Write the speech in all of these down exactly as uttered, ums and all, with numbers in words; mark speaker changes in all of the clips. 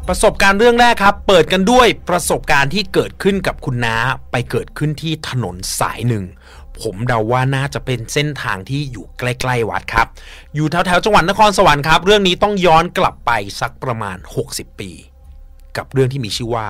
Speaker 1: ประสบการณ์เรื่องแรกครับเปิดกันด้วยประสบการณ์ที่เกิดขึ้นกับคุณน้าไปเกิดขึ้นที่ถนนสายหนึ่งผมเดาว่าน่าจะเป็นเส้นทางที่อยู่ใกล้ๆวัดครับอยู่แถวๆจังหวัดนครสวรรค์ครับเรื่องนี้ต้องย้อนกลับไปสักประมาณหกสิบปีกับเรื่องที่มีชื่อว่า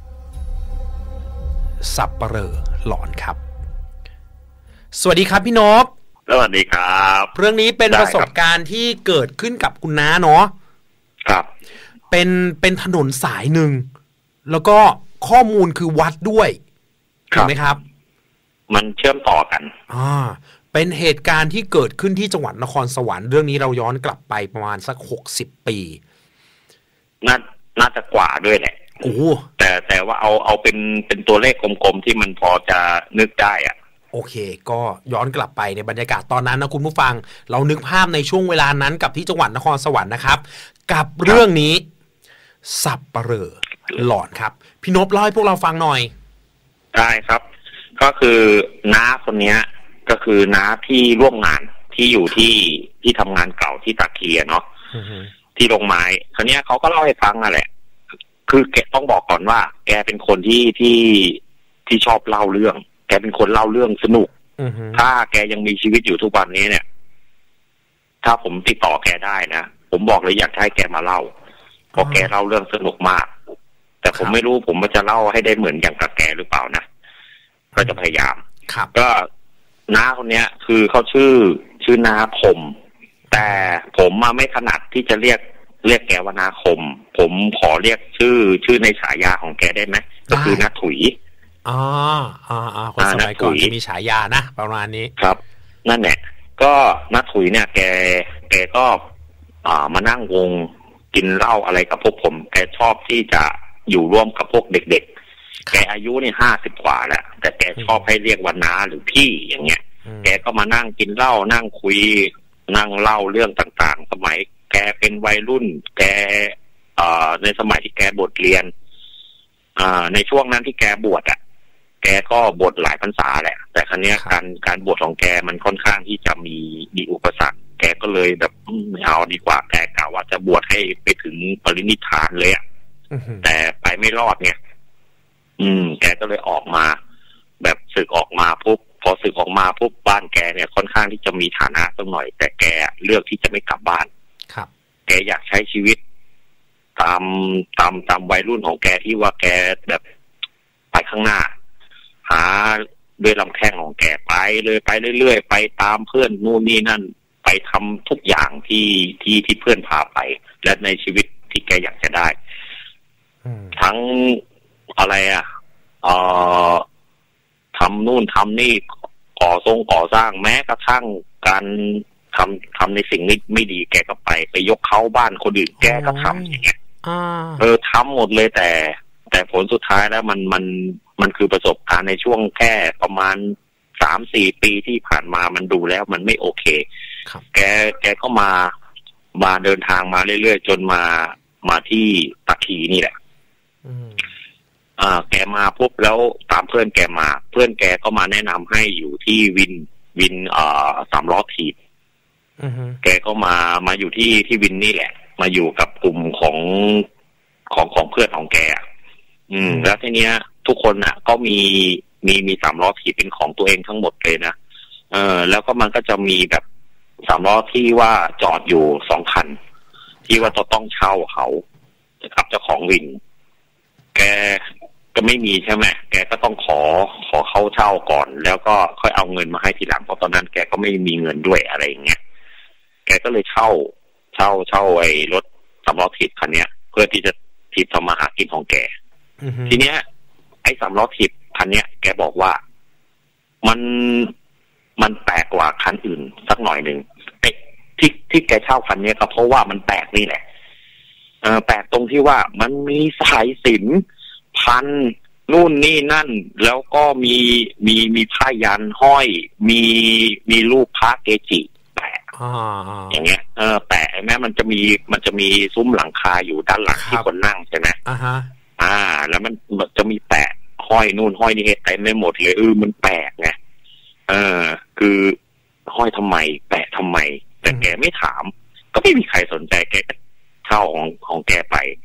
Speaker 1: สับปะเหร่อหลอนครับสวัสดีครับพี่นพ
Speaker 2: สวัสดีครับ
Speaker 1: เรื่องนี้เป็นประสบการณ์ที่เกิดขึ้นกับคุณน้าเนาะ
Speaker 2: ครับ
Speaker 1: เป็นเป็นถนนสายหนึ่งแล้วก็ข้อมูลคือวัดด้วยถูกไหมครับ
Speaker 2: มันเชื่อมต่อกัน
Speaker 1: อ่าเป็นเหตุการณ์ที่เกิดขึ้นที่จังหวัดนครสวรรค์เรื่องนี้เราย้อนกลับไปประมาณสักหกสิบปี
Speaker 2: น่าน่าจะกว่าด้วยแหละ
Speaker 1: โอ้
Speaker 2: แต่แต่ว่าเอาเอาเป็นเป็นตัวเลขกลมๆที่มันพอจะนึกได้อ่ะ
Speaker 1: โอเคก็ย้อนกลับไปในบรรยากาศตอนนั้นนะคุณผู้ฟังเรานึกภาพในช่วงเวลานั้นกับที่จังหวัดนครสวรรค์นะครับกับเรื่องนี้สับปะเหร่อหลอนครับพี่นพเล่าให้พวกเราฟังหน่อย
Speaker 2: ได้ครับก็คือน้าคนนี้ก็คือน้าที่ร่วมงานที่อยู่ที่ที่ทำงานเก่าที่ตะเคียนเนาะ uh-huh. ที่โรงไม้คราวนี้เขาก็เล่าให้ฟังนั่นแหละคือแกต้องบอกก่อนว่าแกเป็นคนที่ที่ที่ชอบเล่าเรื่องแกเป็นคนเล่าเรื่องสนุก uh-huh. ถ้าแกยังมีชีวิตอยู่ทุกวันนี้เนี่ยถ้าผมติดต่อแกได้นะผมบอกเลยอยากให้แกมาเล่าเพราะแกเล่าเรื่องสนุกมากแต่ผมไม่รู้ผมจะเล่าให้ได้เหมือนอย่างกับแกหรือเปล่านะก็จะพยายามก็น้าคนเนี้ยคือเขาชื่อชื่อนาคมแต่ผมมาไม่ถนัดที่จะเรียกเรียกแกว่านาคมผมขอเรียกชื่อชื่อในฉายาของแกได้ไหมก็คือนาถุย
Speaker 1: อ๋ออ๋อคนสมัยก่อนจะมีฉายานะประมาณนี้
Speaker 2: ครับนั่นแหละก็นาถุยเนี่ยแกแกก็อ่ามานั่งวงกินเหล้าอะไรกับพวกผมแกชอบที่จะอยู่ร่วมกับพวกเด็กๆแกอายุนี่ห้าสิบกว่าแล้วแต่แกชอบให้เรียกว่าน้าหรือพี่อย่างเงี้ยแกก็มานั่งกินเหล้านั่งคุยนั่งเล่าเรื่องต่างๆสมัยแกเป็นวัยรุ่นแกเอ่อในสมัยที่แกบวชเรียนอ่าในช่วงนั้นที่แกบวชอ่ะแกก็บวชหลายพรรษาแหละแต่ครั้งนี้การการบวชของแกมันค่อนข้างที่จะมีมีอุปสรรคแกก็เลยแบบไม่เอาดีกว่าแกกล่าวว่าจะบวชให้ไปถึงปรินิพพานเลยอ่ะแต่ไปไม่รอดเนี่ยอืมแกก็เลยออกมาแบบศึกออกมาปุ๊บพอศึกออกมาปุ๊บบ้านแกเนี่ยค่อนข้างที่จะมีฐานะสักหน่อยแต่แกเลือกที่จะไม่กลับบ้าน
Speaker 1: ครับ
Speaker 2: แกอยากใช้ชีวิตตามตามตามวัยรุ่นของแกที่ว่าแกแบบไปข้างหน้าหาด้วยลำแข้งของแกไปเลยไปเรื่อยๆไปตามเพื่อนนู่นนี่นั่นไปทำทุกอย่างที่ที่ที่เพื่อนพาไปและในชีวิตที่แกอยากจะได้ทั้งอะไรอ่ะเอ่อทำนู่นทำนี่ก่อทรงก่อสร้างแม้กระทั่งการทำทำในสิ่งไม่ไม่ดีแกก็ไปไปยกเขาบ้านคนอื่นแกก็ทำอย่างเงี้ยเออทำหมดเลยแต่แต่ผลสุดท้ายแล้วมันมันมันคือประสบการณ์ในช่วงแค่ประมาณสามสี่ปีที่ผ่านมามันดูแล้วมันไม่โอเคแกแกก็มามาเดินทางมาเรื่อยๆจนมามาที่ตะคีนี่แหละอ่าแกมาปุ๊บแล้วตามเพื่อนแกมาเพื่อนแกก็มาแนะนำให้อยู่ที่วินวินอ่าสามล้อถีบแกก็มามาอยู่ที่ที่วินนี่แหละมาอยู่กับกลุ่มของของของเพื่อนของแกอืมแล้วทีเนี้ยทุกคนน่ะก็มีมีมีสามล้อถีบเป็นของตัวเองทั้งหมดเลยนะเออแล้วก็มันก็จะมีแบบสามล้อที่ว่าจอดอยู่สองคันที่ว่าต้องเช่าเขานะครับเจ้าของวินแกก็ไม่มีใช่ไหมแกก็ต้องขอขอเขาเช่าก่อนแล้วก็ค่อยเอาเงินมาให้ทีหลังเพราะตอนนั้นแกก็ไม่มีเงินด้วยอะไรอย่างเงี้ยแกก็เลยเช่าเช่าเช่าไอ้รถสามล้อถีบคันเนี้ยเพื่อที่จะถีบทำมาหากินของแก uh-huh. ทีเนี้ยไอ้สามล้อถีบคันเนี้ยแกบอกว่ามันมันแปลกกว่าคันอื่นสักหน่อยหนึ่งไอ้ที่ที่แกเช่าคันเนี้ยก็เพราะว่ามันแปลกนี่แหละเออแปลกตรงที่ว่ามันมีสายสิญจน์พันนู่นนี่นั่นแล้วก็มีมีมีผ้ายันห้อยมีมีรูปพระเกจิแปะอย่างเงี้ยเออแปะแม้มันจะมีมันจะมีซุ้มหลังคาอยู่ด้านหลังที่คนนั่งใช่ไหมอ่าฮะอ่าแล้วมันจะมีแปะห้อยนู่นห้อยนี่เต็มไม่หมดเลยเออมันแปลกไงเออคือห้อยทำไมแปะทำไมแต่แกไม่ถามก็ไม่มีใครสนใจแกเช่าของของแกไป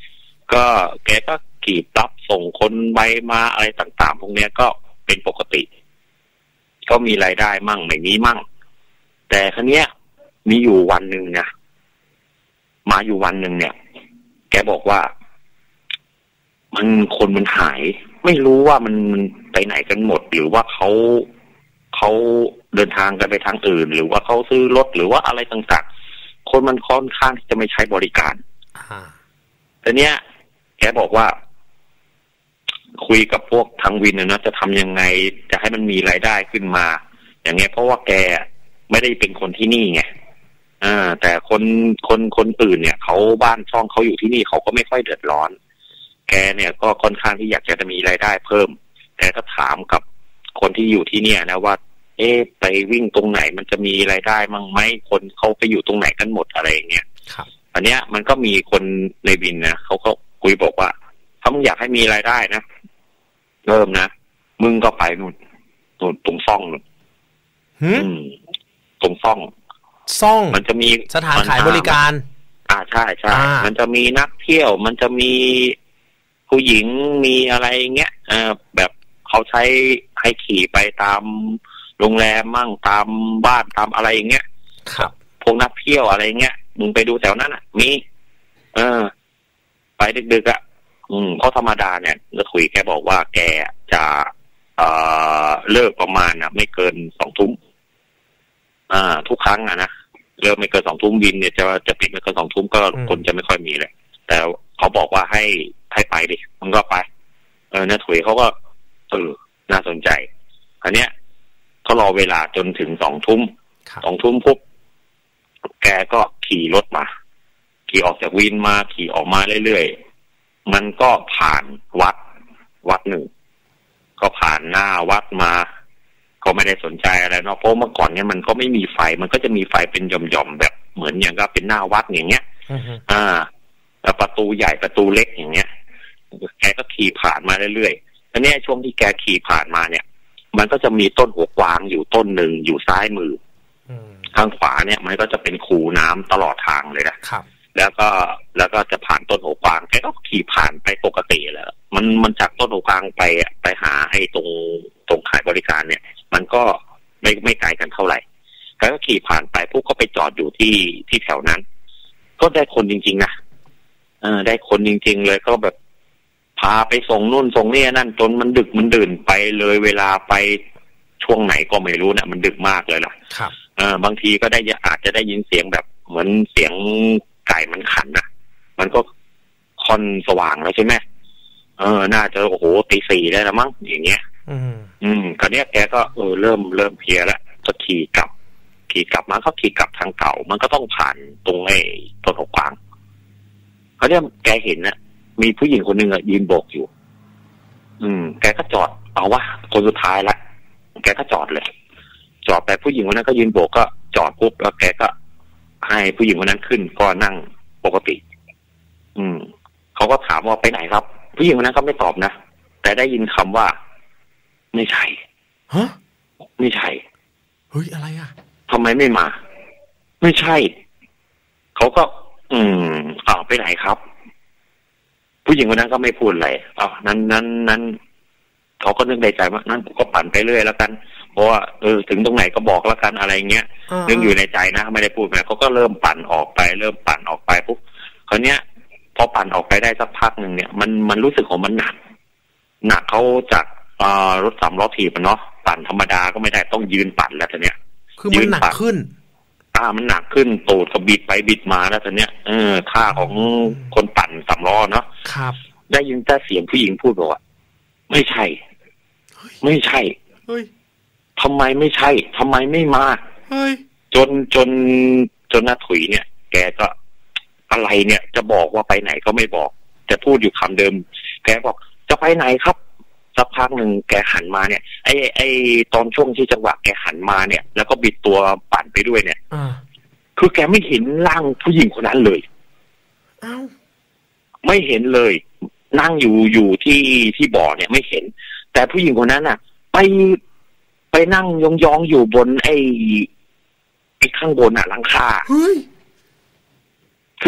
Speaker 2: ก็แกก็ขี่รับส่งคนไปมาอะไรต่างๆพวกนี้ก็เป็นปกติก็มีรายได้มั่งไม่มีมั่งแต่ครั้งเนี้ยมีอยู่วันหนึ่งนะมาอยู่วันหนึ่งเนี่ยแกบอกว่ามันคนมันหายไม่รู้ว่ามันมันไปไหนกันหมดหรือว่าเขาเขาเดินทางกันไปทางอื่นหรือว่าเขาซื้อรถหรือว่าอะไรต่างๆคนมันค่อนข้างที่จะไม่ใช้บริการแต่เนี้ยแกบอกว่าคุยกับพวกทางวินนะจะทำยังไงจะให้มันมีรายได้ขึ้นมาอย่างเงี้ยเพราะว่าแกไม่ได้เป็นคนที่นี่ไงอ่าแต่คนคนคนอื่นเนี่ยเขาบ้านช่องเขาอยู่ที่นี่เขาก็ไม่ค่อยเดือดร้อนแกเนี่ยก็ค่อนข้างที่อยากจะมีรายได้เพิ่มแต่ก็ถามกับคนที่อยู่ที่เนี่ยนะว่าเอ๊ะไปวิ่งตรงไหนมันจะมีรายได้มั่งไหมคนเขาไปอยู่ตรงไหนกันหมดอะไรอย่างเงี้ยครับอันเนี้ยมันก็มีคนในวินนะเขาก็คุยบอกว่าถ้ามึงอยากให้มีรายได้นะเริ่มนะมึงก็ไปนู่นนู่นตรงซ่องนู่นตรงซ่อง
Speaker 1: ซ่อง
Speaker 2: มันจะมี
Speaker 1: สถานขายบริการ
Speaker 2: อ่าใช่ใช่มันจะมีนักเที่ยวมันจะมีผู้หญิงมีอะไรเงี้ยเออแบบเขาใช้ให้ขี่ไปตามโรงแรมมั่งตามบ้านตามอะไรอย่างเงี้ย
Speaker 1: ครับ
Speaker 2: พวกนักเที่ยวอะไรเงี้ยมึงไปดูแถวนั้นอ่ะมีเออไปดึกๆอ่ะอืมเพราะธรรมดาเนี่ยก็คุยแกบอกว่าแกจะเอ่อเลิกประมาณอ่ะไม่เกินสองทุ่มอ่าทุกครั้งอ่ะนะเลิกไม่เกินสองทุ่มวินเนี่ยจะจะปิดไม่เกินสองทุ่มก็คนจะไม่ค่อยมีเลยแต่เขาบอกว่าให้ให้ไปดิมึงก็ไปเออน้าถุยเขาก็เออน่าสนใจอันเนี้ยเขารอเวลาจนถึงสองทุ่มสองทุ่มปุ๊บแกก็ขี่รถมาขี่ออกจากวินมาขี่ออกมาเรื่อยๆมันก็ผ่านวัดวัดหนึ่งก็ผ่านหน้าวัดมาก็ไม่ได้สนใจอะไรเนาะเพราะเมื่อก่อนเนี่ยมันก็ไม่มีไฟมันก็จะมีไฟเป็นหย่อมๆแบบเหมือนอย่างก็เป็นหน้าวัดอย่างเงี้ย
Speaker 1: uh-huh.
Speaker 2: อ่าแล้วประตูใหญ่ประตูเล็กอย่างเงี้ยแกก็ขี่ผ่านมาเรื่อยๆแล้วเนี่ยช่วงที่แกขี่ผ่านมาเนี่ยมันก็จะมีต้นหัวกวางอยู่ต้นหนึ่งอยู่ซ้ายมือ
Speaker 1: uh-huh.
Speaker 2: ข้างขวาเนี่ยมันก็จะเป็นคูน้ำตลอดทางเลยนะครับแล้วก็แล้วก็จะผ่านต้นหัวกวางแกก็ขี่ผ่านไปปกติแล้วมันมันจากต้นหัวกวางไปไปหาไอ้ตรงตรงขายบริการเนี่ยมันก็ไม่ไม่ไกลกันเท่าไหร่แล้วก็ขี่ผ่านไปพวกก็ไปจอดอยู่ที่ที่แถวนั้นก็ได้คนจริงๆนะเออได้คนจริงๆเลยก็แบบพาไปส่งนู่นส่งนี่นั่นจนมันดึกมันดื่นไปเลยเวลาไปช่วงไหนก็ไม่รู้นะมันดึกมากเลยล่ะ
Speaker 1: ครับ
Speaker 2: เออบางทีก็ได้อาจจะได้ยินเสียงแบบเหมือนเสียงไก่มันขันนะมันก็ค่อนสว่างแล้วใช่ไหมเออน่าจะโอ้โหตีสี่ได้แล้วมั้งอย่างเงี้ย
Speaker 1: อืม
Speaker 2: อืมคราวนี้แกก็เออเริ่มเริ่มเพลียแล้วก็ขี่กลับขี่กลับมาเขาขี่กลับทางเก่ามันก็ต้องผ่านตรงไอ้ต้นหกขวางคราวนี้แกเห็นนะมีผู้หญิงคนหนึ่งอ่ะยืนโบกอยู่อืมแกก็จอดเอาวะคนสุดท้ายละแกก็จอดเลยจอดไปผู้หญิงคนนั้นก็ยืนโบกก็จอดปุ๊บแล้วแกก็ให้ผู้หญิงคนนั้นขึ้นก็นั่งปกติอืมเขาก็ถามว่าไปไหนครับผู้หญิงคนนั้นก็ไม่ตอบนะแต่ได้ยินคำว่าไม่ใช่
Speaker 1: ฮะ
Speaker 2: ไม่ใช่
Speaker 1: เฮ้ยอะไรอ่ะ
Speaker 2: ทำไมไม่มาไม่ใช่เขาก็อืมอ้าวไปไหนครับผู้หญิงคนนั้นก็ไม่พูดอะไรอ้าวนั้นนั้นนั้นเขาก็นึกในใจว่านั้นก็ปั่นไปเรื่อยแล้วกันเพราะว่าเออถึงตรงไหนก็บอกแล้วกันอะไรเงี้ยนึกอยู่ในใจนะไม่ได้พูดนะเขาก็เริ่มปั่นออกไปเริ่มปั่นออกไปปุ๊บคราวเนี้ยพอปั่นออกไปได้สักพักหนึ่งเนี่ยมันมันรู้สึกของมันหนักหนักเขาจากรถสามล้อถีบเนาะปั่นธรรมดาก็ไม่ได้ต้องยืนปั่นแล้วทีเนี้ย
Speaker 1: คือมันหนักขึ้น
Speaker 2: อ่ามันหนักขึ้นตูดก็บิดไปบิดมาแล้วทีเนี้ยเออท่าของคนปั่นสามล้อเนาะ
Speaker 1: ครับ
Speaker 2: ได้ยินแต่เสียงผู้หญิงพูดบอกว่าไม่ใช่ไม่ใช่
Speaker 1: เฮ้ย
Speaker 2: ทำไมไม่ใช่ทำไมไม่มา
Speaker 1: เฮ้ย
Speaker 2: จนจนจนน้าถุยเนี่ยแกก็อะไรเนี่ยจะบอกว่าไปไหนก็ไม่บอกจะพูดอยู่คำเดิมแกบอกจะไปไหนครับสักพักหนึ่งแกหันมาเนี่ยไอ้ไอ้ตอนช่วงที่จังหวะแกหันมาเนี่ยแล้วก็บิดตัวปั่นไปด้วยเนี่ยคือแกไม่เห็นร่างผู้หญิงคนนั้นเลย
Speaker 1: อ้าว
Speaker 2: ไม่เห็นเลยนั่งอยู่อยู่ที่ที่บ่อเนี่ยไม่เห็นแต่ผู้หญิงคนนั้นน่ะไปไปนั่งยองๆอยู่บนไอ้ไอ้ข้างบนอ่ะหลังคา
Speaker 1: เฮ้ย
Speaker 2: คือ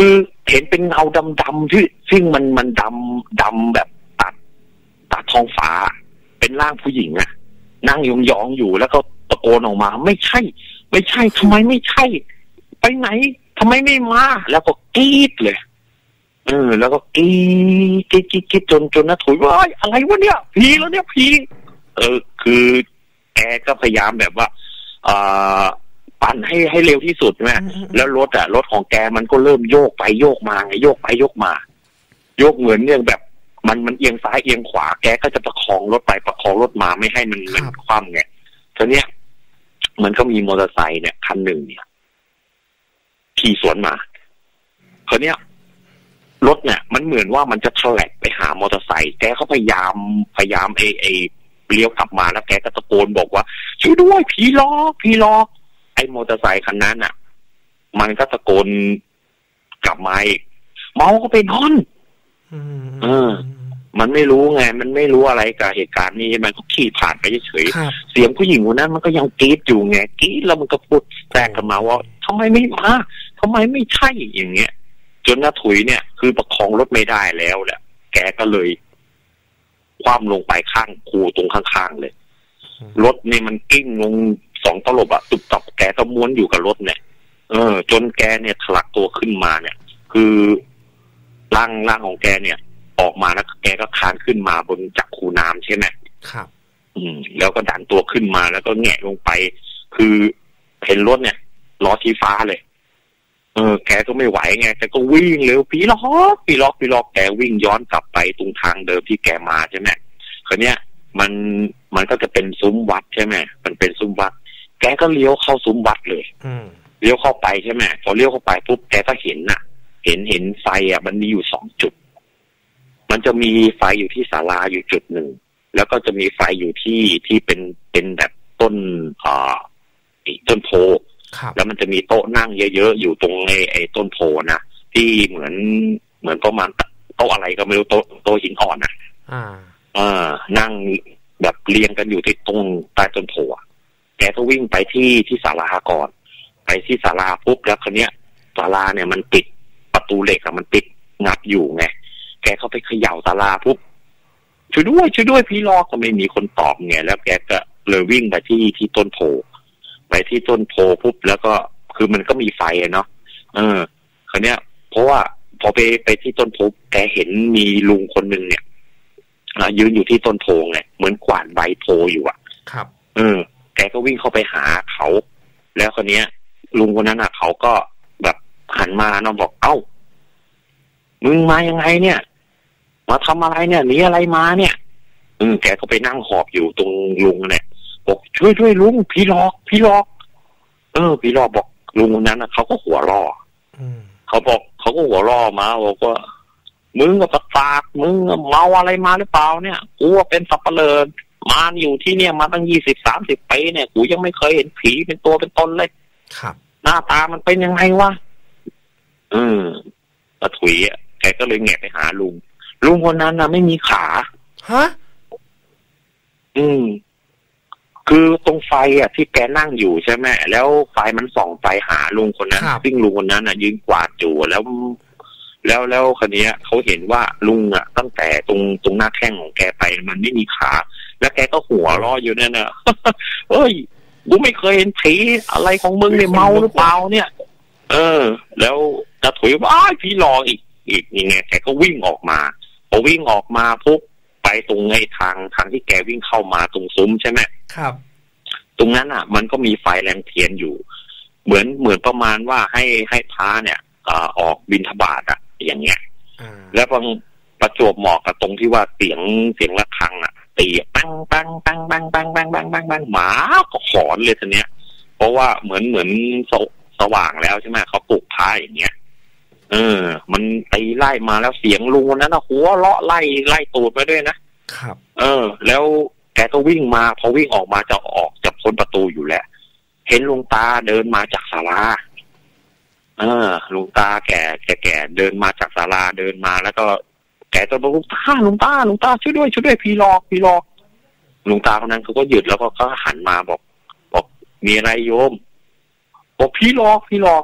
Speaker 2: เห็นเป็นเงาดำๆที่ซึ่งมันมันดำดำแบบตัดตัดท้องฟ้าเป็นร่างผู้หญิงอะนั่งยองๆอยู่แล้วก็ตะโกนออกมาไม่ใช่ไม่ใช่ทำไมไม่ใช่ไปไหนทำไมไม่มาแล้วก็กรี๊ดเลยเออแล้วก็กรี๊ดกรี๊ดกรี๊ดกรี๊ดจนจนนะถุยว่าอะไรวะเนี่ยผีแล้วเนี่ยผีเออคือแกก็พยายามแบบว่าอ่าปั่นให้ให้เร็วที่สุดใช่ไหมแล้วรถอ่ะรถของแกมันก็เริ่มโยกไปโยกมาไงโยกไปโยกมาโยกเหมือนเนี่ยแบบมันมันเอียงซ้ายเอียงขวาแกก็จะประคองรถไปประคองรถมาไม่ให้มันมันคว่ำไงทีเนี้ยมันก็มีมอเตอร์ไซค์เนี่ยคันหนึ่งเนี่ยขี่สวนมาทีเนี้ยรถเนี่ยมันเหมือนว่ามันจะแฉลบไปหามอเตอร์ไซค์แกก็พยายามพยายามเอเอเลี้ยวกลับมาแล้วแกก็ตะโกนบอกว่าช่วยด้วยผีล้อผีล้อไอ้มอเตอร์ไซค์คันนั้นอ่ะมันก็ตะโกนกลับมาเมาก็ไปนอนเออมันไม่รู้ไงมันไม่รู้อะไรกับเหตุการณ์นี้มันก็ขี่ผ่านไปเฉยๆเสียงผู้หญิงคนนั้นมันก็ยังกรี๊ดอยู่ไงกรี๊ดแล้วมันก็พูดแทรกกันมาว่าทำไมไม่มาทำไมไม่ใช่อย่างเงี้ยจนน้าถุยเนี่ยคือประคองรถไม่ได้แล้วแหละแกก็เลยคว่ำลงไปข้างคูตรงข้างๆเลยรถเนี่ยมันกิ้งลงสองตลบอะตุบตับแกก็ม้วนอยู่กับรถเนี่ยเออจนแกเนี่ยทะลักตัวขึ้นมาเนี่ยคือร่างร่างของแกเนี่ยออกมาแล้วแกก็คานขึ้นมาบนจากคูน้ำใช่ไหม
Speaker 1: ครับ
Speaker 2: อืมแล้วก็ดันตัวขึ้นมาแล้วก็แงะลงไปคือเห็นรถเนี่ยล้อชี้ฟ้าเลยเออแกก็ไม่ไหวไงแกก็วิ่งเร็วผีล็อกผีล็อกผีล็อกแกวิ่งย้อนกลับไปตรงทางเดิมที่แกมาใช่ไหมคราวเนี้ยมันมันก็จะเป็นซุ้มวัดใช่ไหมมันเป็นซุ้มวัดแกก็เลี้ยวเข้าซุ้มวัดเลยเลี้ยวเข้าไปใช่ไหมพอเลี้ยวเข้าไปปุ๊บแกก็เห็นน่ะเห็นเห็นไฟอ่ะมันมีอยู่สองจุดมันจะมีไฟอยู่ที่ศาลาอยู่จุดหนึ่งแล้วก็จะมีไฟอยู่ที่ที่เป็นเป็นแบบต้นอ่าต้นโพแล้วมันจะมีโต๊ะนั่งเยอะๆอยู่ตรงไอ้ไอ้ต้นโพนะที่เหมือนเหมือนประมาณโต๊ะอะไรก็ไม่รู้โต๊ะโต๊ะหินอ่อนนะอ่าอ่านั่งแบบเรียงกันอยู่ที่ตรงใต้ต้นโพแกก็วิ่งไปที่ที่ศาลาก่อนไปที่ศาลาปุ๊บแล้วคนเนี้ยศาลาเนี่ยมันปิดประตูเหล็กอะมันปิดงับอยู่ไงแกเข้าไปเขย่าศาลาปุ๊บช่วยด้วยช่วยด้วยพี่รอก็ไม่มีคนตอบไงแล้วแกก็เลยวิ่งไปที่ที่ต้นโพไปที่ต้นโพปุ๊บแล้วก็คือมันก็มีไฟเนาะเออคนเนี้ยเพราะว่าพอไปไปที่ต้นโพแกเห็นมีลุงคนหนึ่งเนี่ยยืนอยู่ที่ต้นโพไงเหมือนกวาดใบโพอยู่อ่ะ
Speaker 1: ครับ
Speaker 2: เออแกก็วิ่งเข้าไปหาเขาแล้วคนเนี้ยลุงคนนั้นอ่ะเขาก็แบบหันมาเนาะบอกเอ้ามึงมายังไงเนี่ยมาทำอะไรเนี่ยหนีอะไรมาเนี่ยอืมแกก็ไปนั่งหอบอยู่ตรงลุงเนี่ยบอกช่วยช่วยลุงพี่หลอกพี่หลอกเออพี่หลอกบอกลุงคนนั้นอ่ะเขาก็หัวร่อเขาบอกเขาก็หัวร่อมาบอกว่ามึงกับประสาทมึงเมาอะไรมาหรือเปล่าเนี่ยกูเป็นสับปะเลอมาอยู่ที่เนี่ยมาตั้งยี่สิบสามสิบปีเนี่ยกูยังไม่เคยเห็นผีเป็นตัวเป็นตนเลย
Speaker 1: ครับ
Speaker 2: หน้าตามันเป็นยังไงวะอืมตะถุยอ่ะแกก็เลยแงะไปหาลุงลุงคนนั้นน่ะไม่มีขา
Speaker 1: ฮะ
Speaker 2: อืมคือตรงไฟอ่ะที่แกนั่งอยู่ใช่ไหมแล้วไฟมันส่องไปหาลุงคนนั้นซึ่งลุงคนนั้นอ่ะยืนกวาดอยู่แล้วแล้วแล้วคนนี้เขาเห็นว่าลุงอ่ะตั้งแต่ตรงตรงหน้าแข้งของแกไปมันไม่มีขาแล้วแกก็หัวล้ออยู่นั่นน่ะเอ้ยกูไม่เคยเห็นผีอะไรของมึงเนี่ยเมาหรือเปล่าเนี่ยเออแล้วจะถุยว่าอ้ายผีหลอกอีกอีกยังไงแกก็วิ่งออกมาพอวิ่งออกมาปุ๊บไปตรงไอ้ทางทางที่แกวิ่งเข้ามาตรงซุ้มใช่ไหม
Speaker 1: ครับ
Speaker 2: ตรงนั้นอ่ะมันก็มีไฟแรงเทียนอยู่เหมือนเหมือนประมาณว่าให้ให้พระเนี่ยอ่าออกบิณฑบาตอ่ะอย่างเงี้ยแล้วบางประจวบเหมาะกับตรงที่ว่าเสียงเสียงระฆังอ่ะตีปังปังปังปังปังปังปังปังปังหมาก็หอนเลยทีเนี้ยเพราะว่าเหมือนเหมือนสว่างแล้วใช่ไหมเขาปลุกพระอย่างเงี้ยเออมันตีไล่มาแล้วเสียงลุงนั้นนะหัวเลาะไล่ไล่ตูดไปด้วยนะครับเออแล้วแกก็วิ่งมาพอวิ่งออกมาจะออกจากพ้นประตูอยู่แล้วเห็นลุงตาเดินมาจากศาลาเออลุงตาแก่แก่แก่เดินมาจากศาลาเดินมาแล้วก็แกตัวบอกลุงตาลุงตาลุงตาช่วยด้วยช่วยด้วยพี่หลอกพี่หลอกลุงตาคนนั้นเขาก็หยุดแล้วก็เขาหันมาบอกบอกมีอะไรโยมบอกพี่หลอกพี่หลอก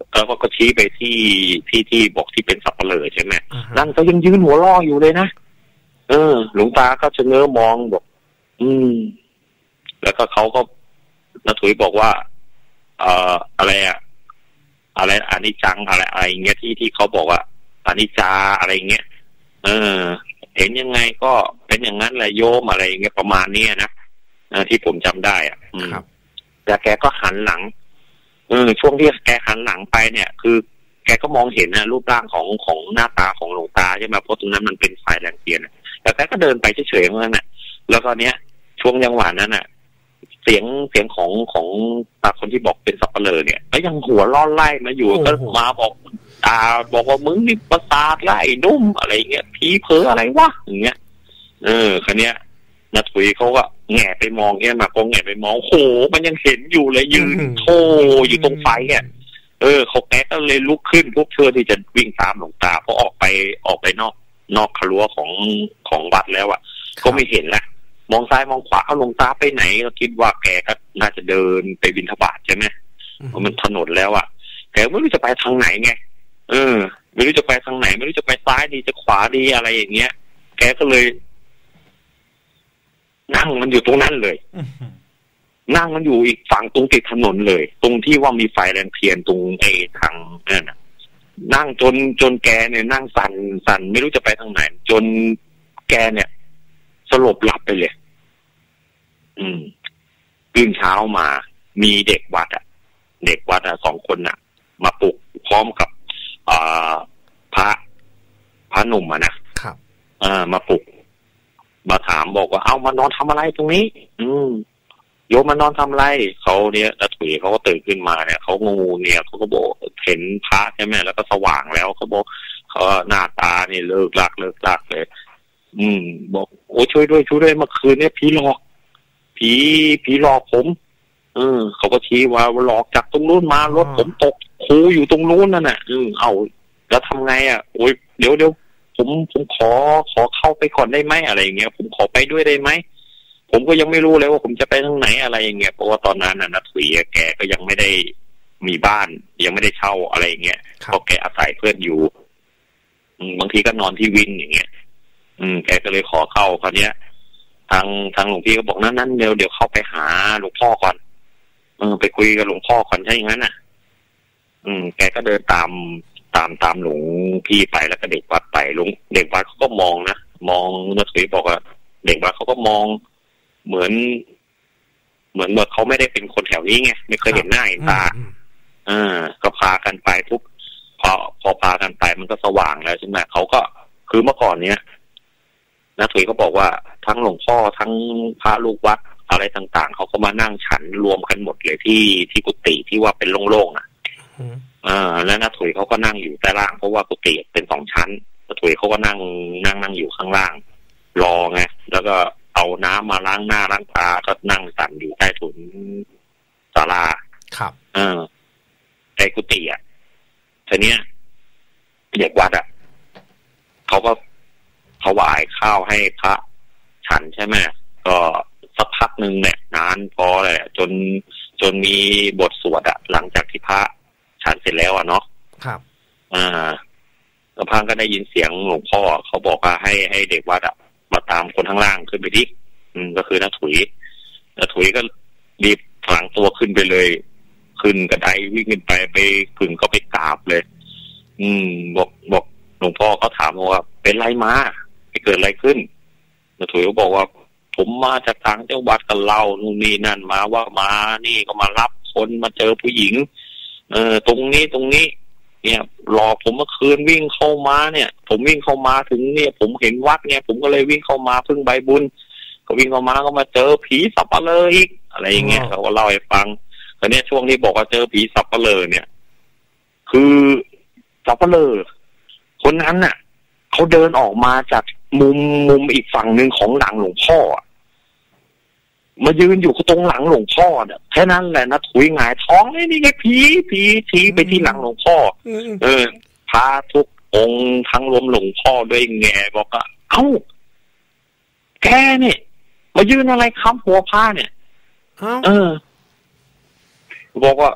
Speaker 2: แล้วก็ชี้ไปที่ที่ที่บอกที่เป็นสับปะเลอใช่ไหมนั่นก็ยังยืนหัวล้ออยู่เลยนะเออหลวงตาก็เฉง้อมองบอกอืมแล้วก็เขาก็นาถุยบอกว่าเอ่ออะไรอะอะไรอนิจจังอะไรอะไรเงี้ยที่ที่เขาบอกว่าอนิจจาอะไรเงี้ยเออเห็นยังไงก็เป็นอย่างนั้นแหละโยมอะไรเงี้ยประมาณนี้นะที่ผมจำได้อ่ะครับแต่แกก็หันหลังเออช่วงที่แกหันหลังไปเนี่ยคือแกก็มองเห็นนะรูปร่างของของหน้าตาของหลวงตาใช่ไหมเพราะตรงนั้นมันเป็นไฟแรงเทียนแต่แกก็เดินไปเฉยๆเหมือนกันน่ะแล้วก็เนี้ยช่วงจังหวะนั้นน่ะเสียงเสียงของของตาคนที่บอกเป็นสับปะเลอเนี่ยก็ยังหัวล้อไล่มาอยู่ก็มาบอกตาบอกว่ามึงนี่ประสาทไล่นุ่มอะไรเงี้ยผีเพ้ออะไรวะอย่างเงี้ยเออคันเนี้ยนาถุยเขาก็แง่ไปมองเนี่ยมาก็แง่ไปมองโหมันยังเห็นอยู่เลยยืนโธ่อยู่ตรงไฟเนี่ยเออเขาแกก็เลยลุกขึ้นพวกเธอที่จะวิ่งตามหลวงตาเพราะออกไปออกไปนอกนอกครัวของของวัดแล้วอ่ะก็ไม่เห็นละมองซ้ายมองขวาเอาหลวงตาไปไหนก็คิดว่าแกก็น่าจะเดินไปบิณฑบาตใช่ไหมเพราะมันถนนแล้วอ่ะแกไม่รู้จะไปทางไหนไงเออไม่รู้จะไปทางไหนไม่รู้จะไปซ้ายดีจะขวาดีอะไรอย่างเงี้ยแกก็เลยนั่งมันอยู่ตรงนั้นเลยนั่งมันอยู่อีกฝั่งตรงติดถนนเลยตรงที่ว่ามีไฟแรงเทียนตรงไอ้ทางนั่นน่ะนั่งจนจนแกเนี่ยนั่งสั่นสั่นไม่รู้จะไปทางไหนจนแกเนี่ยสลบหลับไปเลยอืมตื่นเช้ามามีเด็กวัดอ่ะเด็กวัดอ่ะสองคนน่ะมาปลุกพร้อมกับอ่าพระพระหนุ่มอ่ะนะครับอ่ามาปลุกมาถามบอกว่าเอ้ามานอนทำอะไรตรงนี้อืมโยมมานอนทำอะไรเขาเนี่ยตาถุยเขาก็ตื่นขึ้นมาเนี่ยเขางูเนี่ยเขาก็บอกเห็นพระใช่ไหมแล้วก็สว่างแล้วเขาบอกเขาหน้าตาเนี่ยเลิกลักเลิกลักเลยอืมบอกโอ้ช่วยด้วยช่วยด้วยเมื่อคืนเนี่ยผีหลอกผีผีหลอกผมเออเขาก็ชี้ว่าหลอกจากตรงนู้นมารถผมตกคูอยู่ตรงนู้นนั่นน่ะอืมเอาแล้วทำไงอ่ะโอ้ยเดี๋ยวเดี๋ยวผมผมขอขอเข้าไปก่อนได้ไหมอะไรอย่างเงี้ยผมขอไปด้วยได้ไหมผมก็ยังไม่รู้เลยว่าผมจะไปทางไหนอะไรอย่างเงี้ยเพราะว่าตอนนั้นน่ะนัทถุยแกก็ยังไม่ได้มีบ้านยังไม่ได้เช่าอะไรอย่างเงี้ยเพราะแกอาศัยเพื่อนอยู่บางทีก็นอนที่วินอย่างเงี้ยอืมแกก็เลยขอเข้าคราวเนี้ยทางทางหลวงพี่ก็บอกนั้นนั้นเดี๋ยวเดี๋ยวเข้าไปหาหลวงพ่อก่อนเออไปคุยกับหลวงพ่อก่อนใช่อย่างนั้นน่ะอืมแกก็เดินตามตามตามหลวงพี่ไปแล้วก็เด็กวัดไปหลวงเด็กวัดเขาก็มองนะมองนัทถุยบอกว่าเด็กวัดเขาก็มองเหมือนเหมือนว่าเขาไม่ได้เป็นคนแถวนี้ไงไม่เคยเห็นหน้าเห็นตาอ่าก็พากันไปทุกพอพอพากันไปมันก็สว่างแล้วใช่ไหมเขาก็คือเมื่อก่อนเนี้ยนัทถุยก็บอกว่าทั้งหลวงพ่อทั้งพระลูกวัดอะไรต่างๆเขาก็มานั่งฉันรวมกันหมดเลยที่ที่กุฏิที่ว่าเป็นโล่งๆอ่ะอ่าแล้วนัทถุยเขาก็นั่งอยู่ใต้ล่างเพราะว่ากุฏิเป็นสองชั้นนัทถุยเขาก็นั่งนั่งนั่งอยู่ข้างล่างรอไงแล้วก็เอาน้ำมาล้างหน้าล้างตาก็นั่งสั่นอยู่ใต้ถุนศาลา
Speaker 1: ครับ
Speaker 2: เออในกุฏิอ่ะทีเนี้ยเด็กวัดอ่ะเขาก็ถวายข้าวให้พระฉันใช่ไหมก็สักพักหนึ่งเนี่ยนานพอเลยจนจนมีบทสวดอ่ะหลังจากที่พระฉันเสร็จแล้วอ่ะเนาะ
Speaker 1: ครับ
Speaker 2: อ่าแล้วพังก็ได้ยินเสียงหลวงพ่อเขาบอกว่าให้ให้เด็กวัดอ่ะมาตามคนข้างล่างขึ้นไปดิอืมก็คือน้าถุยน้าถุยก็รีบถลังตัวขึ้นไปเลยขึ้นกระไดวิ่งขึ้นไปไปถึงก็ไปกราบเลยอืมบอกบอกหลวงพ่อเขาถามว่าเป็นไรมาไปเกิดอะไรขึ้นน้าถุยก็บอกว่าผมมาจากทางจังหวัดกันเล่านู่นนี่นั่นมาว่ามานี่ก็มารับคนมาเจอผู้หญิงเออตรงนี้ตรงนี้เนี่ยรอผมเมื่อคืนวิ่งเข้ามาเนี่ยผมวิ่งเข้ามาถึงเนี่ยผมเห็นวัดเนี่ยผมก็เลยวิ่งเข้ามาพึ่งใบบุญก็วิ่งเข้ามาก็มาเจอผีสับปะเลออีกอะไรอย่างเงี้ยเขาก็เล่าให้ฟังตอนนี้ช่วงที่บอกว่าเจอผีสับปะเลอเนี่ยคือสับปะเลอคนนั้นน่ะเขาเดินออกมาจากมุมมุมอีกฝั่งหนึ่งของหลังหลวงพ่อมายืนอยู่ตรงหลังหลวงพ่อเนี่ยแค่นั้นแหละนะถุยหงายท้องไอ้นี่ไงผีผีชี้ไปที่หลังหลวงพ่อเออพาทุกองค์ทั้งรวมหลวงพ่อด้วยแง่บอกว่าเอ้าแกเนี่ยมายืนอะไรค้ำหัวผ้าเนี่ยเออบอกว่า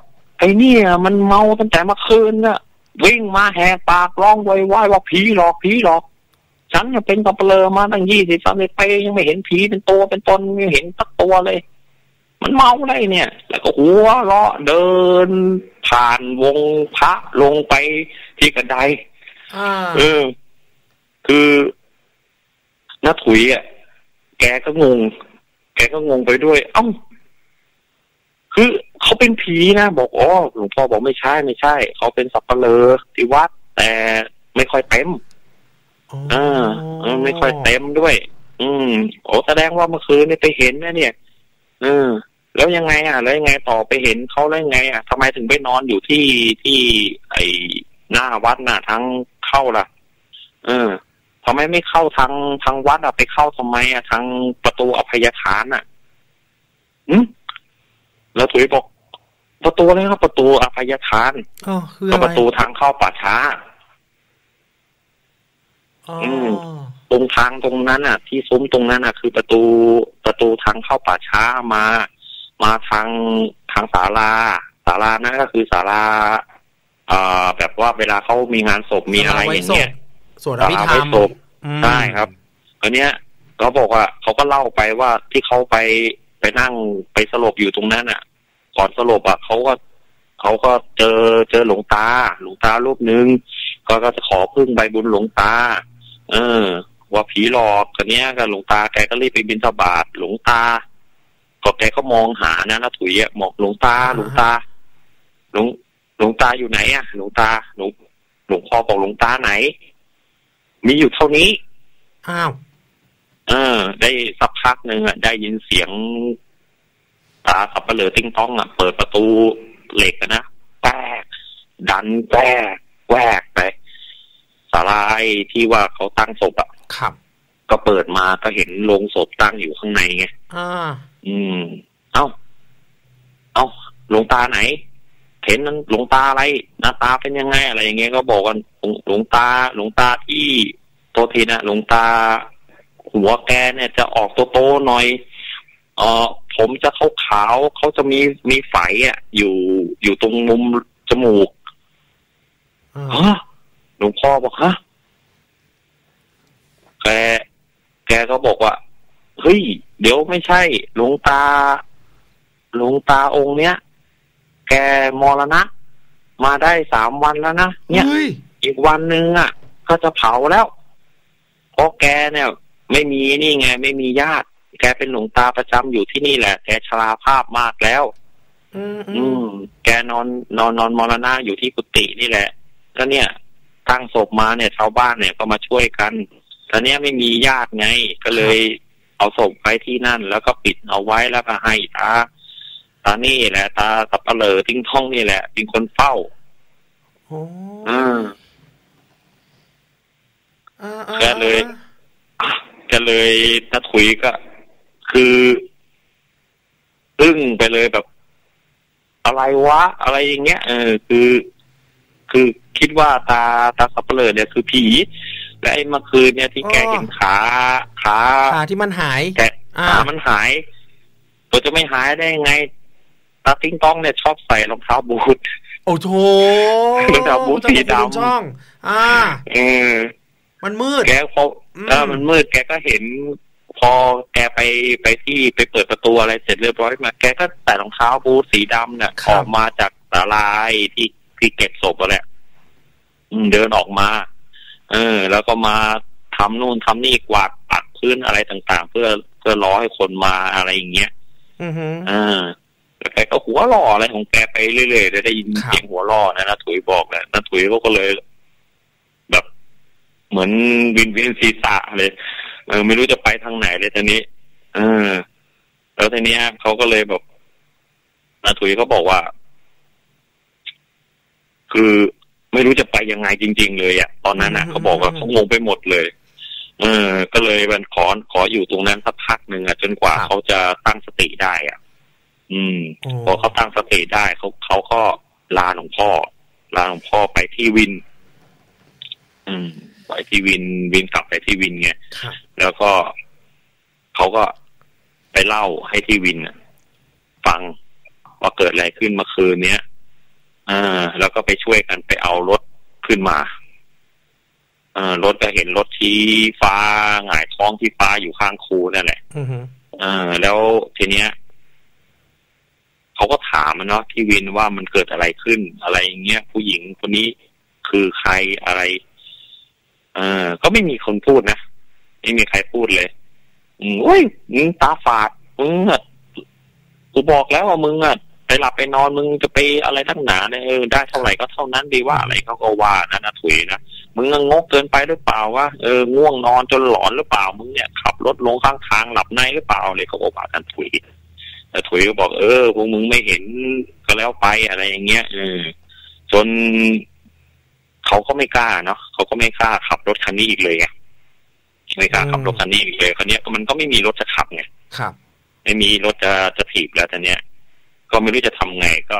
Speaker 2: อ้เนี่ยมันเมาตั้งแต่เมื่อคืนน่ะวิ่งมาแหกปากร้องไว้ไว้ว่าผีหลอกผีหลอกฉันเนี่ยเป็นสับเปลือมาตั้งยี่สิบสามสิบปียังไม่เห็นผีเป็นตัวเป็นตนไม่เห็นสักตัวเลยมันเมาได้เนี่ยแล้วก็หัวเราะเดินผ่านวงพระลงไปที่กระไดเออคือน้าถุยอ่ะแกก็งงแกก็งงไปด้วยเอ้าคือเขาเป็นผีนะบอกอ๋อหลวงพ่อบอกไม่ใช่ไม่ใช่เขาเป็นสับเปลือที่วัดแต่ไม่ค่อยเต็มอ่าไม่ค่อยเต็มด้วยอืมโอ้แสดงว่าเมื่อคืนนี่ไปเห็นนะเนี่ยเออแล้วยังไงอ่ะแล้วยังไงต่อไปเห็นเขาแล้วยังไงอ่ะทำไมถึงไปนอนอยู่ที่ที่ไอ้หน้าวัดน่ะทั้งเข้าล่ะเออทำไมไม่เข้าทางทางวัดอ่ะไปเข้าทำไมอ่ะทางประตูอภัยทานอ่ะอืมแล้วถุยบอกประตูอะไรครับประตูอภัยทาน
Speaker 1: อ๋อคืออะไร
Speaker 2: ประตูทางเข้าป่าช้าอืมตรงทางตรงนั้นอ่ะที่ซุ้มตรงนั้นอ่ะคือประตูประตูทางเข้าป่าช้ามามาทางทางศาลาศาลานั่นก็คือศาลาเอ่อแบบว่าเวลาเขามีงานศพมีอะไรอย่างเงี้ย
Speaker 1: สวดอภิธรรม
Speaker 2: ใช่ครับอันเนี้ยเขาบอกว่าเขาก็เล่าไปว่าที่เขาไปไปนั่งไปสลบอยู่ตรงนั้นอ่ะก่อนสลบอ่ะเขาก็เขาก็เจอเจอหลวงตาหลวงตารูปนึงก็ก็จะขอพึ่งใบบุญหลวงตาเออว่าผีหลอกคนเนี้ยก็หลวงตาแกก็รีบไปบิณฑบาตหลวงตาก็แกก็มองหานะนะถุยอ่ะมองหลวงตาหลวงตาหลวงหลวงตาอยู่ไหนอ่ะหลวงตาหลวงหลวงพ่อบอกหลวงตาไหนมีอยู่เท่านี้
Speaker 1: อ้าว
Speaker 2: เออได้สักพักหนึ่งอ่ะได้ยินเสียงตาสับเปลือติ้งต้องอ่ะเปิดประตูเหล็กนะแป๊กดันแป๊กแวกไปศาลาที่ว่าเขาตั้งศพอ่ะ
Speaker 1: ครับ
Speaker 2: ก็เปิดมาก็เห็นโลงศพตั้งอยู่ข้างในไง
Speaker 1: อ่า
Speaker 2: อืมเอ้าเอ้าหลวงตาไหนเห็นนั้นหลวงตาอะไรหน้าตาเป็นยังไงอะไรอย่างเงี้ยก็บอกกันหลวงตาหลวงตาที่โตทีนะหลวงตาหัวแกเนี่ยจะออกโตๆหน่อยเอ่อผมจะขาวขาวเขาจะมีมีไฝอ่ะอยู่อยู่ตรงมุมจมูกฮะหลวงพ่อบอกฮะแกแกก็บอกว่าเฮ้ยเดี๋ยวไม่ใช่หลวงตาหลวงตาองค์เนี้ยแกมรณะมาได้สามวันแล้วนะเนี่ยอีกวันนึงอ่ะก็จะเผาแล้วเพราะแกเนี่ยไม่มีนี่ไงไม่มีญาติแกเป็นหลวงตาประจำอยู่ที่นี่แหละแกชราภาพมากแล้ว
Speaker 1: อืม
Speaker 2: อืมแกนอนนอนนอนมรณะอยู่ที่กุฏินี่แหละก็เนี่ยตั้งศพมาเนี่ยชาวบ้านเนี่ยก็มาช่วยกันตอนนี้ไม่มีญาติไงก็เลยเอาศพไปที่นั่นแล้วก็ปิดเอาไว้แล้วก็ให้ตาตานี่แหละตาสับเปลือทิ้งท้องนี่แหละเป็นคนเฝ้า
Speaker 1: โอ้
Speaker 2: อ่าแกเลยแกเลยน้าถุยก็คืออึ้งไปเลยแบบอะไรวะอะไรอย่างเงี้ยเออคือคือคิดว่าตาตาสับเปลือเนี่ยคือผีและไอ้เมื่อคืนเนี่ยที่แกเห็นขาขา
Speaker 1: ขาที่มันหาย
Speaker 2: แกขามันหายตัวจะไม่หายได้ไงตาติ้งต้องเนี่ยชอบใส่รองเท้าบูท
Speaker 1: โอ้โห
Speaker 2: รองเท้าบูทสีดำ
Speaker 1: ช่องอ่า
Speaker 2: เออ
Speaker 1: มันมืด
Speaker 2: แกพอเออมันมืดแกก็เห็นพอแกไปไปที่ไปเปิดประตูอะไรเสร็จเรียบร้อยมาแกก็ใส่รองเท้าบูทสีดำเนี่ยออกมาจากศาลาที่ที่เก็บศพแหละเดินออกมาเออแล้วก็มาทำนู่นทำนี่กวาดปัดพื้นอะไรต่างๆเพื่อเพื่อรอให้คนมาอะไรอย่างเงี้ย
Speaker 1: อือฮึ
Speaker 2: อ่าแกก็หัวล่ออะไรของแกไปเรื่อยๆได้ยินเสียงหัวล่อนะนะถุยบอกแหละนะถุยเขาก็เลยแบบเหมือนวินวินศีรษะเลยเออไม่รู้จะไปทางไหนเลยทีนี้เออแล้วทีนี้เขาก็เลยแบบนะถุยเขาบอกว่าคือไม่รู้จะไปยังไงจริงๆเลยอ่ะตอนนั้นอ่ะเขาบอกว่าเขางงไปหมดเลยเออก็เลยมันขอขออยู่ตรงนั้นสักพักหนึ่งอ่ะจนกว่าเขาจะตั้งสติได้อ่ะอืมพอเขาตั้งสติได้เขาเขาก็ลาหลวงพ่อลาหลวงพ่อไปที่วินอืมไปที่วินวินกลับไปที่วินไงแล้วก็เขาก็ไปเล่าให้ที่วินฟังว่าเกิดอะไรขึ้นเมื่อคืนเนี้ยแล้วก็ไปช่วยกันไปเอารถขึ้นมาเออรถก็เห็นรถที่ฟ้าหงายท้องที่ฟ้าอยู่ข้างคูนั่นแหละเออแล้วทีเนี้ยเขาก็ถามมันเนาะที่วินว่ามันเกิดอะไรขึ้นอะไรอย่างเงี้ยผู้หญิงคนนี้คือใครอะไรเออก็ไม่มีคนพูดนะไม่มีใครพูดเลยอืมโอ้ยมึงตาฝาดมึงอ่ะกูบอกแล้วว่ามึงอ่ะไปหลับไปนอนมึงจะไปอะไรทั้งหนาเนี่ยเออได้เท่าไหร่ก็เท่านั้นดีว่าอะไรเขาก็ว่านะนะถุยนะมึงงกเกินไปหรือเปล่าวะเออง่วงนอนจนหลอนหรือเปล่ามึงเนี่ยขับรถลงข้างทางหลับในหรือเปล่าเลยเขาบอกว่ากันถุยแต่ถุยก็บอกเออพวกมึงไม่เห็นก็แล้วไปอะไรอย่างเงี้ยเออจนเขาก็ไม่กล้าเนาะเขาก็ไม่กล้าขับรถคันนี้อีกเลยไงไม่กล้าขับรถคันนี้อีกเลยคันนี้ก็มันก็ไม่มีรถจะขับไง
Speaker 1: ครับ
Speaker 2: ไม่มีรถจะจะถีบแล้วตอนเนี้ยก็ไม่รู้จะทำไงก็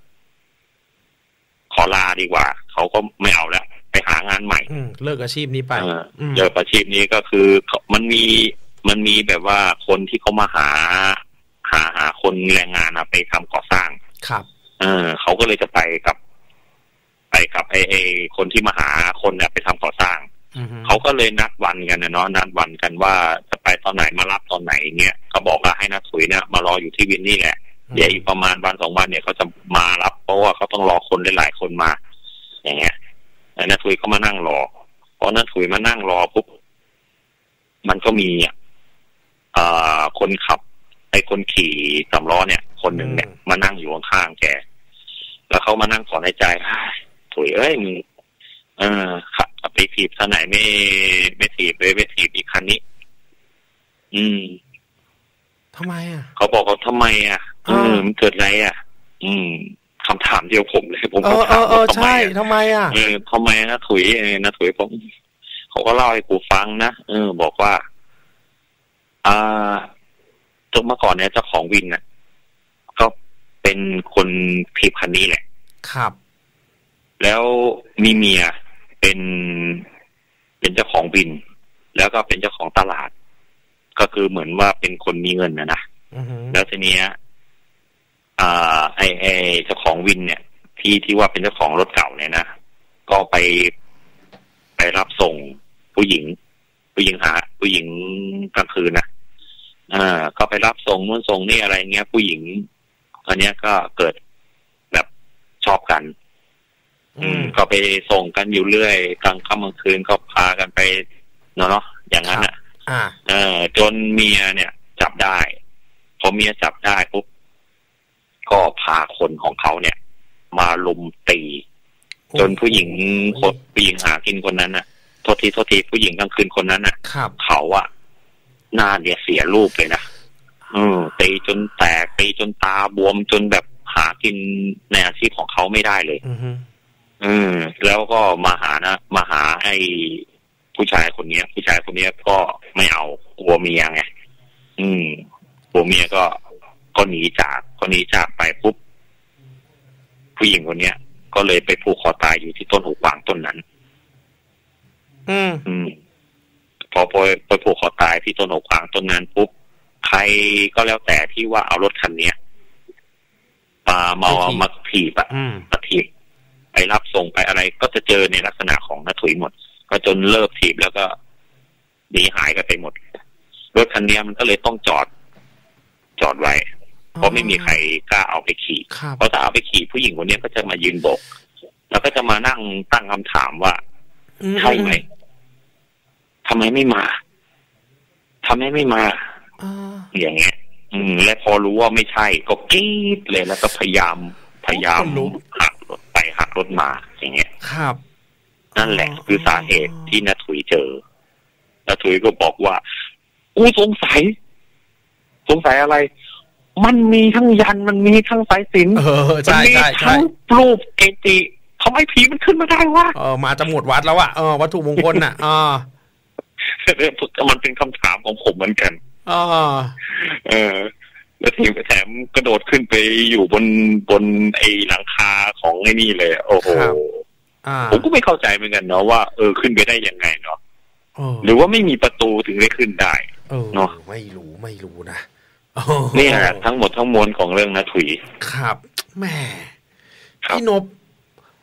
Speaker 2: ขอลาดีกว่าเขาก็ไม่เอาแล้วไปหางานใหม่
Speaker 1: เลิกอาชีพนี้ไป
Speaker 2: เลิกอาชีพนี้ก็คือมันมีมันมีแบบว่าคนที่เขามาหาหาหาคนแรงงานไปทำก่อสร้าง
Speaker 1: ครับ
Speaker 2: เออเขาก็เลยจะไปกับไปกับไอ้ไอ้คนที่มาหาคนเนี่ยไปทำก่อสร้างเขาก็เลยนัดวันกันนะเนาะนัดวันกันว่าจะไปตอนไหนมารับตอนไหนเงี้ยเขาบอกว่าให้นัดถุยเนี่ยมารออยู่ที่วินนี่แหละเดี๋ยวอีกประมาณวันสองวันเนี่ยเขาจะมารับเพราะว่าเขาต้องรอคนหลายๆคนมาอย่างเงี้ยนัดถุยเขามานั่งรอพอนัดถุยมานั่งรอปุ๊บมันก็มีอ่าคนขับไอ้คนขี่สำล้อเนี่ยคนหนึ่งเนี่ยมานั่งอยู่ข้างๆแกแล้วเขามานั่งถอนหายใจถุยเอ้ยมึงเออขับไปถีบท่าไหนไม่ไม่ถีบเลยไม่ถีบอีกคันนี้อืม
Speaker 1: ทำไมอ่ะ
Speaker 2: เขาบอกว่าทำไมอ่ะเออมันเกิดอะไรอ่ะอืมคำถามเดียวผมเลยผมก็ถามว่าทำไม
Speaker 1: ทำไมอ่ะ
Speaker 2: เออทำไมนะถุยเออนะถุยผมเขาก็เล่าให้กูฟังนะเออบอกว่าอ่าจนเมื่อก่อนเนี่ยเจ้าของวินน่ะก็เป็นคนถีบคันนี้แหละ
Speaker 1: ครับ
Speaker 2: แล้วมีเมียเป็นเป็นเจ้าของวินแล้วก็เป็นเจ้าของตลาดก็คือเหมือนว่าเป็นคนมีเงินนะนะแล้วทีนี้อ่าไอ้ไอ้เจ้าของวินเนี่ยที่ที่ว่าเป็นเจ้าของรถเก่าเนี่ยนะก็ไปไปรับส่งผู้หญิงผู้หญิงหาผู้หญิงกลางคืนนะอ่าก็ไปรับส่งนู่นส่งนี่อะไรเงี้ยผู้หญิงอันเนี้ยก็เกิดแบบชอบกันอืมก็ไปส่งกันอยู่เรื่อยกลางค่ำกลางคืนก็พากันไปเนาะเนาะอย่างนั้นอ่ะ
Speaker 1: อ่า
Speaker 2: เออจนเมียเนี่ยจับได้พอเมียจับได้ปุ๊บก็พาคนของเขาเนี่ยมาลุมตีจนผู้หญิงคนผู้หญิงหากินคนนั้นน่ะโทษทีโทษทีผู้หญิงกลางคืนคนนั้นน่ะเขาอะหน้าเนี่ยเสียรูปเลยนะอืมตีจนแตกตีจนตาบวมจนแบบหากินในอาชีพของเขาไม่ได้เลยอืมแล้วก็มาหานะมาหาไอ้ผู้ชายคนนี้ผู้ชายคนนี้ก็ไม่เอากลัวเมียไงอืมกลัวเมียก็ก็หนีจากก็หนีจากไปปุ๊บผู้หญิงคนเนี้ยก็เลยไปผูกคอตายอยู่ที่ต้นหูกวางต้นนั้น
Speaker 1: อืม
Speaker 2: อืมพอไปไปผูกคอตายที่ต้นหูกวางต้นนั้นปุ๊บใครก็แล้วแต่ที่ว่าเอารถคันเนี้ยมามามาถีบอะมาถีบไปรับส่งไปอะไรก็จะเจอในลักษณะของนักถุยหมดก็จนเลิกถีบแล้วก็หนีหายกันไปหมดรถคันนี้มันก็เลยต้องจอดจอดไว้เพราะไม่มีใครกล้าเอาไปขี่เพราะถ้าเอาไปขี่ผู้หญิงคนนี้ก็จะมายืนโบกแล้วก็จะมานั่งตั้งคำถามว่าใช่ไหมทำไมไม่มาทำไมไม่มาอย่างเงี้ยอืมและพอรู้ว่าไม่ใช่ก็กรี๊ดเลยแล้วก็พยายามพยายามหักรถไปหักรถมาอย่างเงี้ย
Speaker 1: ครับ
Speaker 2: นั่นแหละคือสาเหตุที่น้าถุยเจอน้าถุยก็บอกว่ากูสงสัยสงสัยอะไรมันมีทั้งยันมันมีทั้งสายสิญจน์มันมีทั้งรูปเกจิทำไมผีมันขึ้นมาได้วะ
Speaker 1: เออมาจะหมดวัดแล้วอะเออวัตถุมงคลน่ะอ่า
Speaker 2: มันเป็นคำถามของผมเหมือนกัน
Speaker 1: อ่า
Speaker 2: เออแล้วทีแถมกระโดดขึ้นไปอยู่บนบนไอ้หลังคาของไอ้นี่เลยโอ้โหผมก็ไม่เข้าใจเหมือนกันเนาะว่าเออขึ้นไปได้ยังไงเนาะหรือว่าไม่มีประตูถึงได้ขึ้นได้
Speaker 1: เนาะไม่รู้ไม่รู้นะ
Speaker 2: นี่แหละทั้งหมดทั้งมวลของเรื่องน้าถุย
Speaker 1: ครับแม่พี่นพ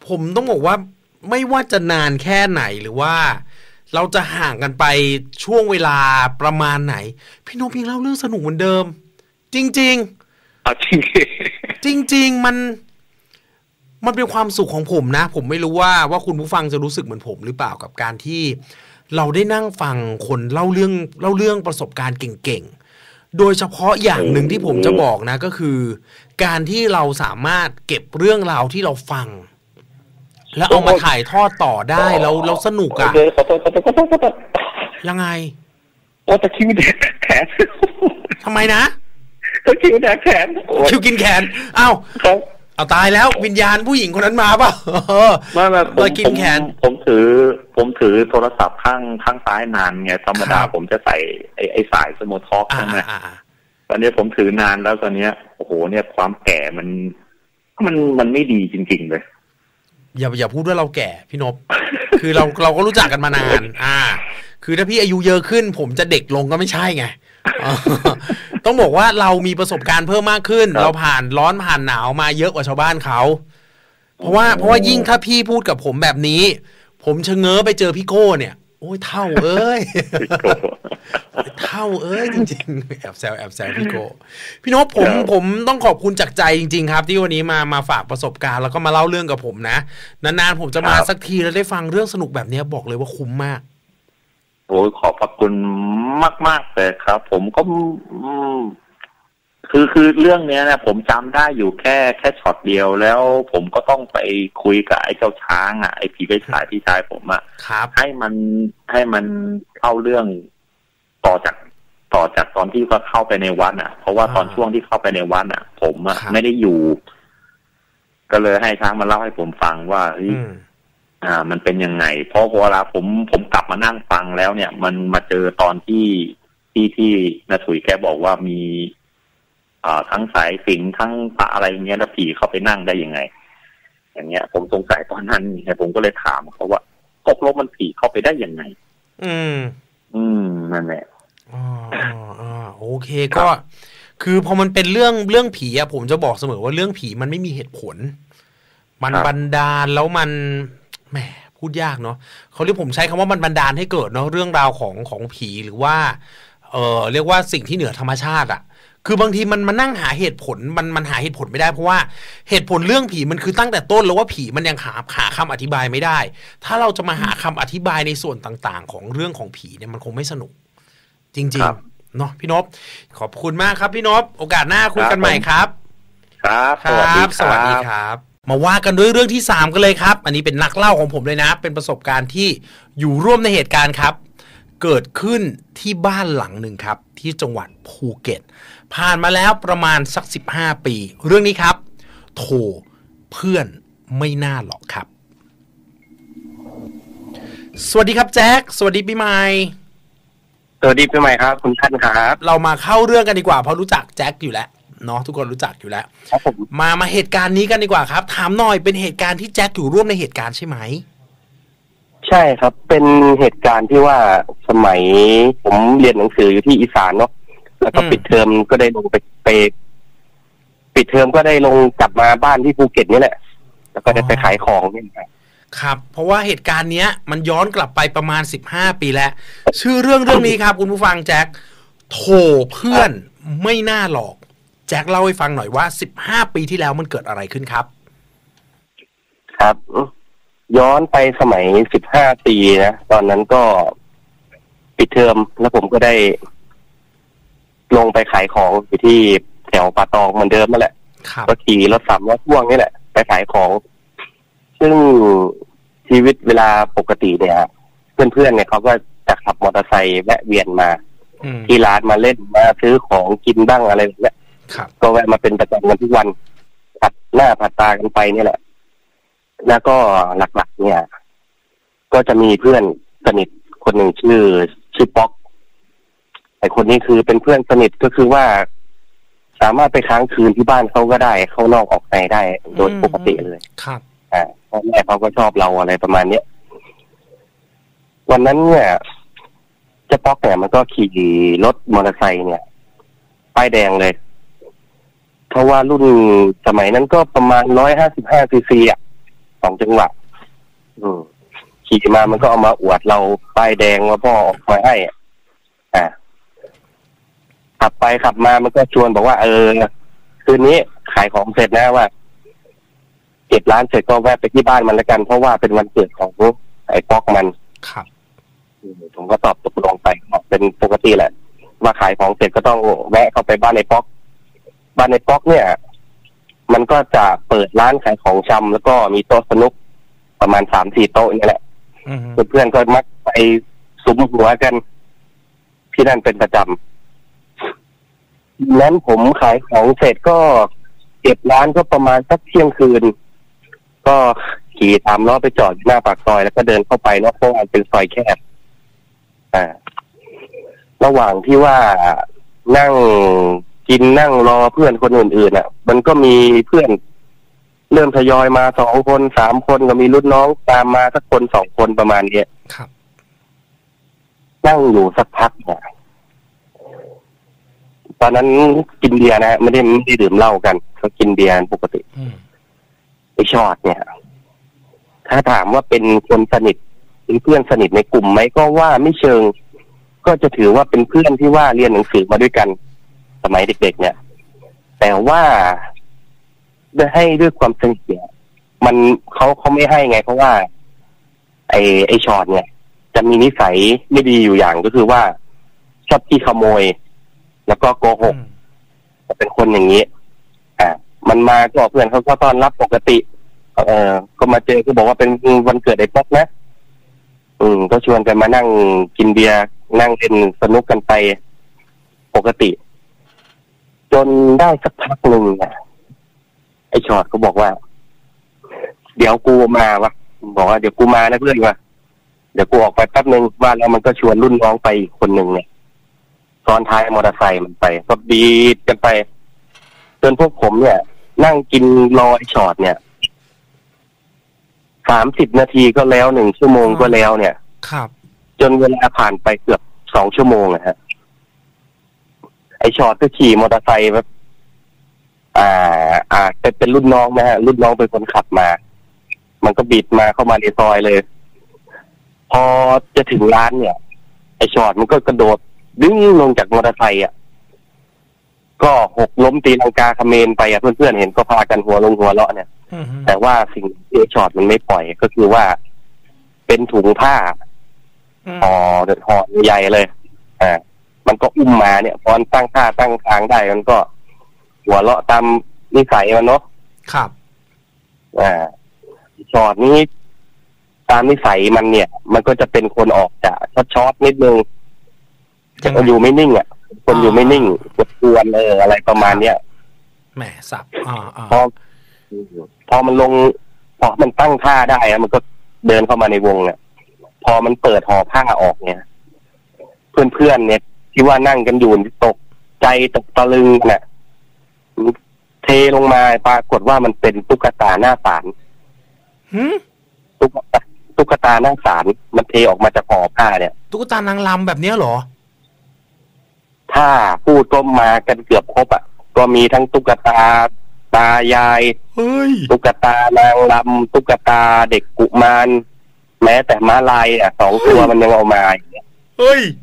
Speaker 1: ผมต้องบอกว่าไม่ว่าจะนานแค่ไหนหรือว่าเราจะห่างกันไปช่วงเวลาประมาณไหนพี่นพยังเล่าเรื่องสนุกเหมือนเดิมจริงๆ
Speaker 2: เอาจริง
Speaker 1: จริงๆมันมันเป็นความสุขของผมนะผมไม่รู้ว่าว่าคุณผู้ฟังจะรู้สึกเหมือนผมหรือเปล่ากับการที่เราได้นั่งฟังคนเล่าเรื่องเล่าเรื่องประสบการณ์เก่งๆโดยเฉพาะอย่างหนึ่งที่ผมจะบอกนะก็คือการที่เราสามารถเก็บเรื่องราวที่เราฟังแล้วเอามาถ่ายทอดต่อได้แล้วเราสนุกอ่ะยังไง
Speaker 2: โอ้ตะคิวแดกแขน
Speaker 1: ทำไมนะ
Speaker 2: ตะคิวแดกแขน
Speaker 1: คิวกินแขนเอ้าเอาตายแล้ววิญญาณผู้หญิงคนนั้นมาป่ะ
Speaker 2: ไม่ไม่ผมกินแขนผมถือผมถือโทรศัพท์ข้างข้างซ้ายนานไงธรรมดาผมจะใส่ไอ้ไอ้สายสโมทอล์กใช่ไหมตอนนี้ผมถือนานแล้วตอนนี้โอ้โหเนี่ยความแก่มันมันมันไม่ดีจริงๆเลย
Speaker 1: อย่าอย่าพูดว่าเราแก่พี่นพ คือเราเราก็รู้จักกันมานาน อ่า คือถ้าพี่อายุเยอะขึ้นผมจะเด็กลงก็ไม่ใช่ไง ต้องบอกว่าเรามีประสบการณ์เพิ่มมากขึ้นเราผ่านร้อนผ่านหนาวมาเยอะกว่าชาวบ้านเขาเพราะว่าเพราะว่ายิ่งถ้าพี่พูดกับผมแบบนี้ผมชะเง้อไปเจอพี่โก้เนี่ยโอ้ยเท่าเอ้ย เท่าเอ้ยจริงๆแอบแซวแอบแซวพี่โก้พี่นพผมผมต้องขอบคุณจากใจจริงๆครับที่วันนี้มามาฝากประสบการณ์แล้วก็มาเล่าเรื่องกับผมนะนานๆผมจะมาสักทีแล้วได้ฟังเรื่องสนุกแบบนี้บอกเลยว่าคุ้มมาก
Speaker 2: โอ้ยขอบพระคุณมากๆเลยครับผมก็คือคือเรื่องนี้นะผมจำได้อยู่แค่แค่ช็อตเดียวแล้วผมก็ต้องไปคุยกับไอ้เจ้าช้างอ่ะไอ้ผีไปฉายพี่ชายผมอ่ะให้มันให้มันเข้าเรื่องต่อจากต่อจากตอนที่ก็เข้าไปในวัดอ่ะเพราะว่าตอนช่วงที่เข้าไปในวัดอ่ะผมอ่ะไม่ได้อยู่ก็เลยให้ช้างมาเล่าให้ผมฟังว่าอ่ามันเป็นยังไงเพราะเวลาผมผมกลับมานั่งฟังแล้วเนี่ยมันมาเจอตอนที่ที่ที่นาถุยแกบอกว่ามีอ่าทั้งสายสิงทั้งพระอะไรเงี้ยแล้วผีเข้าไปนั่งได้ยังไงอย่างเงี้ยผมสงสัยตอนนั้นไงผมก็เลยถามเขาว่าตกลงมันผีเข้าไปได้ยังไง
Speaker 1: อืม
Speaker 2: อืมนั่นแหละ
Speaker 1: อ๋ออ๋อโอเคก็คือพอมันเป็นเรื่องเรื่องผีอะผมจะบอกเสมอว่าเรื่องผีมันไม่มีเหตุผลมันบันดาลแล้วมันแหมพูดยากเนาะเขาเรียกผมใช้คำว่ามันบันดาลให้เกิดเนาะเรื่องราวของของผีหรือว่าเออเรียกว่าสิ่งที่เหนือธรรมชาติอะคือบางทีมันมานั่งหาเหตุผลมันมันหาเหตุผลไม่ได้เพราะว่าเหตุผลเรื่องผีมันคือตั้งแต่ต้นแล้วว่าผีมันยังหาหาคำอธิบายไม่ได้ถ้าเราจะมาหาคำอธิบายในส่วนต่างๆของเรื่องของผีเนี่ยมันคงไม่สนุกจริงๆเนาะพี่นพขอบคุณมากครับพี่นพโอกาสหน้าคุยกันใหม่ครับ
Speaker 2: ครับครับ
Speaker 1: สวัสดีครับมาว่ากันด้วยเรื่องที่สามกันเลยครับอันนี้เป็นนักเล่าของผมเลยนะเป็นประสบการณ์ที่อยู่ร่วมในเหตุการณ์ครับเกิดขึ้นที่บ้านหลังหนึ่งครับที่จังหวัดภูเก็ตผ่านมาแล้วประมาณสักสิบห้าปีเรื่องนี้ครับโทรเพื่อนไม่น่าหรอกครับสวัสดีครับแจ็คสวัสดีปีใหม่
Speaker 3: สวัสดีปีใหม่ครับคุณท่านครับ
Speaker 1: เรามาเข้าเรื่องกันดีกว่าเพราะรู้จักแจ็คอยู่แล้วเนาะทุกคนรู้จักอยู่แล้ว
Speaker 3: ครับผม
Speaker 1: มามาเหตุการณ์นี้กันดีกว่าครับถามหน่อยเป็นเหตุการณ์ที่แจ็คอยู่ร่วมในเหตุการณ์ใช่ไหม
Speaker 3: ใช่ครับเป็นเหตุการณ์ที่ว่าสมัยผมเรียนหนังสืออยู่ที่อีสานเนาะแล้วก็ปิดเทอมก็ได้ลงไปไปปิดเทอมก็ได้ลงกลับมาบ้านที่ภูเก็ตนี่แหละแล้วก็ได้ไปขายของนี่
Speaker 1: ครับเพราะว่าเหตุการณ์เนี้ยมันย้อนกลับไปประมาณสิบห้าปีแล้วชื่อเรื่องเรื่องนี้ครับคุณผู้ฟังแจ็คโทรเพื่อนไม่น่าหลอกแจ็คเล่าให้ฟังหน่อยว่าสิบห้าปีที่แล้วมันเกิดอะไรขึ้นครับ
Speaker 3: ครับย้อนไปสมัยสิบห้าปีนะตอนนั้นก็ปิดเทอมแล้วผมก็ได้ลงไปขายของอยู่ที่แถวป่าตองเหมือนเดิมนั่นแหละก็ขี่รถสามล้อพ่วงนี่แหละไปขายของซึ่งชีวิตเวลาปกติเนี่ยเพื่อนๆเนี่ยเขาก็จะขับมอเตอร์ไซค์แวะเวียนมาที่ร้านมาเล่นมาซื้อของกินบ้างอะไรแบบนี้ก็แวะมาเป็นประจำกันทุกวันผัดหน้าผัดตากันไปนี่แหละแล้วก็หลักๆเนี่ยก็จะมีเพื่อนสนิทคนหนึ่งชื่อชื่อป๊อกไอ้คนนี้คือเป็นเพื่อนสนิทก็คือว่าสามารถไปค้างคืนที่บ้านเขาก็ได้เข้านอกออกในได้โดยปกติเลย
Speaker 1: ครับ
Speaker 3: อ่าพ่อแม่เขาก็ชอบเราอะไรประมาณเนี้ยวันนั้นเนี่ยเจ้าป๊อกเนี่ยมันก็ขี่รถมอเตอร์ไซค์เนี่ยป้ายแดงเลยเพราะว่ารุ่นสมัยนั้นก็ประมาณร้อยห้าสิบห้าซีซีอ่ะสององจังหวะอืมขี่มามันก็เอามาอวดเราป้ายแดงว่าพ่อออกมาให้อ่าขับไปขับมามันก็ชวนบอกว่าเออคืนนี้ขายของเสร็จนะว่าเก็บร้านเสร็จก็แวะไปที่บ้านมันแล้วกันเพราะว่าเป็นวันเกิดของไอ้ป๊อกมัน
Speaker 1: ครับ
Speaker 3: ผมก็ตอบตกลงไปเป็นปกติแหละว่าขายของเสร็จก็ต้องแวะเข้าไปบ้านไอ้ป๊อกบ้านไอ้ป๊อกเนี่ยมันก็จะเปิดร้านขายของชำแล้วก็มีโต๊ะสนุกประมาณสามสี่โต๊ะนี่แหละเพื่อนๆก็มักไปสุมหัวกันที่นั่นเป็นประจำนั้นผมขายของเสร็จก็เก็บร้านก็ประมาณสักเที่ยงคืนก็ขี่ตามล้อไปจอดหน้าปากซอยแล้วก็เดินเข้าไปเนาะเพราะมันเป็นซอยแคบอ่าระหว่างที่ว่านั่งกินนั่งรอเพื่อนคนอื่นๆอ่ะมันก็มีเพื่อนเริ่มทยอยมาสองคนสามคนก็มีรุ่นน้องตามมาสักคนสองคนประมาณนี้
Speaker 1: ครับ
Speaker 3: นั่งอยู่สักพักเนี่ยตอนนั้นกินเบียร์นะไม่ได้ไม่ได้ดื่มเหล้ากันเขากินเบียร์ปกติไอ้ชอตเนี่ยถ้าถามว่าเป็นคนสนิทเป็นเพื่อนสนิทในกลุ่มไหมก็ว่าไม่เชิงก็จะถือว่าเป็นเพื่อนที่ว่าเรียนหนังสือมาด้วยกันสมัยเด็กๆเนี่ยแต่ว่าได้ให้ด้วยความสนิทเนี่ยมันเขาเขาไม่ให้ไงเพราะว่าไอ้ไอ้ชอตเนี่ยจะมีนิสัยไม่ดีอยู่อย่างก็คือว่าชอบขี้ขโมยแล้วก็โกหกจะเป็นคนอย่างนี้อ่ามันมาก็เพื่อนเขาก็ต้อนรับปกติเออก็มาเจอก็บอกว่าเป็นวันเกิดไอ้ป๊อกนะอืมก็ชวนกันมานั่งกินเบียร์นั่งเล่นสนุกกันไปปกติจนได้สักพักหนึ่งนะไอ้ชอตก็บอกว่าเดี๋ยวกูมาวะบอกว่าเดี๋ยวกูมานะเพื่อนวะเดี๋ยวกูออกไปแป๊บนึงว่าแล้วมันก็ชวนรุ่นน้องไปอีกคนหนึ่งเนี่ยซ้อนท้ายมอเตอร์ไซค์มันไปก็บีบกันไปจนพวกผมเนี่ยนั่งกินรอไอ้ชอตเนี่ยสามสิบนาทีก็แล้วหนึ่งชั่วโมงก็แล้วเนี่ย
Speaker 1: ครับ
Speaker 3: จนเวลาผ่านไปเกือบสองชั่วโมงนะฮะไอ้ชอตก็ขี่มอเตอร์ไซค์แบบอ่าอ่าเป็นเป็นรุ่นน้องนะฮะรุ่นน้องเป็นคนขับมามันก็บิดมาเข้ามาในซอยเลยพอจะถึงร้านเนี่ยไอ้ชอตมันก็กระโดดดึงลงจากมอเตอร์ไซค์อ่ะก็หกล้มตีลังกาเขมรไปอ่ะเพื่อนๆเห็นก็พากันหัวลงหัวเลาะเนี่ยแต่ว่าสิ่งที่ไอ้ชอตมันไม่ปล่อยก็คือว่าเป็นถุงผ้าห่อห่อใหญ่เลยอ่ามันก็อุ้มมาเนี่ยพอตั้งท่าตั้งทางได้มันก็หัวเลาะตามนิสัยมันเนาะ
Speaker 1: ครับ
Speaker 3: อ่าชอตนี้ตามนิสัยมันเนี่ยมันก็จะเป็นคนออกจะช็อตๆนิดนึงจะอยู่ไม่นิ่งอ่ะคนอยู่ไม่นิ่งกวนๆเอออะไรประมาณเนี้ย
Speaker 1: แหมสับอ่า
Speaker 3: พอพอมันลงพอมันตั้งท่าได้มันก็เดินเข้ามาในวงเนี่ยพอมันเปิดห่อผ้าออกเนี่ยเพื่อนๆเนี่ยที่ว่านั่งกันอยู่ตกใจตกตะลึงน่ะเทลงมาปรากฏว่ามันเป็นตุ๊กตาหน้าศาลตุ๊กตาตุ๊กตาหน้าศาลมันเทออกมาจากห่อผ้าเนี่ย
Speaker 1: ตุ๊กตานางรำแบบนี้เหรอ
Speaker 3: ถ้าพูดก็มากันเกือบครบอ่ะก็มีทั้งตุ๊กตาตายายตุ๊กตานางรำตุ๊กตาเด็กกุมารแม้แต่ม้าลายอ่ะสองตัวมันยังเอามา
Speaker 1: เฮ้ย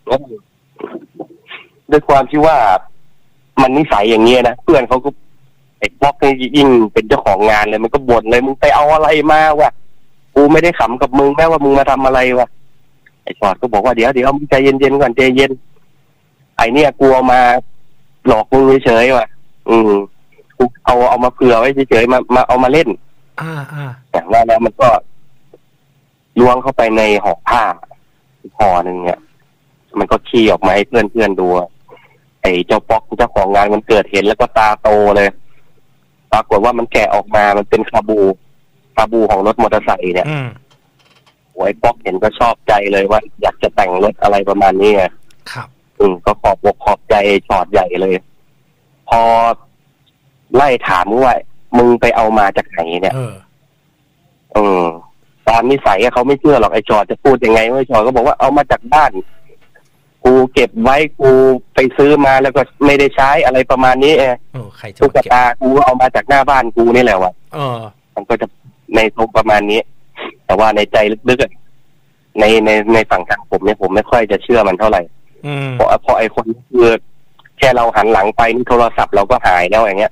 Speaker 3: ด้วยความที่ว่ามันนิสัยอย่างเงี้ยนะเพื่อนเขาก็ไอ้ป๊อกนี่ยิ่งเป็นเจ้าของงานเลยมันก็บ่นเลยมึงไปเอาอะไรมาวะกูไม่ได้ขำกับมึงแม้ว่ามึงมาทำอะไรวะไอ้ชอตก็บอกว่าเดี๋ยวเดี๋ยวมึงใจเย็นๆก่อนใจเย็นไอ้เนี่ยกลัวมาหลอกมึงเฉยๆว่ะอืมกูเอาเอามาเผื่อไว้เฉยๆมามาเอามาเล่น
Speaker 1: อ่าอ่า
Speaker 3: แต่ว่าแล้วมันก็ล้วงเข้าไปในห่อผ้าห่อหนึ่งเนี่ยมันก็ขี้ออกมาให้เพื่อนเพื่อนดูไอ้เจ้าป๊อกเจ้าของงานมันเกิดเห็นแล้วก็ตาโตเลยปรากฏว่ามันแกะออกมามันเป็นคาบูคาบูของรถมอเตอร์ไซค์เนี่ยโอ้ยป๊อกเห็นก็ชอบใจเลยว่าอยากจะแต่งรถอะไรประมาณนี้ไง
Speaker 1: ครับ
Speaker 3: อืมก็ขอบอกขอบใจชอตใหญ่เลยพอไล่ถามว่ามึงไปเอามาจากไหนเนี่ยเออตามนิสัยเขาไม่เชื่อหรอกไอ้ชอตจะพูดยังไงไอ้ชอตก็บอกว่าเอามาจากบ้านกูเก็บไว้กูไปซื้อมาแล้วก็ไม่ได้ใช้อะไรประมาณนี้เองตุ๊กตากูเอามาจากหน้าบ้านกูนี่แหละวะมันก็จะในตรงประมาณนี้แต่ว่าในใจลึกๆในในในฝั่งทางผมเนี่ยผมไม่ค่อยจะเชื่อมันเท่าไหร่เพราะเพราะไอ้คนคือแค่เราหันหลังไปนี่โทรศัพท์เราก็หายแล้วอย่างเงี้ย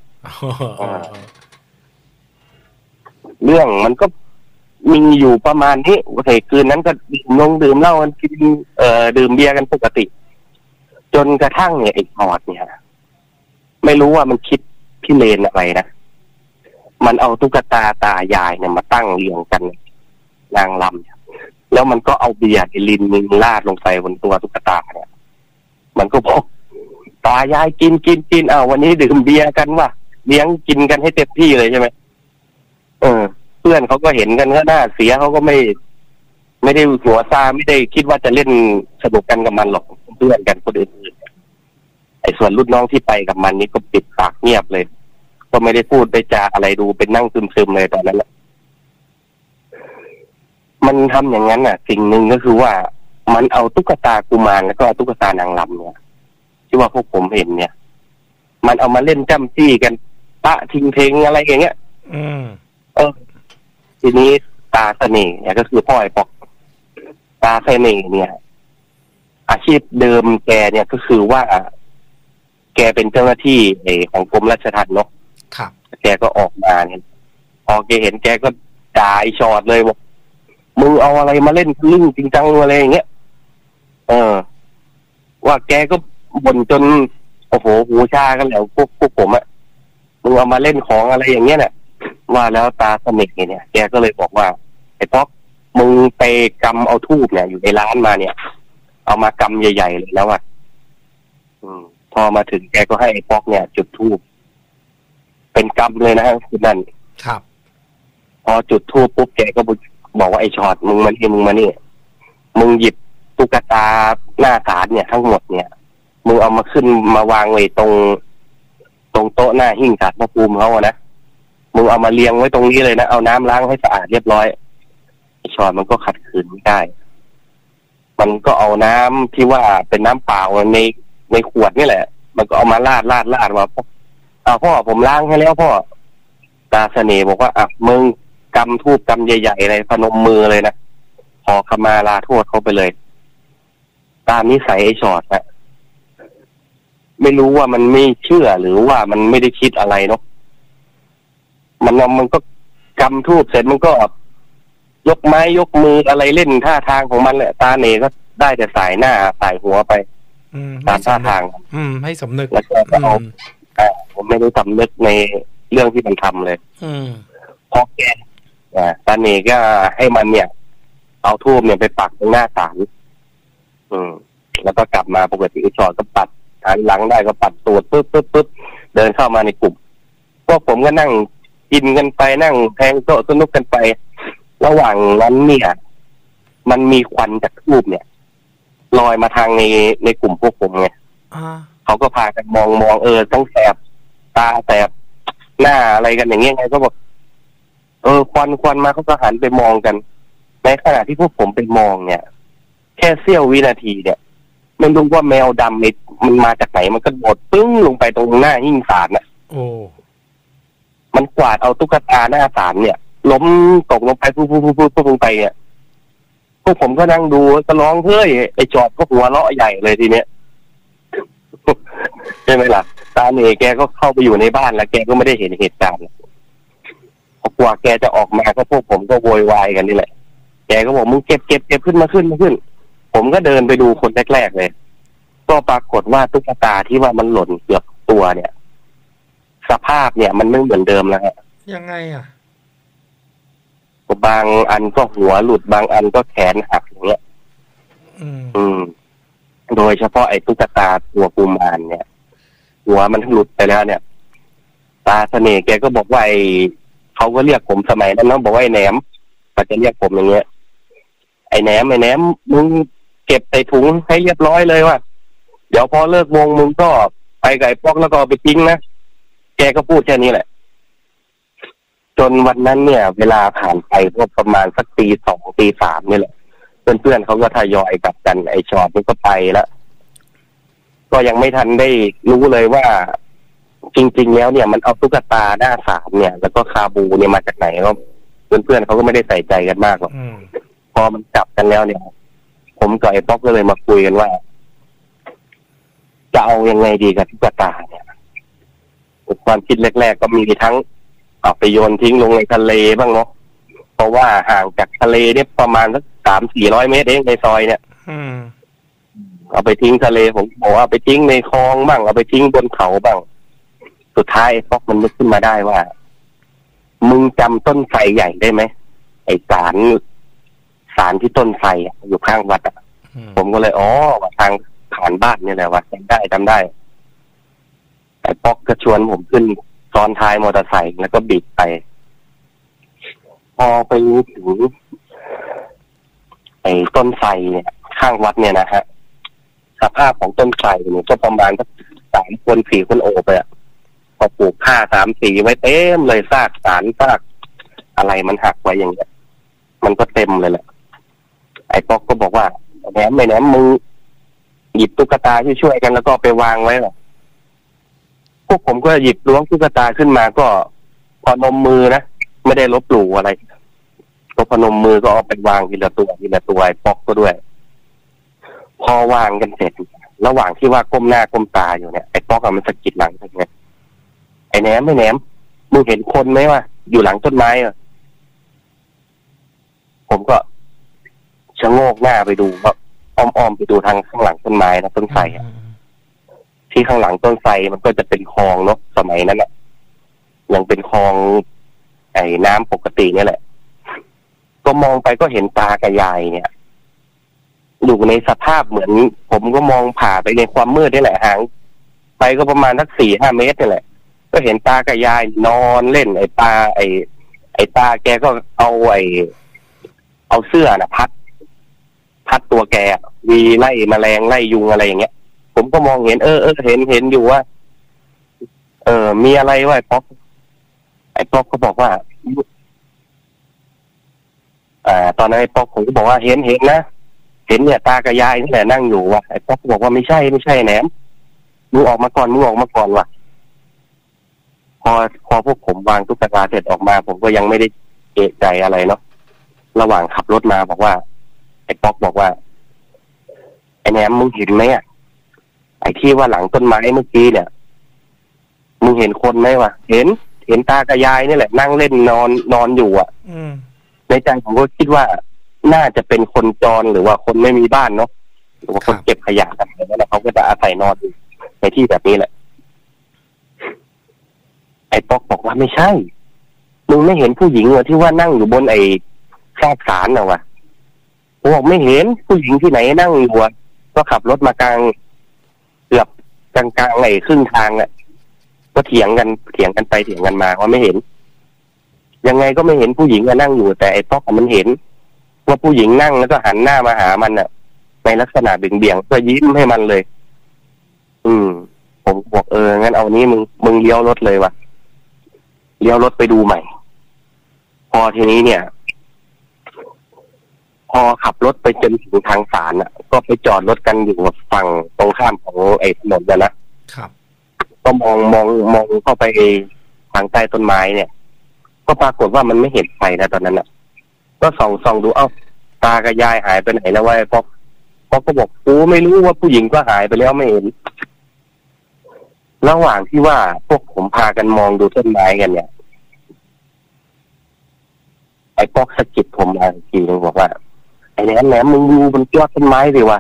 Speaker 3: เรื่องมันก็มีอยู่ประมาณนี้โอเคคืนนั้นก็ดื่มลงดื่มเหล้ากันกินเอ่อดื่มเบียร์กันปกติจนกระทั่งเนี่ยไอ้พอดเนี่ยไม่รู้ว่ามันคิดพี่เลนอะไรนะมันเอาตุ๊กตาตายายเนี่ยมาตั้งเรียงกันนางลำแล้วมันก็เอาเบียร์ลินมึงลาดลงไปบนตัวตุ๊กตาเนี่ยมันก็บอกตายายกินกินกินอ้าววันนี้ดื่มเบียร์กันว่ะเลี้ยงกินกันให้เต็มที่เลยใช่ไหมเออเพื่อนเขาก็เห็นกันก็น่าเสียเขาก็ไม่ไม่ได้หัวซาไม่ได้คิดว่าจะเล่นสนุกกันกับมันหรอกเพื่อนกันคนอื่นๆไอ้ส่วนรุ่นน้องที่ไปกับมันนี่ก็ปิดปากเงียบเลยก็ไม่ได้พูดไปจาอะไรดูเป็นนั่งซึมๆเลยตอนนั้นแหละมันทำอย่างนั้นอ่ะสิ่งหนึ่งก็คือว่ามันเอาตุ๊กตากุมารแล้วก็ตุ๊กตานางรำเนี่ยที่ว่าพวกผมเห็นเนี่ยมันเอามาเล่นจ้ำจี้กันปะทิ้งเพลงอะไรอย่างเงี้ยอืมเออทีนี้ตาเสน่ห์เนี่ยก็คือพ่อไอ้ปอกตาเสน่ห์เนี่ยอาชีพเดิมแกเนี่ยก็คือว่าแกเป็นเจ้าหน้าที่เอของกรมราชทัณฑ์เนาะครับแกก็ออกมาเนี่ยพอแกเห็นแกก็ด่าไอ้ชอดเลยบอกมึงเอาอะไรมาเล่นลึ่งจริงจังอะไรอย่างเงี้ยเออว่าแกก็บ่นจนโอ้โหหูชากันแล้วพวกพวกผมอะมึงเอามาเล่นของอะไรอย่างเงี้ยเนี่ยว่าแล้วตาสนิทเนี่ยแกก็เลยบอกว่าไอ้ป๊อกมึงไปกำเอาทูบเนี่ยอยู่ในร้านมาเนี่ยเอามากำใหญ่ๆเลยแล้วอ่ะอืมพอมาถึงแกก็ให้ไอ้ป๊อกเนี่ยจุดทูบเป็นกำเลยนะฮะคุณนั่นครับพอจุดทูบปุ๊บแกก็บอกว่าไอ้ชอดมึงมานี่มึงมานี่มึงหยิบตุ๊กตาหน้าศาลเนี่ยทั้งหมดเนี่ยมึงเอามาขึ้นมาวางไว้ตรงตรงโต๊ะหน้าหิ้งศาลพระภูมิเขาอะนะมึงเอามาเรียงไว้ตรงนี้เลยนะเอาน้ำล้างให้สะอาดเรียบร้อยไอ้ชอดมันก็ขัดขืนไม่ได้มันก็เอาน้ำที่ว่าเป็นน้ำเปล่าในในขวดนี่แหละมันก็เอามาลาดลาดลาดมาอ้าวพ่อผมล้างให้แล้วพ่อตาเสน่ห์บอกว่าอ่ะมึงกำทูบกำใหญ่ๆเลยพนมมือเลยนะขอขมาลาโทษเขาไปเลยตามนิสัยไอ้ชอดนะไม่รู้ว่ามันไม่เชื่อหรือว่ามันไม่ได้คิดอะไรเนาะมันมันก็กำทูบเสร็จมันก็ยกไม้ยกมืออะไรเล่นท่าทางของมันแหละตาเนก็ได้แต่สายหน้าสายหัวไปตามท่าทาง
Speaker 1: อืมให้สำนึก
Speaker 3: แล้วก็เอาผมไม่ได้สำนึกในเรื่องที่มันทำเลยอืมพอแกตาเนก็ให้มันเนี่ยเอาทูบเนี่ยไปปักตรงหน้าศาลอืมแล้วก็กลับมาปกติไอ้ชอดก็ปัดหันหลังได้ก็ปัดตูดปึ๊บปึ๊บปึ๊บเดินเข้ามาในกลุ่มพวกผมก็นั่งกินกันไปนั่งแทงโต๊ะสนุกกันไประหว่างนั้นเนี่ยมันมีควันจากทูบเนี่ยลอยมาทางในในกลุ่มพวกผมไงเขาก็พากันมองมองเออต้องแสบตาแสบหน้าอะไรกันอย่างเงี้ยไงก็บอกเออควันควันมาเขาก็หันไปมองกันในขณะที่พวกผมไปมองเนี่ยแค่เสี้ยววินาทีเนี่ยไม่รู้ว่าแมวดำมันมาจากไหนมันก็โดดปึ้งลงไปตรงหน้าหิ้งศาลน่ะโอ้มันกวาดเอาตุ๊กตาหน้าศาลเนี่ยล้มตกลงไปปุ๊บปุ๊บปุ๊บปุ๊บลงไปเนี่ยพวกผมก็นั่งดูก็ร้องเฮ้ยไอ้จอดก็หัวเราะใหญ่เลยทีเนี้ยใช่ไหมล่ะตาเนแกก็เข้าไปอยู่ในบ้านแล้วแกก็ไม่ได้เห็นเหตุการณ์พอกว่าแกจะออกมาก็พวกผมก็โวยวายกันนี่แหละแกก็บอกมึงเก็บเก็บเก็บขึ้นมาขึ้นมาขึ้นผมก็เดินไปดูคนแรกๆเลยก็ปรากฏว่าตุ๊กตาที่ว่ามันหล่นเกือบตัวเนี่ยสภาพเนี่ยมันไม่เหมือนเดิมแล้วฮะ
Speaker 1: ยังไงอ่ะ
Speaker 3: บางอันก็หัวหลุดบางอันก็แขนหักอย่างเงี้ยอืมอืมโดยเฉพาะไอ้ตุ๊กตาตัวกุมารเนี่ยหัวมันหลุดไปแล้วเนี่ยตาเสน่ห์แกก็บอกว่าไอ้เขาก็เรียกผมสมัยนั้นน้องบอกว่าไอ้แหนมเขาจะเรียกผมอย่างเงี้ยไอ้แหนมไอ้แหนมมึงเก็บใส่ถุงให้เรียบร้อยเลยว่าเดี๋ยวพอเลิกวงมึงก็ไปไก่ปอกแล้วก็ไปทิ้งนะแกก็พูดแค่นี้แหละจนวันนั้นเนี่ยเวลาผ่านไปก็ประมาณสักตีสองตีสามนี่แหละเพื่อนๆเขาก็ทยอยกลับกันไอ้ชอตนี่ก็ไปแล้วก็ยังไม่ทันได้รู้เลยว่าจริงๆแล้วเนี่ยมันเอาตุ๊กตาหน้าศาลเนี่ยแล้วก็คาบูเนี่ยมาจากไหนก็เพื่อนๆเขาก็ไม่ได้ใส่ใจกันมากหรอกพอมันจับกันแล้วเนี่ยผมกับไอ้ป๊อกก็เลยมาคุยกันว่าจะเอายังไงดีกับตุ๊กตาเนี่ยความคิดแรกๆก็มีทั้งเอาไปโยนทิ้งลงในทะเลบ้างเนาะเพราะว่าห่างจากทะเลเนี่ยประมาณสักสามสี่ร้อยเมตรเองในซอยเนี่ยเอาไปทิ้งทะเลผมบอกว่าไปทิ้งในคลองบ้างเอาไปทิ้งบนเขาบ้างสุดท้ายป๊อกมันนึกขึ้นมาได้ว่ามึงจำต้นไทรใหญ่ได้ไหมไอสารสารที่ต้นไทรอยู่ข้างวัดอ่ะผมก็เลยอ๋อทางผ่านบ้านนี่แหละวัดจำได้จำได้ไอป๊อกก็ชวนผมขึ้นซ้อนท้ายมอเตอร์ไซค์แล้วก็บิดไปพอไปถึงไอ้ต้นไทรเนี่ยข้างวัดเนี่ยนะฮะสภาพของต้นไทรเนี่ยก็ประมาณสักสามคนสี่คนโอบไปอ่ะพอปลูกผ้าสามสีไว้เต็มเลยซากสารซากอะไรมันหักไว้อย่างเงี้ยมันก็เต็มเลยแหละไอ้ป๊อกก็บอกว่าแหนมไม่แหนมมึงหยิบตุ๊กตาที่ช่วยกันแล้วก็ไปวางไว้หรอพวกผมก็หยิบล้วงตุ๊กตาขึ้นมาก็พอนมมือนะไม่ได้ลบหลู่อะไรก็พนมมือก็เอาไปวางทีละตัวทีละตัวไอ้ป๊อกก็ด้วยพอวางกันเสร็จระหว่างที่ว่าก้มหน้าก้มตาอยู่เนี่ยไอ้ป๊อกมันสะกิดหลังไปไงไอ้แหนมไม่แหนมมึงเห็นคนไหมวะอยู่หลังต้นไม้อ่ะผมก็ชะโงกหน้าไปดูก็อ้อมๆไปดูทางข้างหลังต้นไม้นะต้นไทรอ่ะที่ข้างหลังต้นไทรมันก็จะเป็นคลองเนาะสมัยนั้นแหละยังเป็นคลองไอ้น้ำปกตินี่แหละก็มองไปก็เห็นตากับยายเนี่ยอยู่ในสภาพเหมือนผมก็มองผ่าไปในความมืดนี่แหละห่างไปก็ประมาณสักสี่ห้าเมตรนี่แหละก็เห็นตากับยายนอนเล่นไอ้ตาไอ้ไอ้ตาแกก็เอาไอ้เอาเสื้อน่ะพัดพัดตัวแกวีไล่แมลงไล่ยุงอะไรอย่างเงี้ยผมก็มองเห็นเออเออเห็นเห็นอยู่ว่าเออมีอะไรวะไอ้ป๊อกไอ้ป๊อกก็บอกว่าอ่าตอนนั้นไอ้ป๊อกผมก็บอกว่าเห็นเห็นนะเห็นเนี่ยตากับยายนี่แหละนั่งอยู่ว่ะไอ้ป๊อกก็บอกว่าไม่ใช่ไม่ใช่แหนมมึงออกมาก่อนมึงออกมาก่อนว่ะพอพอพวกผมวางตุ๊กตาเสร็จออกมาผมก็ยังไม่ได้เอะใจอะไรเนาะระหว่างขับรถมาบอกว่าไอ้ป๊อกบอกว่าไอ้แหนมมึงเห็นไหมอ่ะไอ้ที่ว่าหลังต้นไม้เมื่อกี้เนี่ยมึงเห็นคนไหมวะเห็นเห็นตากับยายนี่แหละนั่งเล่นนอนนอนอยู่อ่ะในใจผมก็คิดว่าน่าจะเป็นคนจรหรือว่าคนไม่มีบ้านเนาะหรือว่าคนเก็บขยะกันแล้วเขาก็จะอาศัยนอนในที่แบบนี้แหละไอ้ป๊อกบอกว่าไม่ใช่มึงไม่เห็นผู้หญิงเหรอที่ว่านั่งอยู่บนไอ้ซากศาลน่ะวะผมบอกไม่เห็นผู้หญิงที่ไหนนั่งอยู่อ่ะก็ขับรถมากลางเกือบกลางกลางไอ้ครึ่งทางอ่ะก็เถียงกันเถียงกันไปเถียงกันมาว่าไม่เห็นยังไงก็ไม่เห็นผู้หญิงอะนั่งอยู่แต่ไอ้ป๊อกมันเห็นว่าผู้หญิงนั่งแล้วก็หันหน้ามาหามันอ่ะในลักษณะเบี่ยงๆก็ยิ้มให้มันเลยอืมผมบอกเอองั้นเอานี้มึงมึงเลี้ยวรถเลยวะเลี้ยวรถไปดูใหม่พอทีนี้เนี่ยพอขับรถไปจนถึงทางศาลอ่ะก็ไปจอดรถกันอยู่ฝั่งตรงข้ามของไอ้ถนนน่ะนะครับก็มองมองมองเข้าไปทางใต้ต้นไม้เนี่ยก็ปรากฏว่ามันไม่เห็นใครนะตอนนั้นอ่ะก็ส่องส่องดูเอ้าตากับยายหายไปไหนแล้ววะไอ้ป๊อกป๊อกก็บอกกูไม่รู้ว่าผู้หญิงก็หายไปแล้วไม่เห็นระหว่างที่ว่าพวกผมพากันมองดูต้นไม้กันเนี่ยไอ้ป๊อกสะกิดผมมาทีนึงบอกว่าไอ้แหนมแหนมมึงดูบนยอดต้นไม้สิวะ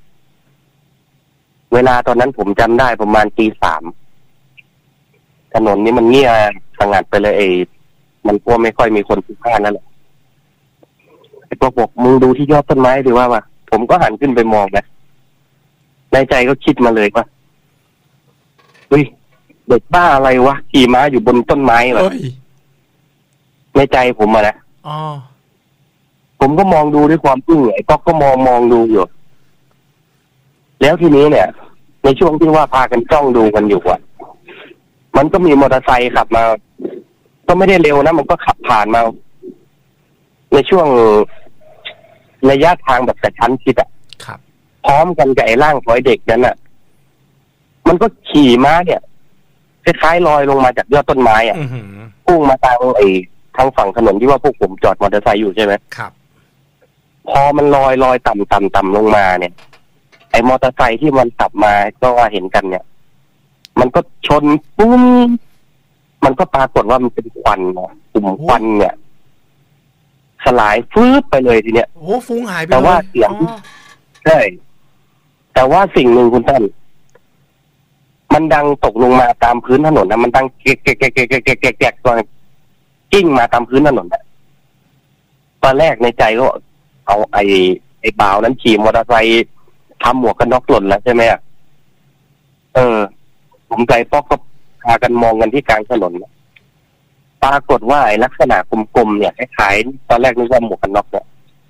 Speaker 3: เวลาตอนนั้นผมจำได้ประมาณตีสามถนนนี้มันเงียบสงัดไปเลยไอ้มันก็ไม่ค่อยมีคนพลุกพล่านนั่นแหละไอ้ป๊อกบอกมึงดูที่ยอดต้นไม้สิว่าวะผมก็หันขึ้นไปมองนะในใจก็คิดมาเลยว่าเฮ้ยเด็กบ้าอะไรวะขี่ม้าอยู่บนต้นไม้วะในใจผมอะนะอ๋อผมก็มองดูด้วยความอึ้งไอ้ป๊อกก็มองมองดูอยู่แล้วทีนี้เนี่ยในช่วงที่ว่าพากันจ้องดูกันอยู่อ่ะมันก็มีมอเตอร์ไซค์ขับมาก็ไม่ได้เร็วนะมันก็ขับผ่านมาในช่วงระยะทางแบบกระชั้นชิดอ่ะพร้อมกันกับไอ้ร่างของไอ้เด็กนั้นอ่ะมันก็ขี่ม้าเนี่ยคล้ายๆลอยลงมาจากยอดต้นไม้อ่ะพุ่งมาทางไอ้ทางฝั่งถนนที่ว่าพวกผมจอดมอเตอร์ไซค์อยู่ใช่ไหม
Speaker 1: ครับ
Speaker 3: พอมันลอยลอยต่ำต่ำต่ำลงมาเนี่ยไอ้มอเตอร์ไซค์ที่มันขับมาก็ว่าเห็นกันเนี่ยมันก็ชนปุ้มมันก็ปรากฏว่ามันเป็นควันเนาะกลุ่มควันเนี่ยสลายฟื้นไปเลยทีเนี้ย
Speaker 1: โอ้ฟุ้งหายไป
Speaker 3: แต่ว่าเสียงใช่แต่ว่าสิ่งหนึ่งคุณท่านมันดังตกลงมาตามพื้นถนนนะมันดังเก๊กเก๊กเก๊กเก๊กเก๊กเก๊กเก๊กเก๊กตัวกิ้งมาตามพื้นถนนตอนแรกในใจก็เอาไอ้ไอ้บ่าวนั้นขี่มอเตอร์ไซค์ทำหมวกกันน็อกหล่นแล้วใช่ไหมอ่ะเออผมใจป๊อกก็พากันมองกันที่กลางถนนปรากฏว่าไอ้ลักษณะกลมๆเนี่ยคล้ายๆตอนแรกนึกว่าหมวกกันน็อกเนี่ย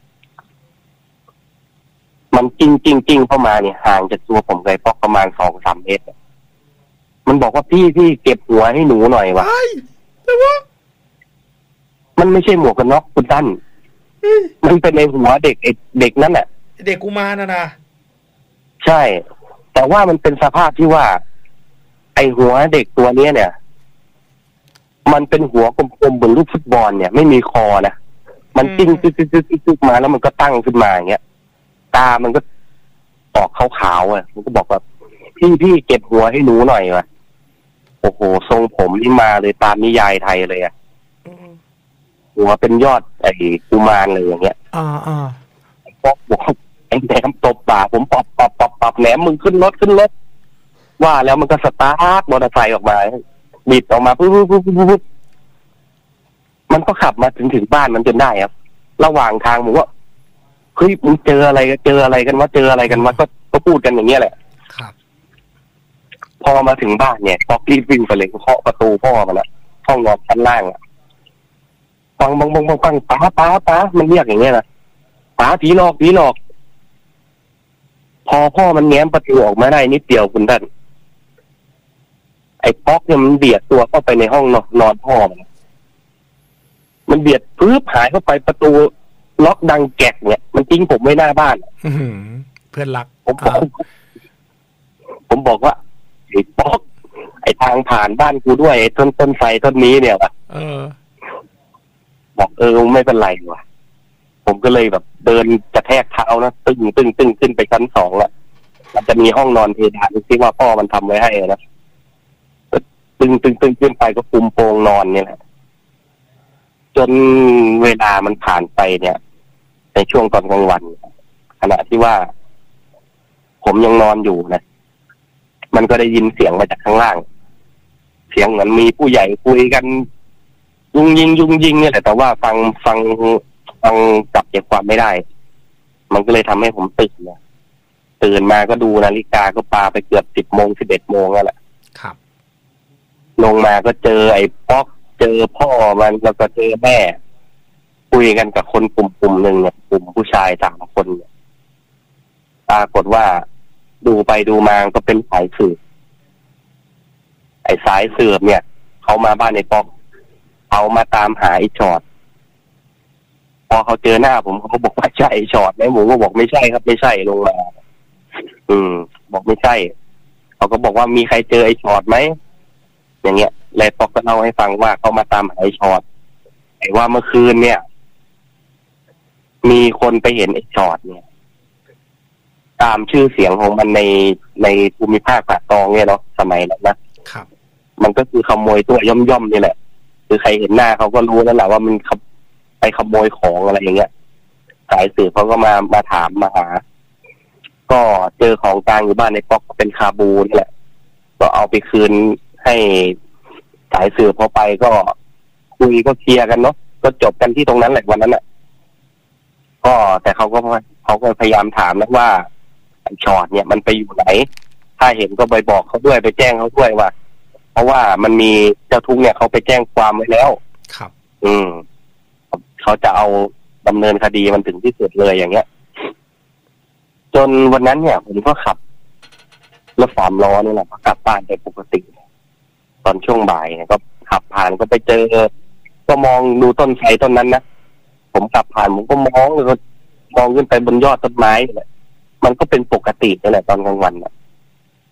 Speaker 3: มันกิ้งกิ้งกิ้งเข้ามาเนี่ยห่างจากตัวผมใจป๊อกประมาณสองสามเมตรมันบอกว่าพี่พี่เก็บหัวให้หนูหน่อยวะ
Speaker 1: แต่ว่า
Speaker 3: มันไม่ใช่หมวกกันน็อกคุณตั้นมันเป็นในหัวเด็กเด็กนั่นแหละ
Speaker 1: เด็กกุมารน่ะนะ
Speaker 3: ใช่แต่ว่ามันเป็นสภาพที่ว่าไอหัวเด็กตัวนี้เนี่ยมันเป็นหัวกลมๆเหมือนลูกฟุตบอลเนี่ยไม่มีคอนะมันจิ้งตึ๊กๆๆๆมาแล้วมันก็ตั้งขึ้นมาอย่างเงี้ยตามันก็ออกขาวๆอ่ะมันก็บอกว่าพี่พี่เก็บหัวให้หนูหน่อยวะโอ้โหทรงผมนี่มาเลยตามนิยายไทยเลยอ่ะหัวเป็นยอดไอ้กุมารเลยอย่างเงี้ย
Speaker 1: อ่าอ่า
Speaker 3: บอกบอกไอ้แหนมตบป่าผมปอบปอบปอบปอบแหนมมึงขึ้นรถขึ้นรถว่าแล้วมันก็สตาร์ทมอเตอร์ไซค์ออกมาบิดออกมาปุ๊บปุ๊บปุ๊บปุ๊บมันก็ขับมาถึงถึงบ้านมันจนได้ครับระหว่างทางผมว่าเฮ้ยมึงเจออะไรกันเจออะไรกันวะเจออะไรกันวะก็ก็พูดกันอย่างเงี้ยแหละ
Speaker 1: ครับ
Speaker 3: พอมาถึงบ้านเนี่ยป๊อกรีบวิ่งไปเลยเคาะประตูพ่อมันละห้องนอนชั้นล่างอ่ะปังปังปังปังปังป้าป้าป้ามันเรียกอย่างเงี้ยนะป้าผีหลอกผีหลอกพอพ่อมันแง้มประตูออกมาได้นิดเดียวคุณท่านไอ้ป๊อกเนี่ยมันเบียดตัวเข้าไปในห้องนอนพ่อมันมันเบียดปึ๊บหายเข้าไปประตูล็อกดังแกะเนี่ยมันทิ้งผมไว้หน้าบ้าน
Speaker 1: เพื่อนรัก
Speaker 3: ผมบอกผมบอกว่าไอ้ป๊อกไอ้ทางผ่านบ้านกูด้วยไอ้ต้นต้นไทรต้นนี้เนี่ยว่ะ
Speaker 1: เออ
Speaker 3: บอกเออไม่เป็นไรว่ะผมก็เลยแบบเดินกระแทกเท้านะตึ้งตึ้งตึ้งขึ้นไปชั้นสองละมันจะมีห้องนอนเพดานที่ว่าพ่อมันทำไว้ให้นะตึ้งตึ้งตึ้งขึ้นไปก็คุมโปงนอนเนี่ยแหละจนเวลามันผ่านไปเนี่ยในช่วงตอนกลางวันขณะที่ว่าผมยังนอนอยู่นะมันก็ได้ยินเสียงมาจากข้างล่างเสียงเหมือนมีผู้ใหญ่คุยกันยุงยิงยุงยิงเนี่ยแหละแต่ว่าฟังฟังฟังจับใจความไม่ได้มันก็เลยทำให้ผมตื่นนะตื่นมาก็ดูนาฬิกาก็ปาไปเกือบสิบโมงสิบเอ็ดโมงแล้วแหละ
Speaker 1: ครับ
Speaker 3: ลงมาก็เจอไอ้ป๊อกเจอพ่อมันแล้วก็เจอแม่คุยกันกับคนกลุ่มกลุ่มหนึ่งเนี่ยกลุ่มผู้ชายสามคนเนี่ยปรากฏว่าดูไปดูมาก็เป็นสายสืบไอ้สายสืบเนี่ยเขามาบ้านไอ้ป๊อกเขามาตามหาไอ้ชอดพอเขาเจอหน้าผมเขาบอกว่าใช่ไอ้ชอดไหมผมก็บอกไม่ใช่ครับไม่ใช่ลงมาอืมบอกไม่ใช่เขาก็บอกว่ามีใครเจอไอ้ชอดไหมอย่างเงี้ยแล้วป๊อกก็เล่าให้ฟังว่าเขามาตามหาไอ้ชอดไอ้ว่าเมื่อคืนเนี่ยมีคนไปเห็นไอ้ชอดเนี่ยตามชื่อเสียงของมันในในภูมิภาคป่าตองเนี่ยเนาะสมัยนั้นนะครับมันก็คือขโมยตัวย่อมย่อมนี่แหละคือใครเห็นหน้าเขาก็รู้แล้วแหละว่ามันไปขโมยของอะไรอย่างเงี้ยสายสืบเขาก็มามาถามมาหาก็เจอของกลางอยู่บ้านในป๊อกเป็นคาบูนี่แหละก็เอาไปคืนให้สายสืบพอไปก็คุยก็เคลียร์กันเนาะก็จบกันที่ตรงนั้นแหละวันนั้นแหละก็แต่เขาก็เขาก็พยายามถามนะว่าไอ้ชอดเนี่ยมันไปอยู่ไหนถ้าเห็นก็ไปบอกเขาด้วยไปแจ้งเขาด้วยว่าเพราะว่ามันมีเจ้าทุกข์เนี่ยเขาไปแจ้งความไว้แล้ว
Speaker 1: ครับ
Speaker 3: อืมเขาจะเอาดำเนินคดีมันถึงที่สุดเลยอย่างเงี้ยจนวันนั้นเนี่ยผมก็ขับรถสามล้อนี่แหละกลับบ้านไปปกติตอนช่วงบ่ายก็ขับผ่านก็ไปเจอก็มองดูต้นไทรต้นนั้นนะผมขับผ่านผมก็มองแล้วก็มองขึ้นไปบนยอดต้นไม้เนี่ยมันก็เป็นปกตินี่แหละตอนกลางวันนะ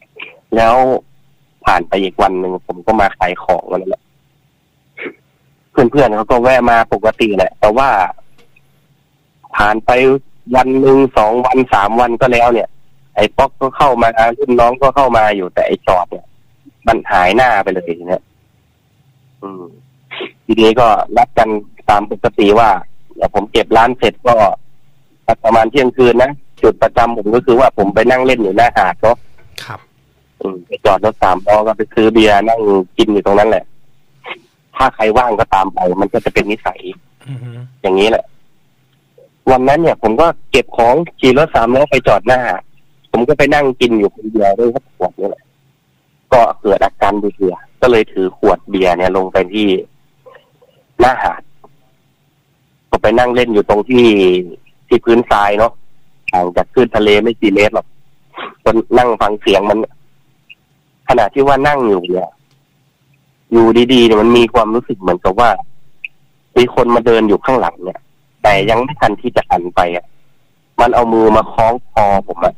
Speaker 3: แล้วผ่านไปอีกวันหนึ่งผมก็มาขายของแล้วแหละเพื่อนๆเขาก็แวะมาปกติแหละแต่ว่าผ่านไปวันหนึ่งสองวันสามวันก็แล้วเนี่ยไอ้ป๊อกก็เข้ามารุ่นน้องก็เข้ามาอยู่แต่ไอ้จอดเนี่ยมันหายหน้าไปเลยเนี่ยอืมทีนี้ก็นัดกันตามปกติว่าเดี๋ยวผมเก็บร้านเสร็จก็ประมาณเที่ยงคืนนะจุดประจำผมก็คือว่าผมไปนั่งเล่นอยู่หน้าหาดเนาะ
Speaker 1: ครับ
Speaker 3: อืมไปจอดรถสามล้อก็ไปซื้อเบียร์นั่งกินอยู่ตรงนั้นแหละถ้าใครว่างก็ตามไปมันก็จะเป็นนิสัย
Speaker 1: mm-hmm.
Speaker 3: อย่างนี้แหละวันนั้นเนี่ยผมก็เก็บของขี่รถสามล้อไปจอดหน้าผมก็ไปนั่งกินอยู่คนเดียวด้วยครับขวดนี่แหละก็เกิดอาการเบื่อก็เลยถือขวดเบียร์เนี่ยลงไปที่หน้าหาดก็ไปนั่งเล่นอยู่ตรงที่ที่พื้นทรายเนาะห่างจากคลื่นทะเลไม่กี่เมตรหรอกก็นั่งฟังเสียงมันขณะที่ว่านั่งอยู่เนี่ยอยู่ดีๆเนี่ยมันมีความรู้สึกเหมือนกับว่ามีคนมาเดินอยู่ข้างหลังเนี่ยแต่ยังไม่ทันที่จะหันไปอ่ะมันเอามือมาคล้องคอผมอ่ะ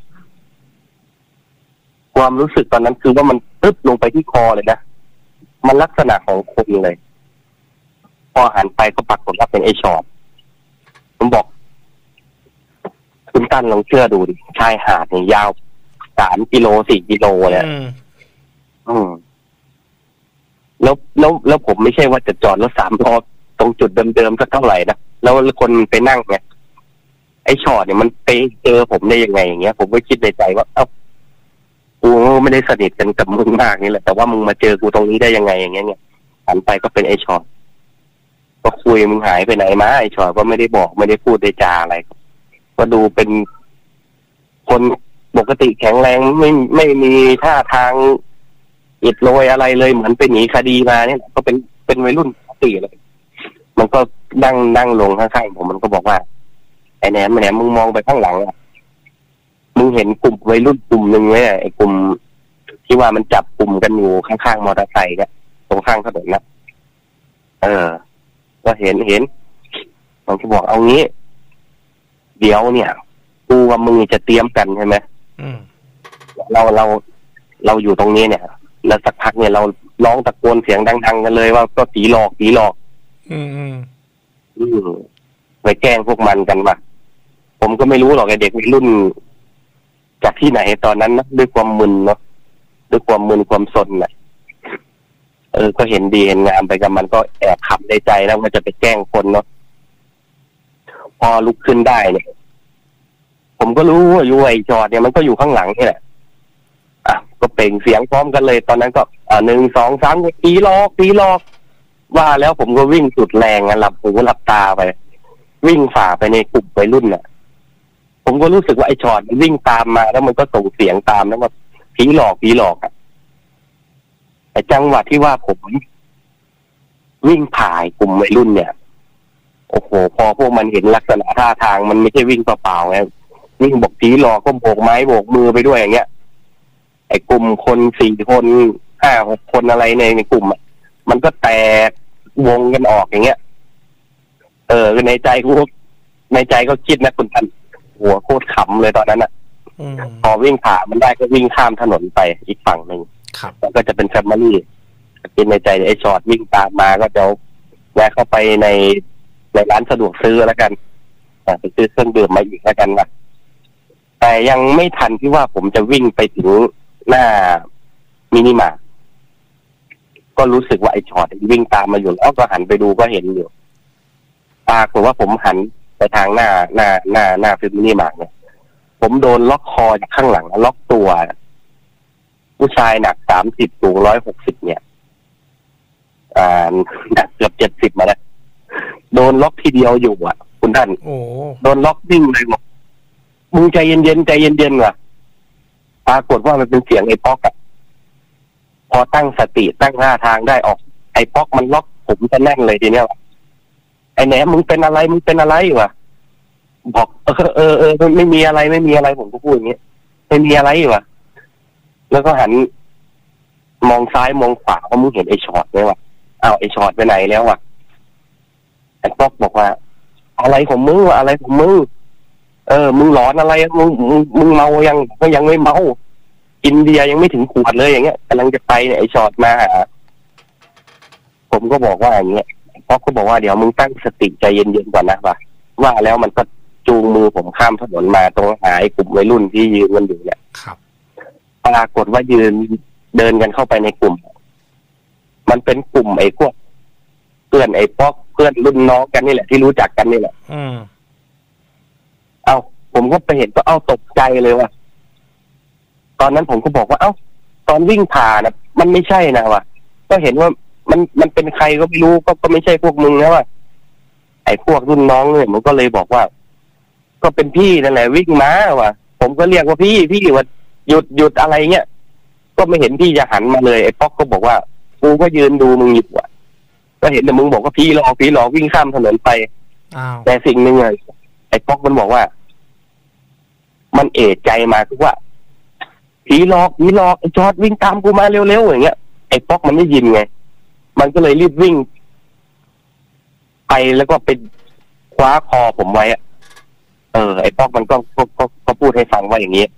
Speaker 3: ความรู้สึกตอนนั้นคือว่ามันตึ๊บลงไปที่คอเลยนะมันลักษณะของคนเลยพอหันไปก็ปรากฏว่าเป็นไอ้ชอบผมบอกคุณตั้นลองเชื่อดูดิชายหาดเนี่ยยาวสามกิโลสี่กิโลเนี่ยอืมแล้วแล้วแล้วผมไม่ใช่ว่าจะจอดรถสามล้อตรงจุดเดิมๆสักเท่าไหร่นะแล้วคนไปนั่งเนี่ยไอ้ชอตเนี่ยมันไปเจอผมได้ยังไงอย่างเงี้ยผมก็คิดในใจว่าเอ้ากูไม่ได้สนิทกันกับมึงมากนี่แหละแต่ว่ามึงมาเจอกูตรงนี้ได้ยังไงอย่างเงี้ยเนี่ยหันไปก็เป็นไอ้ชอตก็คุยมึงหายไปไหนมาไอ้ชอตก็ไม่ได้บอกไม่ได้พูดได้จาอะไรก็ดูเป็นคนปกติแข็งแรงไม่ไม่มีท่าทางอิดโรยอะไรเลยเหมือนไปหนีคดีมาเนี่ยก็เป็นเป็นวัยรุ่นปกติเลยมันก็นั่งนั่งลงข้างๆผมมันก็บอกว่าไอ้แหนมไอ้แหนมมึงมองไปข้างหลังอ่ะมึงเห็นกลุ่มวัยรุ่นกลุ่มหนึ่งไหมไอ้กลุ่มที่ว่ามันจับกลุ่มกันอยู่ข้างๆมอเตอร์ไซค์เนี่ยตรงข้างถนนนะเออก็เห็นเห็นมันก็บอกเอางี้เดี๋ยวเนี่ยกูกับมึงจะเตรียมกันใช่ไหมเราเราเราอยู่ตรงนี้เนี่ยแล้วสักพักเนี่ยเราร้องตะโกนเสียงดังๆกันเลยว่าก็ผีหลอกผีหลอกอืมอืมไปแกล้งพวกมันกันว่ะผมก็ไม่รู้หรอกไอ้เด็กวัยรุ่นจากที่ไหนตอนนั้นนะด้วยความมึนเนาะด้วยความมึนความซนน่ะเออก็เห็นดีเห็นงามไปกับมันก็แอบขำในใจนะว่าจะไปแกล้งคนเนาะพอลุกขึ้นได้เนี่ยผมก็รู้ว่าอยู่ไอ้จอดเนี่ยมันก็อยู่ข้างหลังนี่แหละอ่ะก็เปล่งเสียงพร้อมกันเลยตอนนั้นก็อ่าหนึ่งสองสามผีหลอกผีหลอกว่าแล้วผมก็วิ่งสุดแรงหลับหูหลับตาไปวิ่งฝ่าไปในกลุ่มวัยรุ่นน่ะผมก็รู้สึกว่าไอ้ชอตมันวิ่งตามมาแล้วมันก็ส่งเสียงตามแล้วว่าผีหลอกผีหลอกอ่ะไอ้จังหวะที่ว่าผมวิ่งผ่านกลุ่มวัยรุ่นเนี่ยโอ้โหพอพวกมันเห็นลักษณะท่าทางมันไม่ใช่วิ่งเปล่าๆไงวิ่งบอกผีหลอกก็โบกไม้โบกมือไปด้วยอย่างเงี้ยไอ้กลุ่มคนสี่คนห้าหกคนอะไรในในกลุ่มอ่ะมันก็แตกวงกันออกอย่างเงี้ยเออในใจกูในใจก็คิดนะคุณท่านหัวโคตรขำเลยตอนนั้นอ่ะพอวิ่งผ่านมันได้ก็วิ่งข้ามถนนไปอีกฝั่งหนึ่งแล้วก็จะเป็นแฟมิลี่คิดในใจไอ้ชอตวิ่งตามมาก็จะแวะเข้าไปในในร้านสะดวกซื้อแล้วกันไปซื้อเครื่องดื่มมาอีกแล้วกันนะแต่ยังไม่ทันที่ว่าผมจะวิ่งไปถึงหน้ามินิมาร์ทก็รู้สึกว่าไอ้ชอตวิ่งตามมาอยู่แล้วก็หันไปดูก็เห็นอยู่ปรากฏว่าผมหันไปทางหน้าหน้าหน้าหน้าฟิมินิมาร์ทเนี่ยผมโดนล็อกคอจากข้างหลังล็อกตัวผู้ชายหนักสามสิบสูงร้อยหกสิบเนี่ยอ่าหนักเกือบเจ็ดสิบมาแล้วโดนล็อกทีเดียวอยู่อ่ะคุณท่านโดนล็อกนิ่งเลยบอกมึงใจเย็นๆใจเย็นๆว่ะปรากฏว่ามันเป็นเสียงไอ้ป๊อกอ่ะพอตั้งสติตั้งท่าทางได้ออกไอ้ป๊อกมันล็อกผมจะแน่นเลยทีเนี้ยไอ้แหนมึงเป็นอะไรมึงเป็นอะไรวะบอกเออเออเออไม่มีอะไรไม่มีอะไรผมก็พูดอย่างเงี้ยไม่มีอะไรวะแล้วก็หันมองซ้ายมองขวาว่ามึงเห็นไอ้ชอตไหมวะอ้าวไอ้ชอตไปไหนแล้ววะไอ้ป๊อกบอกว่าอะไรของมึงวะอะไรของมึงเออมึงหลอนอะไรมึงมึงมึงเมายังก็ยังไม่เมากินเบียร์ยังไม่ถึงขวดเลยอย่างเงี้ยกำลังจะไปเนี่ยไอ้ชอตมาหาผมก็บอกว่าอย่างเงี้ยป๊อกก็บอกว่าเดี๋ยวมึงตั้งสติใจเย็นๆก่อนนะว่ะว่าแล้วมันก็จูงมือผมข้ามถนนมาตรงหาไอ้กลุ่มวัยรุ่นที่ยืนกันอยู่เนี่ย
Speaker 1: ครับ
Speaker 3: ปรากฏว่ายืนเดินกันเข้าไปในกลุ่มมันเป็นกลุ่มไอ้พวกเพื่อนไอ้ป๊อกเพื่อนรุ่นน้องกันนี่แหละที่รู้จักกันนี่แหละ
Speaker 1: อืม
Speaker 3: เอาผมก็ไปเห็นก็เอาตกใจเลยว่ะตอนนั้นผมก็บอกว่าเอ้าตอนวิ่งผ่านนะมันไม่ใช่นะว่ะก็เห็นว่ามันมันเป็นใครก็ไม่รู้ก็ก็ไม่ใช่พวกมึงนะว่ะไอ้พวกรุ่นน้องเนี่ยมันก็เลยบอกว่าก็เป็นพี่นั่นแหละวิ่งมาว่ะผมก็เรียกว่าพี่พี่ว่าหยุดหยุดอะไรเงี้ยก็ไม่เห็นพี่จะหันมาเลยไอ้ป๊อกก็บอกว่ากูก็ยืนดูมึงอยู่ว่ะก็เห็นแต่มึงบอกว่าพี่หลอกพี่หลอกวิ่งข้ามถนนไปแต่สิ่งหนึ่งเลยไอ้ป๊อกมันบอกว่ามันเอะใจมาคือว่าผีหลอกผีหลอกไอ้จอดวิ่งตามกูมาเร็วๆอย่างเงี้ยไอ้ป๊อกมันไม่ยินไงมันก็เลยรีบวิ่งไปแล้วก็ไปคว้าคอผมไว้อะเออไอ้ป๊อกมันก็ก็ก็ก็พูดให้ฟังว่าอย่างนี้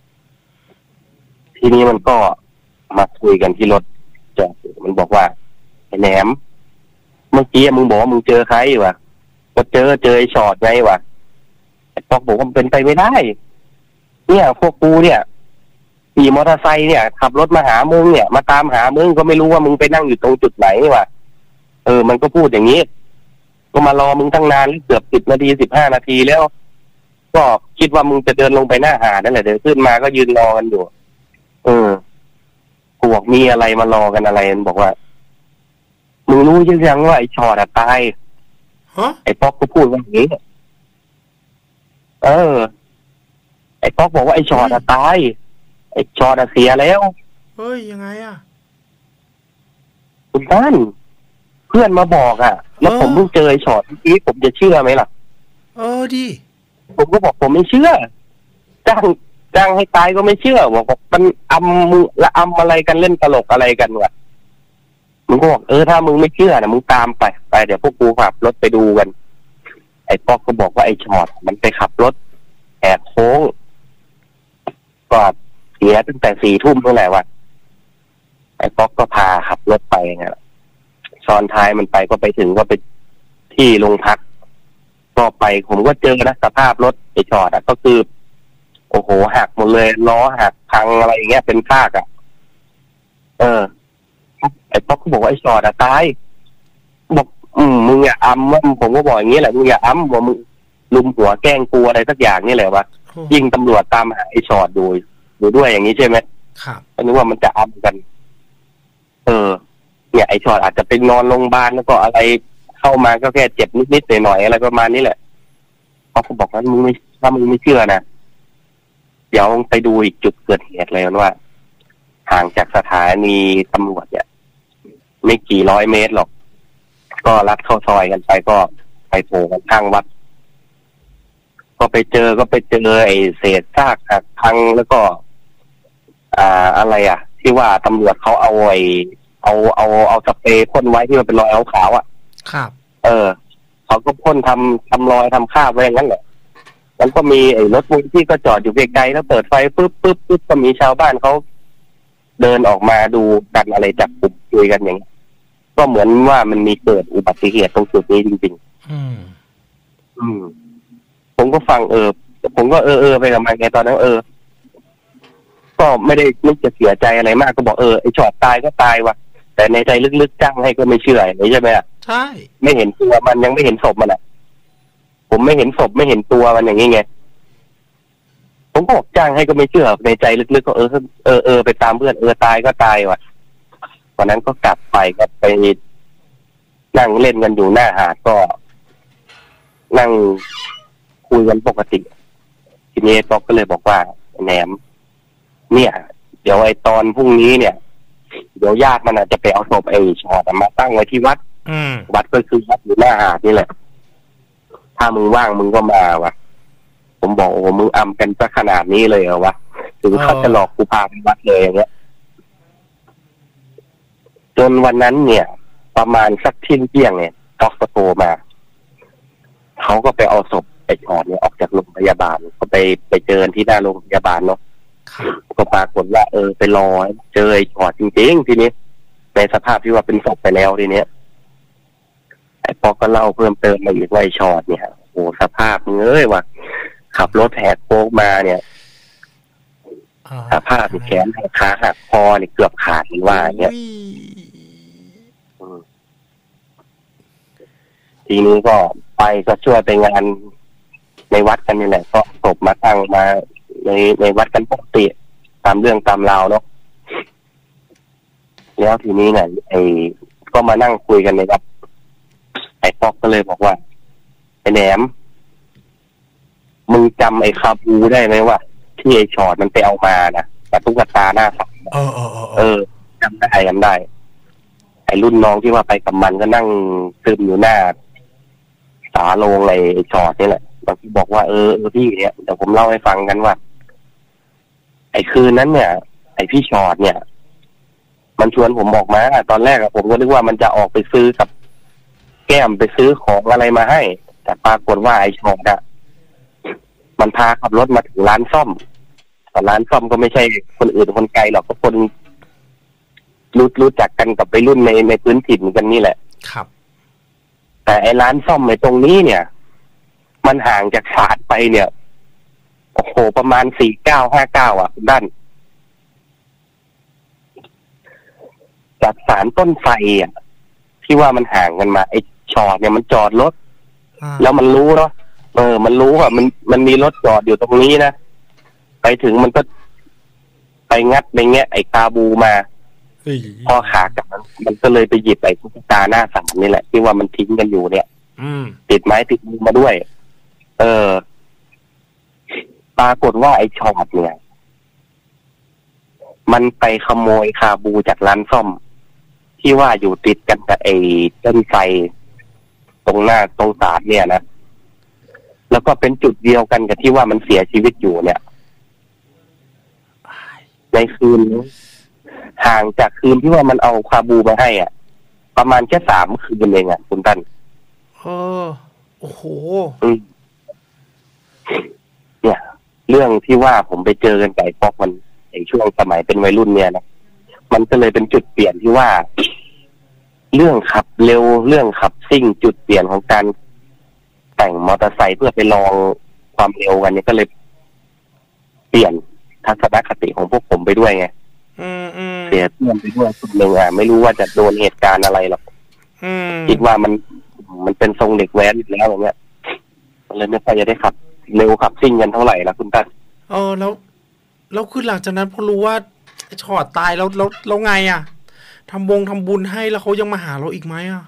Speaker 3: ทีนี้มันก็มาคุยกันที่รถจอดมันบอกว่าไอ้แหนมเมื่อกี้มึงบอกว่ามึงเจอใครวะก็เจอเจอไอ้ชอดไงวะไอ้ป๊อกบอกว่ามันเป็นไปไม่ได้เนี่ยพวกกูเนี่ยขี่มอเตอร์ไซค์เนี่ยขับรถมาหามึงเนี่ยมาตามหามึงก็ไม่รู้ว่ามึงไปนั่งอยู่ตรงจุดไหนวะเออมันก็พูดอย่างนี้ก็มารอมึงตั้งนานเกือบสิบนาทีสิบห้านาทีแล้วก็คิดว่ามึงจะเดินลงไปหน้าหาดนั่นแหละเดินขึ้นมาก็ยืนรอกันอยู่เออกูบอกมีอะไรมารอกันอะไรมันบอกว่ามึงรู้ยังว่าไอ้ชอดตายไอ้ป๊อกก็พูดว่าอย่างนี้เออไอ้ป๊อกบอกว่าไอ้ชอดตายไอ้ชอดเสียแล้ว
Speaker 1: เฮ้ยยังไงอ่ะ
Speaker 3: คุณท่านเพื่อนมาบอกอ่ะแล้วผมเพิ่งเจอไอ้ชอดนี้ผมจะเชื่อไหมล่ะ
Speaker 1: เออดิ
Speaker 3: ผมก็บอกผมไม่เชื่อจ้างจ้างให้ตายก็ไม่เชื่อบอกมันอำมึงละอำอะไรกันเล่นตลกอะไรกันวะมึงก็บอกเออถ้ามึงไม่เชื่อนะมึงตามไปไปเดี๋ยวพวกกูขับรถไปดูกันไอ้ป๊อกก็บอกว่าไอ้ชอดมันไปขับรถแหกโค้งก็เสียตั้งแต่สี่ทุ่มเท่าไหร่วะไอ้ป๊อกก็พาขับรถไปไงซ้อนท้ายมันไปก็ไปถึงก็ไปที่โรงพักก็ไปผมก็เจอนะสภาพรถไอ้ชอดอ่ะก็คือโอ้โหหักหมดเลยล้อหักพังอะไรอย่างเงี้ยเป็นซากอ่ะเออไอ้ป๊อกก็บอกว่าไอ้ชอดอ่ะตายบอกอืมมึงอย่าอ้ำว่าผมก็บอกอย่างนี้แหละมึงอย่าอ้ำว่ามึงลุมหัวแกล้งกูอะไรสักอย่างนี่แหละวะยิ่งตำรวจตามหาไอ้ชอดดูดูด้วยอย่างนี้ใช่ไหม
Speaker 1: ครับ
Speaker 3: ก็นึกว่ามันจะอ้ำกันเออเนี่ยไอ้ชอดอาจจะเป็นนอนโรงพยาบาลแล้วก็อะไรเข้ามาก็แค่เจ็บนิดๆหน่อยๆอะไรประมาณนี้แหละเขาก็บอกว่ามึงไม่ถ้ามึงไม่เชื่อนะเดี๋ยวไปดูอีกจุดเกิดเหตุเลยว่าห่างจากสถานีตำรวจเนี่ยไม่กี่ร้อยเมตรหรอกก็ลัดเข้าซอยกันไปก็ไปโผล่กันข้างวัดก็ไปเจอก็ไปเจอไอ้เศษซากหักพังแล้วก็อ่าอะไรอ่ะที่ว่าตำรวจเขาเอาไอ้เอาเอาเอาสเปรย์พ่นไว้ที่มันเป็นรอยขาวๆอ่ะ
Speaker 1: ครับ
Speaker 3: เออเขาก็พ่นทำทำรอยทำคราบไว้อย่างนั้นแหละแล้วก็มีไอ้รถมูลที่ก็จอดอยู่ไกลๆแล้วเปิดไฟปุ๊บปุ๊บปุ๊บก็มีชาวบ้านเขาเดินออกมาดูกันอะไรจับกลุ่มคุยกันอย่างนี้ก็เหมือนว่ามันมีเกิดอุบัติเหตุตรงจุดนี้จริงๆ
Speaker 1: อืม
Speaker 3: อืมผมก็ฟังเออผมก็เออเออไปกับมันไงตอนนั้นเออก็ไม่ได้นึกจะเสียใจอะไรมากก็บอกเออไอ้ชอดตายก็ตายวะแต่ในใจลึกๆจ้างให้ก็ไม่เชื่อใช่ไหมอ่ะ
Speaker 1: ใช่
Speaker 3: ไม่เห็นตัวมันยังไม่เห็นศพมันอ่ะผมไม่เห็นศพไม่เห็นตัวมันอย่างนี้ไงผมก็บอกจ้างให้ก็ไม่เชื่อในใจลึกๆก็เออเออเออไปตามเพื่อนเออตายก็ตายวะวันนั้นก็กลับไปก็ไปนั่งเล่นกันอยู่หน้าหาดก็นั่งคุยกันปกติทีนี้ป๊อกก็เลยบอกว่าแหนมเนี่ยเดี๋ยวไอ้ตอนพรุ่งนี้เนี่ยเดี๋ยวญาติมันอาจจะไปเอาศพไอ้ชอดมาตั้งไว้ที่วัดวัดก็คือวัดอยู่หน้าหาดนี่แหละถ้ามึงว่างมึงก็มาวะผมบอกโอ้มึงอำกันซะขนาดนี้เลยเหรอวะถึงเขาจะหลอกกูพาไปวัดเลยอย่างเงี้ยจนวันนั้นเนี่ยประมาณสักเที่ยงเที่ยงเนี่ยด็อกเตอร์โทรมาเขาก็ไปเอาศพไอ้ชอดเนี่ยออกจากโรงพยาบาลก็ไปไปเจอที่หน้าโรงพยาบาลเนาะก็ปรากฏว่าเออไปรอเจอไอ้ชอดจริงๆทีนี้ในสภาพที่ว่าเป็นศพไปแล้วทีเนี้ยอ้ปอกก็เล่าเพิ่มเติมมาอีกว่าไอ้ชอดเนี่ยโอ้สภาพมึงเอ้ยว่ะขับรถแหกโค้งมาเนี่ยสภาพแขนหักขาหักคอเนี่ยเกือบขาดมันว่าเนี่ยทีนี้ก็ไปก็ช่วยไปงานในวัดกันนี่แหละก็ศพมาตั้งมาในในวัดกันปกติตามเรื่องตามราวเนาะแล้วทีนี้เนี่ยไอ้ก็มานั่งคุยกันในวัดไอ้ปอกก็เลยบอกว่าไอ้แหนมมึงจำไอ้คาบูได้ไหมว่าที่ไอ้ชอดมันไปเอามานะแต่ตุ๊กตาหน้าฝัง
Speaker 1: เออเออ
Speaker 3: เออจำได้จำได้ไอ้รุ่นน้องที่ว่าไปกับมันก็นั่งซึมอยู่หน้าสาโรงอะไรไอ้ชอดนี่แหละบางทีบอกว่าเออเออพี่เนี่ยเดี๋ยวผมเล่าให้ฟังกันว่าไอ้คืนนั้นเนี่ยไอ้พี่ชอดเนี่ยมันชวนผมบอกมาตอนแรกอะผมก็นึกว่ามันจะออกไปซื้อกับแก้มไปซื้อของอะไรมาให้แต่ปรากฏว่าไอ้ชอดอะมันพาขับรถมาถึงร้านซ่อมแต่ร้านซ่อมก็ไม่ใช่คนอื่นคนไกลหรอกก็คนรู้รู้จักกันกับไปรุ่นในในพื้นถิ่นกันนี่แหละ
Speaker 1: ครับ
Speaker 3: แต่ไอ้ร้านซ่อมในตรงนี้เนี่ยมันห่างจากศาลไปเนี่ยโอ้โหประมาณสี่เก้าห้าเก้าอ่ะด้านจากศาลต้นไทรอ่ะที่ว่ามันห่างกันมาไอ้ชอดเนี่ยมันจอดรถแล้วมันรู้เนาะเออมันรู้ว่ามันมันมีรถจอดอยู่ตรงนี้นะไปถึงมันก็ไปงัดไปแงะไอ้คาบูมาพอขากลับมันมันก็เลยไปหยิบไอ้ตุ๊กตาหน้าศาลนี่แหละที่ว่ามันทิ้งกันอยู่เนี่ยติดไม้ติดมือมาด้วยเออปรากฏว่าไอ้ชอดเนี่ยมันไปขโมยคาบูจากร้านซ่อมที่ว่าอยู่ติดกันกับไอ้ต้นไทรตรงหน้าตรงศาลเนี่ยนะแล้วก็เป็นจุดเดียวกันกับที่ว่ามันเสียชีวิตอยู่เนี่ยในคืนห่างจากคืนที่ว่ามันเอาคาบูมาให้อ่ะประมาณแค่สามคืนเองอ่ะคุณท่าน
Speaker 1: เออโอ้โห
Speaker 3: เนี่ยเรื่องที่ว่าผมไปเจอกันไก่ป๊อกมันในช่วงสมัยเป็นวัยรุ่นเนี่ยนะมันก็เลยเป็นจุดเปลี่ยนที่ว่าเรื่องขับเร็วเรื่องขับซิ่งจุดเปลี่ยนของการแต่งมอเตอร์ไซค์เพื่อไปลองความเร็วกันเนี่ยก็เลยเปลี่ยนทัศนคติของพวกผมไปด้วยไงเสียเพื่อนไปด้วยคนหนึ่งอ่ะไม่รู้ว่าจะโดนเหตุการณ์อะไรหรอกคิดว่ามันมันเป็นทรงเด็กแว้นอยู่แล้วอย่างเงี้ยเลยไม่ค่อยจะได้ขับเร็วขับซิ่งกันเท่าไหร่ละคุณตั้น
Speaker 1: เออแล้วแล้วคือหลังจากนั้นพอรู้ว่าชอดตายแล้วแล้วแล้วไงอ่ะทำวงทำบุญให้แล้วเขายังมาหาเราอีกไหมอ่ะ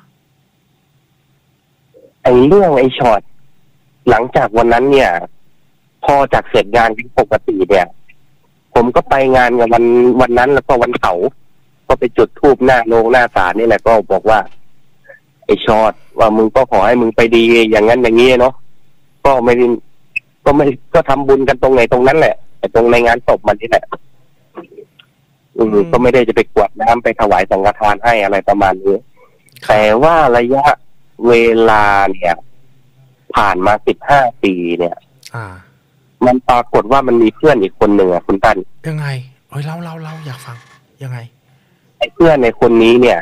Speaker 3: ไอ้เรื่องไอ้ชอดหลังจากวันนั้นเนี่ยพอจากเสร็จงานที่ปกติเนี่ยผมก็ไปงานกับวันวันนั้นแล้วก็วันเสาร์ก็ไปจุดธูปหน้าโรงหน้าศาลนี่แหละก็บอกว่าไอ้ชอดว่ามึงก็ขอให้มึงไปดีอย่างนั้นอย่างนี้เนาะก็ไม่ก็ไม่ก็ทำบุญกันตรงไหนตรงนั้นแหละแต่ตรงในงานศพมันนี่แหละอืมก็ไม่ได้จะไปกวดน้ำไปถวายสังฆทานให้อะไรประมาณนี้แต่ว่าระยะเวลาเนี่ยผ่านมาสิบห้าปีเนี่ย
Speaker 1: อ่า
Speaker 3: มันปรากฏว่ามันมีเพื่อนอีกคนหนึ่งอ่ะคุณตั้น
Speaker 1: ยังไงเอ้ยเล่าเล่าเล่าอยากฟังยังไง
Speaker 3: ไอ้เพื่อนในคนนี้เนี่ย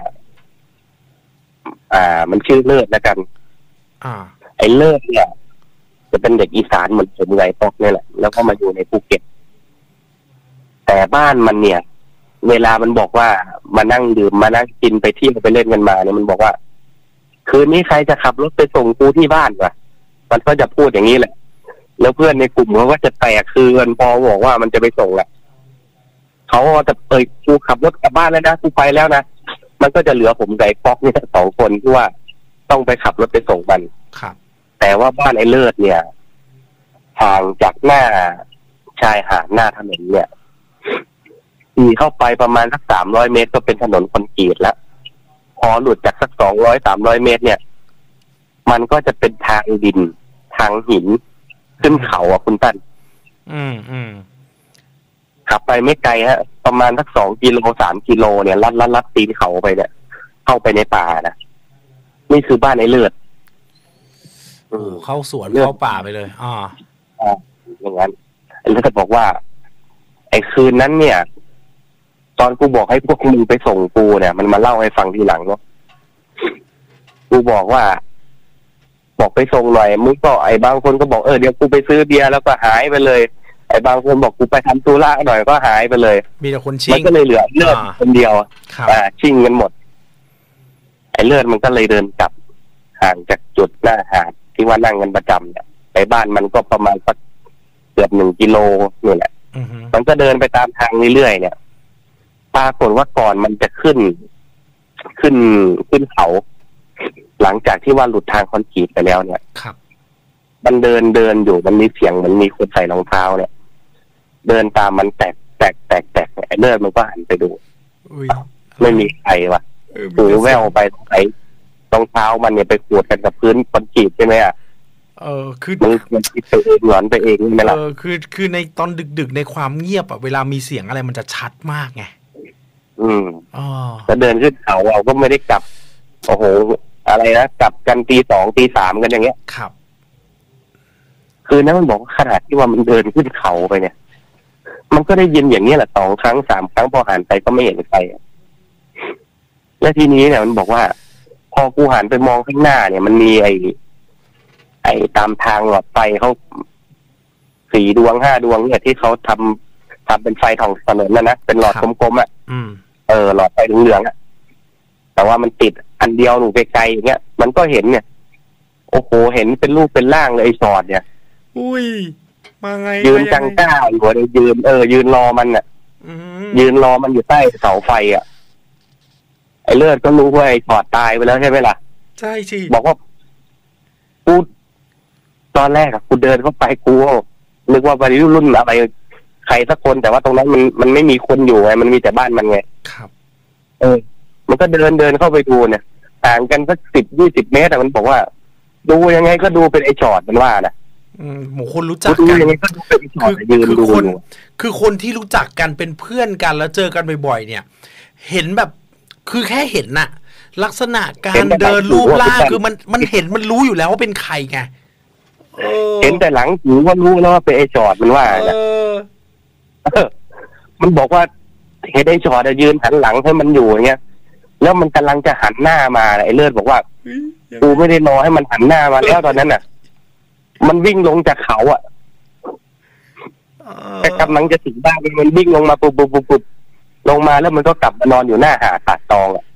Speaker 3: อ่ามันชื่อเลิศแล้วกัน
Speaker 1: อ่า
Speaker 3: ไอ้เลิศเนี่ยจะเป็นเด็กอีสานเหมือนผมไงปอกนี่แหละแล้วก็มาอยู่ในภูเก็ตแต่บ้านมันเนี่ยเวลามันบอกว่ามานั่งดื่มมานั่งกินไปเที่ยวไปเล่นกันมาเนี่ยมันบอกว่าคืนนี้ใครจะขับรถไปส่งกูที่บ้านวะมันก็จะพูดอย่างนี้แหละแล้วเพื่อนในกลุ่มเขาก็จะแตกคือกันพอบอกว่ามันจะไปส่งแหละเขาจะเอ่ยกูขับรถกลับบ้านแล้วนะกูไปแล้วนะมันก็จะเหลือผมกับไอ้ป๊อกเนี่ยสองคนที่ว่าต้องไปขับรถไปส่งมัน
Speaker 1: ครับ
Speaker 3: แต่ว่าบ้านไอ้เลิศเนี่ยห่างจากหน้าชายหาดหน้าถนนเนี่ยขี่เข้าไปประมาณสักสามร้อยเมตรก็เป็นถนนคอนกรีตแล้วพอหลุดจากสักสองร้อยสามร้อยเมตรเนี่ยมันก็จะเป็นทางดินทางหินขึ้นเขาอ่ะคุณตั้น
Speaker 1: อืมอืม
Speaker 3: ขับไปไม่ไกลฮะประมาณสักสองกิโลสามกิโลเนี่ยลัดลัดลัดตีนเขาไปเนี่ยเข้าไปในป่านะนี่คือบ้านไอ้เลือด
Speaker 1: โอ้เข้าสวนเข้าป่าไปเลยอ่า
Speaker 3: อ่าอย่างนั้นแล้วก็บอกว่าไอ้คืนนั้นเนี่ยตอนกูบอกให้พวกมึงไปส่งกูเนี่ยมันมาเล่าให้ฟังทีหลังเนาะกูบอกว่าบอกไปส่งหน่อยมึงก็ไอ้บางคนก็บอกเออเดี๋ยวกูไปซื้อเบียร์แล้วก็หายไปเลยไอ้บางคนบอกกูไปทำธุระหน่อยก็หายไปเลย
Speaker 1: มีแต่คนชิง
Speaker 3: มันก็เลยเหลือเลือดคนเดียวอ่าชิงกันหมดไอ้เลือดมันก็เลยเดินกลับห่างจากจุดหน้าหาดที่ว่านั่งกันประจำเนี่ยไปบ้านมันก็ประมาณสักเกือบหนึ่งกิโลนี่แหละมันก็เดินไปตามทางเรื่อยๆเนี่ยปรากฏว่าก่อนมันจะขึ้นขึ้นขึ้นเขาหลังจากที่ว่าหลุดทางคอนกรีตไปแล้วเนี่ย
Speaker 1: ครับ
Speaker 3: มันเดินเดินอยู่มันมีเสียงมันมีคนใส่รองเท้าเนี่ยเดินตามมันแตกแตกแตกแตกไอ้เลือดมันก็หันไปดูไม่มีใครวะหูแว่วไปไอ้รองเท้ามันเนี่ยไปขูดกันกับพื้นคอนกรีตใช่ไหมอ่ะ
Speaker 1: เออคือ
Speaker 3: มันมันคิดไปเองหลอนไปเองไม่ละ
Speaker 1: เออคือคือในตอนดึกๆในความเงียบอ่ะเวลามีเสียงอะไรมันจะชัดมากไง
Speaker 3: อืม
Speaker 1: อ๋อ
Speaker 3: จะเดินขึ้นเขาเราก็ไม่ได้กลับโอ้โหอะไรนะกลับกันตีสองตีสามกันอย่างเงี้ย
Speaker 1: ครับ
Speaker 3: คือนั้นมันบอกขนาดที่ว่ามันเดินขึ้นเขาไปเนี่ยมันก็ได้ยินอย่างนี้แหละสองครั้งสามครั้งพอหันไปก็ไม่เห็นใครและทีนี้เนี่ยมันบอกว่าพอกูหันไปมองข้างหน้าเนี่ยมันมีไอ้ไอ้ตามทางหลอดไฟเขาสี่ดวงห้าดวงเนี่ยที่เขาทำทำเป็นไฟทองถนนนะนะเป็นหลอดกลมๆอ่ะเออหลอดไฟเหลืองๆอ่ะแต่ว่ามันติดอันเดียวหนูไกลๆอย่างเงี้ยมันก็เห็นเนี่ยโอ้โหเห็นเป็นรูปเป็นร่างเลยไอ้สอดเนี่ย
Speaker 1: อุ้ยมาไง
Speaker 3: ยืนจังก้าอยู่เลยยืนเออยืนรอมันอ่ะยืนรอมันอยู่ใต้เสาไฟอ่ะไอ้เลือดก็รู้ว่าไอ้สอดตายไปแล้วใช่ไหมล่ะ
Speaker 1: ใช่สิ
Speaker 3: บอกว่ากูตอนแรกอะกูเดินเข้าไปกูนึกว่าวัยรุ่นอะไรใครสักคนแต่ว่าตรงนั้นมันมันไม่มีคนอยู่ไงมันมีแต่บ้านมันไง
Speaker 1: ครับ
Speaker 3: เออมันก็เดินเดินเข้าไปดูเนี่ยห่างกันสักสิบยี่สิบเมตรแต่มันบอกว่าดูยังไงก็ดูเป็นไอ้จอดมันว่านะ
Speaker 1: อืมหมู่คนรู้จักกันคือคือคนคือคนที่รู้จักกันเป็นเพื่อนกันแล้วเจอกันบ่อยๆเนี่ยเห็นแบบคือแค่เห็นน่ะลักษณะการเดินรูปร่างคือมันมันเห็นมันรู้อยู่แล้วว่าเป็นใครไง
Speaker 3: เห็นแต่หลังหูว่ารู้แล้วว่าเป็นไอ้จอดมันว่านะมันบอกว่าเห็นไอ้จอดยืนหันหลังให้มันอยู่อย่างเงี้ยแล้วมันกำลังจะหันหน้ามาไอ้เลิศบอกว่ากูไม่ได้รอให้มันหันหน้ามาแล้วตอนนั้นน่ะมันวิ่งลงจากเขาอ่ะแต่กำลังจะถึงบ้านมันวิ่งลงมาปุ๊บปุ๊บปุ๊บปุ๊บลงมาแล้วมันก็กลับมานอนอยู่หน้าหาดปากตองอ่ะ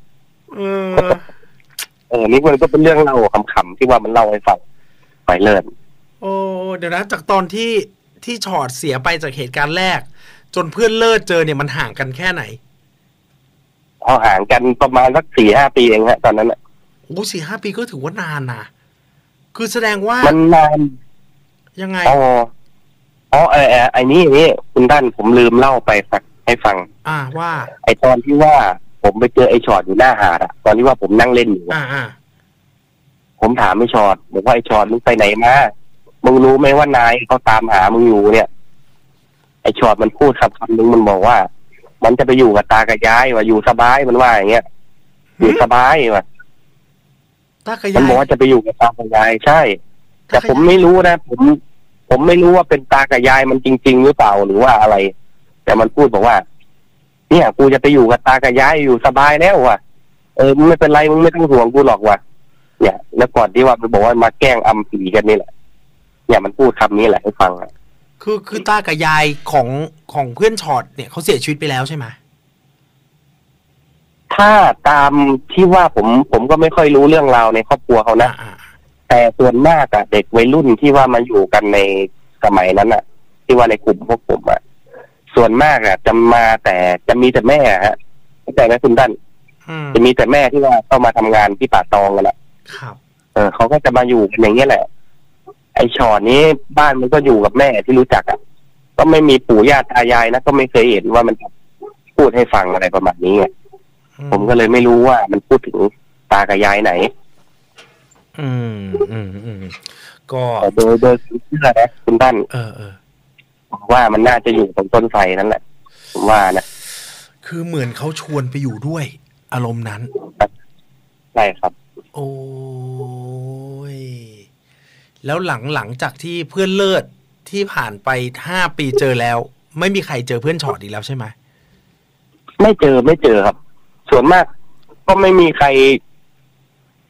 Speaker 3: เออนี่มันก็เป็นเรื่องเล่าขำๆที่ว่ามันเล่าให้ฟังไปเลิศ
Speaker 1: โอ้เดี๋ยวนะจากตอนที่ที่ชอดเสียไปจากเหตุการณ์แรกจนเพื่อนเลิศเจอเนี่ยมันห่างกันแค่ไหน
Speaker 3: เอาห่างกันประมาณสักสี่ห้าปีเองฮะตอนนั้นอ่ะ
Speaker 1: โอ้สี่ห้าปีก็ถือว่านานนะคือแสดงว่า
Speaker 3: มันนาน
Speaker 1: ยังไง
Speaker 3: อ๋ออ๋อไอ้ไอ้นี่นี่คุณท่านผมลืมเล่าไปฟังให้ฟัง
Speaker 1: อ่าว่า
Speaker 3: ไอ้ตอนที่ว่าผมไปเจอไอ้ชอดอยู่หน้าหาดอ่ะตอนที่ว่าผมนั่งเล่นอยู่
Speaker 1: อ่าอ่า
Speaker 3: ผมถามไอ้ชอดบอกว่าไอ้ชอดมึงไปไหนมามึงรู้ไหมว่านายเขาตามหามึงอยู่เนี่ยไอ้ชอดมันพูดคำคำนึงมันบอกว่ามันจะไปอยู่กับตากับยายว่าอยู่สบายมันว่าอย่างเงี้ยอยู่สบายว่ะ
Speaker 1: ตากับยาย
Speaker 3: มันบอกว่าจะไปอยู่กับตากับยายใช่แต่ผมไม่รู้นะผมผมไม่รู้ว่าเป็นตากับยายมันจริงๆหรือเปล่าหรือว่าอะไรแต่มันพูดบอกว่าเนี่ยกูจะไปอยู่กับตากับยายอยู่สบายแล้วว่ะเออมึงไม่เป็นไรมึงไม่ต้องห่วงกูหรอกว่ะเนี่ยแล้วก่อนที่ว่ามันบอกว่ามาแกล้งอำผีกันนี่แหละเนี่ยมันพูดคำนี้แหละให้ฟังอ่ะ
Speaker 1: คือคือตากับยายของของเพื่อนชอดเนี่ยเขาเสียชีวิตไปแล้วใช่ไหม
Speaker 3: ถ้าตามที่ว่าผมผมก็ไม่ค่อยรู้เรื่องราวในครอบครัวเขานะแต่ส่วนมากอะเด็กวัยรุ่นที่ว่ามาอยู่กันในสมัยนั้นอะที่ว่าในกลุ่มพวกผมอะส่วนมากอะจะมาแต่จะมีแต่แม่ฮะเข้าใจไหมคุณท่านจะมีแต่แม่ที่ว่าเข้ามาทำงานที่ป่าตองกันแหละเออเขาก็จะมาอยู่กันอย่างนี้แหละไอ้ชอดนี้บ้านมันก็อยู่กับแม่ที่รู้จักอะก็ไม่มีปู่ย่าตายายนะก็ไม่เคยเห็นว่ามันพูดให้ฟังอะไรประมาณนี้ไงผมก็เลยไม่รู้ว่ามันพูดถึงตากับยายไหน
Speaker 1: อืมอืมอืมก็
Speaker 3: โดยโดยเชื่อนะคุณท่าน
Speaker 1: เออเออ
Speaker 3: ว่ามันน่าจะอยู่ตรงต้นไทรนั่นแหละผมว่านะ
Speaker 1: คือเหมือนเขาชวนไปอยู่ด้วยอารมณ์นั้น
Speaker 3: ใช่ครับ
Speaker 1: โอ้ยแล้วหลังหลังจากที่เพื่อนเลิศที่ผ่านไปห้าปีเจอแล้วไม่มีใครเจอเพื่อนชอดอีกแล้วใช่ไหม
Speaker 3: ไม่เจอไม่เจอครับส่วนมากก็ไม่มีใคร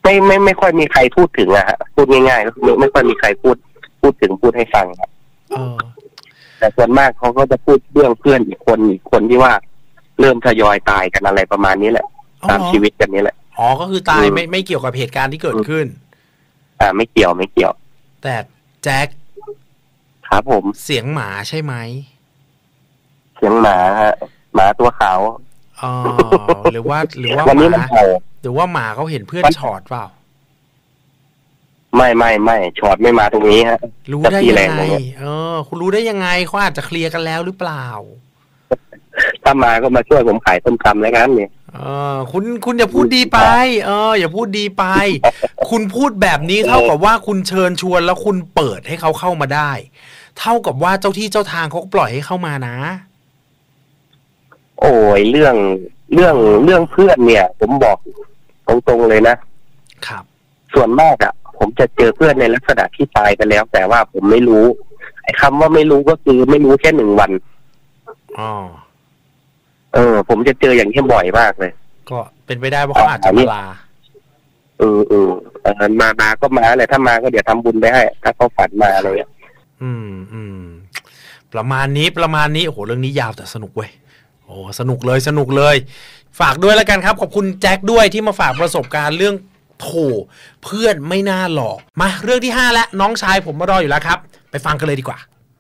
Speaker 3: ไม่ไม่ไม่ค่อยมีใครพูดถึงอะฮะพูดง่ายๆไม่ไม่ค่อยมีใครพูดพูดถึงพูดให้ฟังครับแต่ส่วนมากเขาก็จะพูดเรื่องเพื่อนอีกคนอีกคนที่ว่าเริ่มทยอยตายกันอะไรประมาณนี้แหละตามชีวิตกันนี้แหละ
Speaker 1: อ๋อก็คือตายไม่ไม่เกี่ยวกับเหตุการณ์ที่เกิดขึ้น
Speaker 3: อ่าไม่เกี่ยวไม่เกี่ยว
Speaker 1: แต่แจ็ค
Speaker 3: ครับผม
Speaker 1: เสียงหมาใช่ไหม
Speaker 3: เสียงหมาฮะหมาตัวขาว
Speaker 1: อ๋อหรือว่าหรือว่าหมาหรือว่าหมาเขาเห็นเพื่อนช็อตเปล่า
Speaker 3: ไม่ไม่ไม่ช็อตไม่มาตรงนี้ฮะ
Speaker 1: รู้ได้ยังไงเออคุณรู้ได้ยังไงเขาอาจจะเคลียร์กันแล้วหรือเปล่า
Speaker 3: ถ้ามาก็มาช่วยผมขายต้มตำแล้วกันเนี่ย
Speaker 1: เออคุณคุณอย่าพูดดีไปเอออย่าพูดดีไปคุณพูดแบบนี้เท่ากับว่าคุณเชิญชวนแล้วคุณเปิดให้เขาเข้ามาได้เท่ากับว่าเจ้าที่เจ้าทางเขาก็ปล่อยให้เข้ามานะ
Speaker 3: โอ้ยเรื่องเรื่องเรื่องเพื่อนเนี่ยผมบอกตรงๆเลยนะครับส่วนมากอ่ะผมจะเจอเพื่อนในลักษณะที่ตายกันแล้วแต่ว่าผมไม่รู้ไอ้คำว่าไม่รู้ก็คือไม่รู้แค่หนึ่งวัน
Speaker 1: อ๋อ
Speaker 3: เออผมจะเจออย่างนี้บ่อยมากเลย
Speaker 1: ก็เป็นไปได้ว่าเขาอาจจะมาลา
Speaker 3: เออเออเออมามาก็มาเลยถ้ามาก็เดี๋ยวทำบุญไปให้ถ้าเขาฝันมาอะไรอย่างเงี้ย
Speaker 1: อืมอืมประมาณนี้ประมาณนี้โอ้โหเรื่องนี้ยาวแต่สนุกเว้ยโอ้สนุกเลยสนุกเลยฝากด้วยแล้วกันครับขอบคุณแจ็คด้วยที่มาฝากประสบการณ์เรื่องโถเพื่อนไม่น่าหลอกมาเรื่องที่ห้าแล้วน้องชายผมมารออยู่แล้วครับไปฟังกันเลยดีกว่า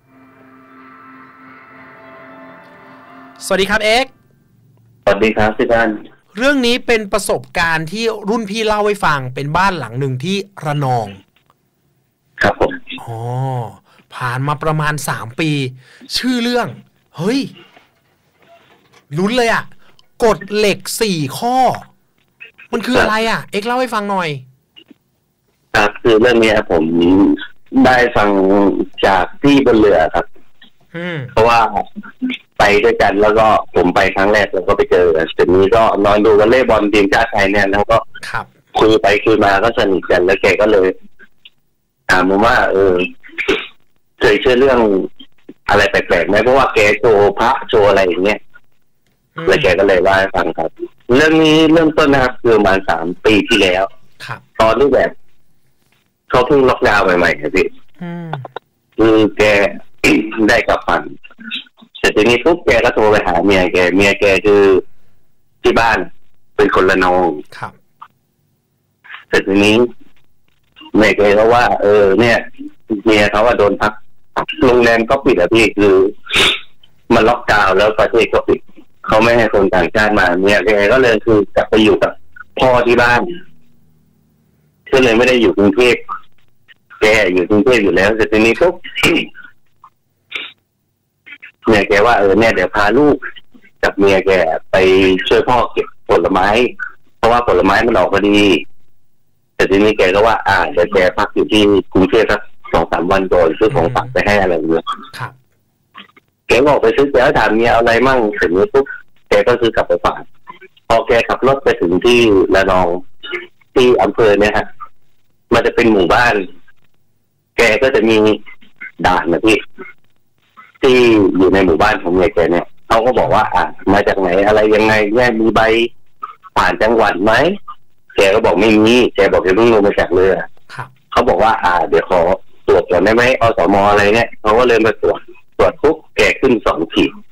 Speaker 1: สวัสดีครับเอ็ก
Speaker 3: สวัสดีครับพี่บ้าน
Speaker 1: เรื่องนี้เป็นประสบการณ์ที่รุ่นพี่เล่าให้ฟังเป็นบ้านหลังหนึ่งที่ระนอง
Speaker 3: ครับผม
Speaker 1: อ๋อผ่านมาประมาณสามปีชื่อเรื่องเฮ้ยลุ้นเลยอ่ะกฎเหล็กสี่ข้อมันคืออะไรอ่ะเอ็กเล่าให้ฟังหน่อย
Speaker 3: ครับคือเรื่องนี้ผมได้ฟังจากพี่บนเรือครับเพราะว่าไปด้วยกันแล้วก็ผมไปครั้งแรกแล้วก็ไปเจอทีนี้ก็นอนดูวอลเลย์บอลทีมชาติไทยเนี่ยแล้วก็คุยไปคุยมาก็สนิทกันแล้วแกก็เลยถามผมว่าเออเคยเชื่อเรื่องอะไรแปลกๆไหมเพราะว่าแกโชว์พระโชว์อะไรอย่างเงี้ยแล้วแกก็เลยว่าให้ฟังครับเรื่องนี้เริ่มต้นนะครับคือประมาณสามปีที่แล้วตอนที่แบบเขาเพิ่งล็อกดาวน์ใหม่ๆครับพี่คือแกได้กลับฝันเสร็จทีนี้ปุ๊บแกก็โทรไปหาเมียแกเมียแกคือที่บ้านเป็นคนละนอง
Speaker 1: ครับ
Speaker 3: เสร็จทีนี้เมียแกก็ว่าเออเนี่ยเมียเขาว่าโดนพักโรงแรมก็ปิดอะพี่คือมันล็อกดาวน์แล้วประเทศก็ปิดเขาไม่ให้คนต่างชาติมาเมียแกก็เลยคือกลับไปอยู่กับพ่อที่บ้านก็เลยไม่ได้อยู่กรุงเทพแกอยู่กรุงเทพอยู่แล้วเสร็จทีนี้ปุ๊บเมียแกว่าเออเนี่ยเดี๋ยวพาลูกกับเมียแกไปช่วยพ่อเก็บผลไม้เพราะว่าผลไม้มันออกพอดีแต่ทีนี้แกก็ว่าอ่าเดี๋ยวแกพักอยู่ที่กรุงเทพสักสองสามวันก่อนซื้อของฝากไปให้อะไรอย่างเงี้ยแกบอกไปซื้อแล้วถามเมียเอาอะไรมั่งเสร็จนี้ปุ๊บแกก็ซื้อกลับไปฝากพอแกขับรถไปถึงที่ระนองที่อำเภอเนี่ยฮะมันจะเป็นหมู่บ้านแกก็จะมีด่านนะพี่ที่อยู่ในหมู่บ้านของเมียแกเนี่ยเขาก็บอกว่าอ่ะมาจากไหนอะไรยังไงแม่มีใบผ่านจังหวัดไหมแกก็บอกไม่มีแกบอกแกเพิ่งลงมาจากเรือเขาบอกว่าอ่าเดี๋ยวขอตรวจก่อนได้ไหมอสมอะไรเนี่ยเขาก็เลยมาตรวจตรวจปุ๊บแกขึ้นสองขีด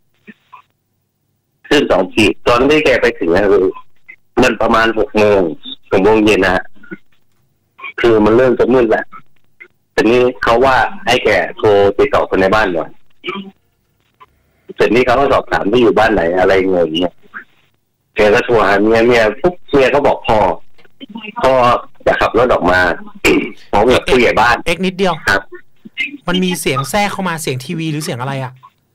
Speaker 3: ขึ้นสองขีดตอนที่แกไปถึงนะคือมันประมาณหกโมงหกโมงเย็นนะฮะคือมันเริ่มจะมืดแล้วแต่นี้เขาว่าให้แกโทรติดต่อคนในบ้านหน่อยเสร็จนี้เขาก็สอบถามที่อยู่บ้านไหนอะไรเงี้ยเนี่ยแกก็โทรหาเมียเมียปุ๊บเมียเขาบอกพ่อพ่อจะขับรถออกมาพร้อมกับผู้ใหญ่บ้าน
Speaker 1: เอ็กนิดเดียว
Speaker 3: ครับ
Speaker 1: มันมีเสียงแทรกเข้ามาเสียงทีวีหรือเสียงอะไรอ่ะ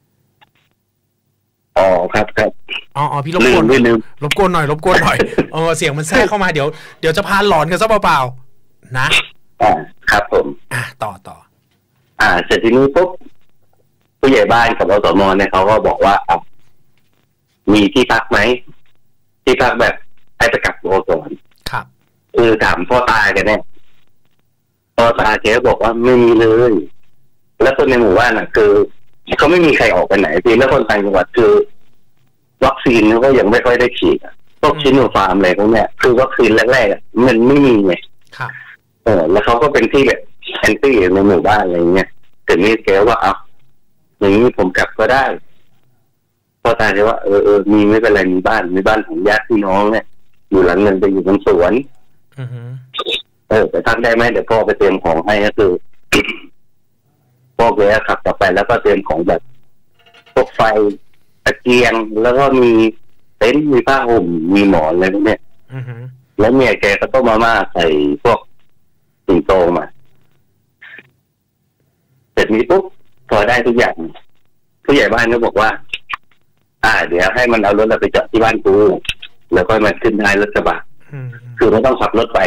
Speaker 3: อ๋อครับครับ
Speaker 1: อ๋อพี่รบกวนรบกวนหน่อยรบกวนหน่อยเออเสียงมันแทรกเข้ามาเดี๋ยวเดี๋ยวจะพาหลอนกันซะเปล่าๆนะ
Speaker 3: อ่าครับผม
Speaker 1: อ่ะต่อต่อ
Speaker 3: อ่าเสร็จทีนี้ปุ๊บผู้ใหญ่บ้านกับอสมเนี่ยเขาก็บอกว่าอ่ะมีที่พักไหมที่พักแบบให้ไปกักตัวก่อน
Speaker 1: ครับ
Speaker 3: คือถามพ่อตาแกเนี่ยพ่อตาแกบอกว่าไม่มีเลยแล้วคนในหมู่บ้านอ่ะคือเขาไม่มีใครออกไปไหนพี่แล้วคนต่างจังหวัดคือวัคซีนเขาก็ยังไม่ค่อยได้ฉีดพวกชิโนฟาร์มอะไรพวกเนี้ยคือว่าคืนแรกๆมันไม่มีไง
Speaker 1: ครับ
Speaker 3: เออแล้วเขาก็เป็นที่แบบแอนตี้ในหมู่บ้านอะไรเงี้ยแต่นี่แกว่าเอาอย่างนี้ผมกลับก็ได้พอตาเลยว่าเออเออมีไม่เป็นไรมีบ้านมีบ้านของญาติพี่น้องเนี่ยอยู่หลังเงินไปอยู่บนสวนเออไปพักได้ไหมเดี๋ยวพ่อไปเตรียมของให้ก็คือพ่อแกขับกลับไปแล้วก็เตรียมของแบบพวกไฟตะเกียงแล้วก็มีเต็นท์มีผ้าห่มมีหมอนอะไรพวกเนี้ยแล้วเมียแกก็ต้มมาม่าใส่พวกสิงโตมาเสร็จนี้ปุ๊บพอได้ทุกอย่างผู้ใหญ่บ้านก็บอกว่าอ่าเดี๋ยวให้มันเอารถเราไปจอดที่บ้านกูแล้วก็มันขึ้นท้ายรถกระบะคือไม่ต้องขับรถไป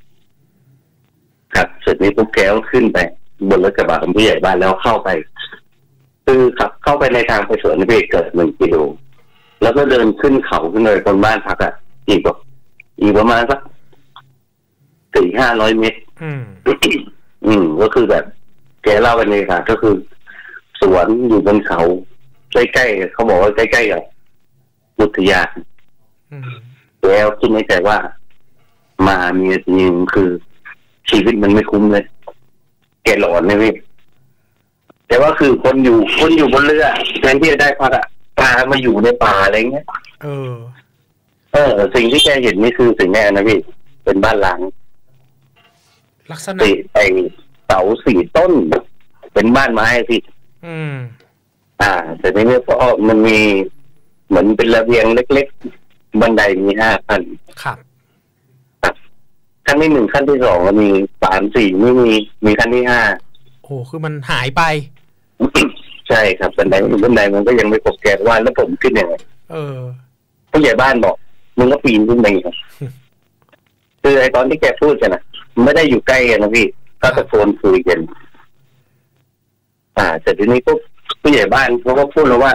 Speaker 3: ครับเสร็จนี้ปุ๊บแกก็ขึ้นไปบนรถกระบะของผู้ใหญ่บ้านแล้วเข้าไปคือขับเข้าไปในทางไปสวนนี่เกิดหนึ่งกิโลแล้วก็เดินขึ้นเขาขึ้นเลยบนบ้านพักอ่ะอีกแบบอีกประมาณสักสี่ห้าร้อยเมตรอืมอืมก็คือแบบแกเล่าไปเลยค่ะก็คือสวนอยู่บนเขาใกล้ๆเขาบอกว่าใกล้ๆกับอุทยานแล้วคิดในใจว่ามามีจริงคือชีวิตมันไม่คุ้มเลยแกหลอนเลยพี่แต่ว่าคือคนอยู่คนอยู่บนเรือแทนที่จะได้พักอะพามาอยู่ในป่าอะไรเงี้ยเออเออสิ่งที่แกเห็นนี่คือสิ่งแรกนะพี่เป็นบ้านล้าง
Speaker 1: ลักษณะ
Speaker 3: ไอเสาสี่ต้นเป็นบ้านไม้พี่อืมอ่าแต่ในนี้ก็มันมีเหมือนเป็นระเบียงเล็กๆบันไดมีห้าขั้นครับขั้นที่หนึ่งขั้นที่สองก็มีสามสี่ไม่มีมีขั้นที่ห้า
Speaker 1: โอ้คือมันหายไป
Speaker 3: ใช่ครับบันไดบันไดมันก็ยังไม่ครบแกนว่าแล้วผมขึ้นยังไงเออผู้ใหญ่บ้านบอกมึงก็ปีนขึ้นไปครับคือไอ้ตอนที่แกพูดกันนะไม่ได้อยู่ใกล้กันนะพี่ก็ตะโกนคุยกันอ่าแต่ทีนี้ปุ๊บผู้ใหญ่บ้านเขาก็พูดแล้วว่า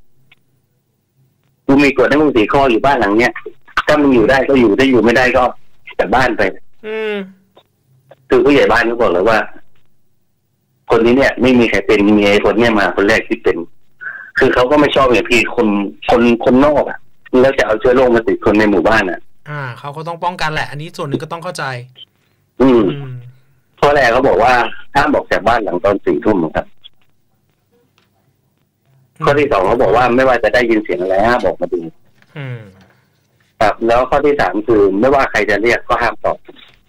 Speaker 3: กูมีกฎให้มึงสี่ข้ออยู่บ้านหลังเนี้ยถ้ามึงอยู่ได้ก็อยู่ถ้าอยู่ไม่ได้ก็กลับบ้านไปอืมคือผู้ใหญ่บ้านเขาบอกเลยว่าคนนี้เนี่ยไม่มีใครเป็นมีไอ้คนเนี้ยมาคนแรกที่เป็นคือเขาก็ไม่ชอบอย่างพี่คนคนคนนอกอ่ะแล้วจะเอาเชื้อโรคมาติดคนในหมู่บ้านอ่ะ
Speaker 1: อ่าเขาก็ต้องป้องกันแหละอันนี้ส่วนหนึ่งก็ต้องเข้าใจ
Speaker 3: อืมข้อแรกเขาบอกว่าห้ามบอกจากบ้านหลังตอนสี่ทุ่มครับข้อที่สองเขาบอกว่าไม่ว่าจะได้ยินเสียงอะไรห้ามบอกมาดูอืมครับแล้วข้อที่สามคือไม่ว่าใครจะเรียกก็ห้ามตอบ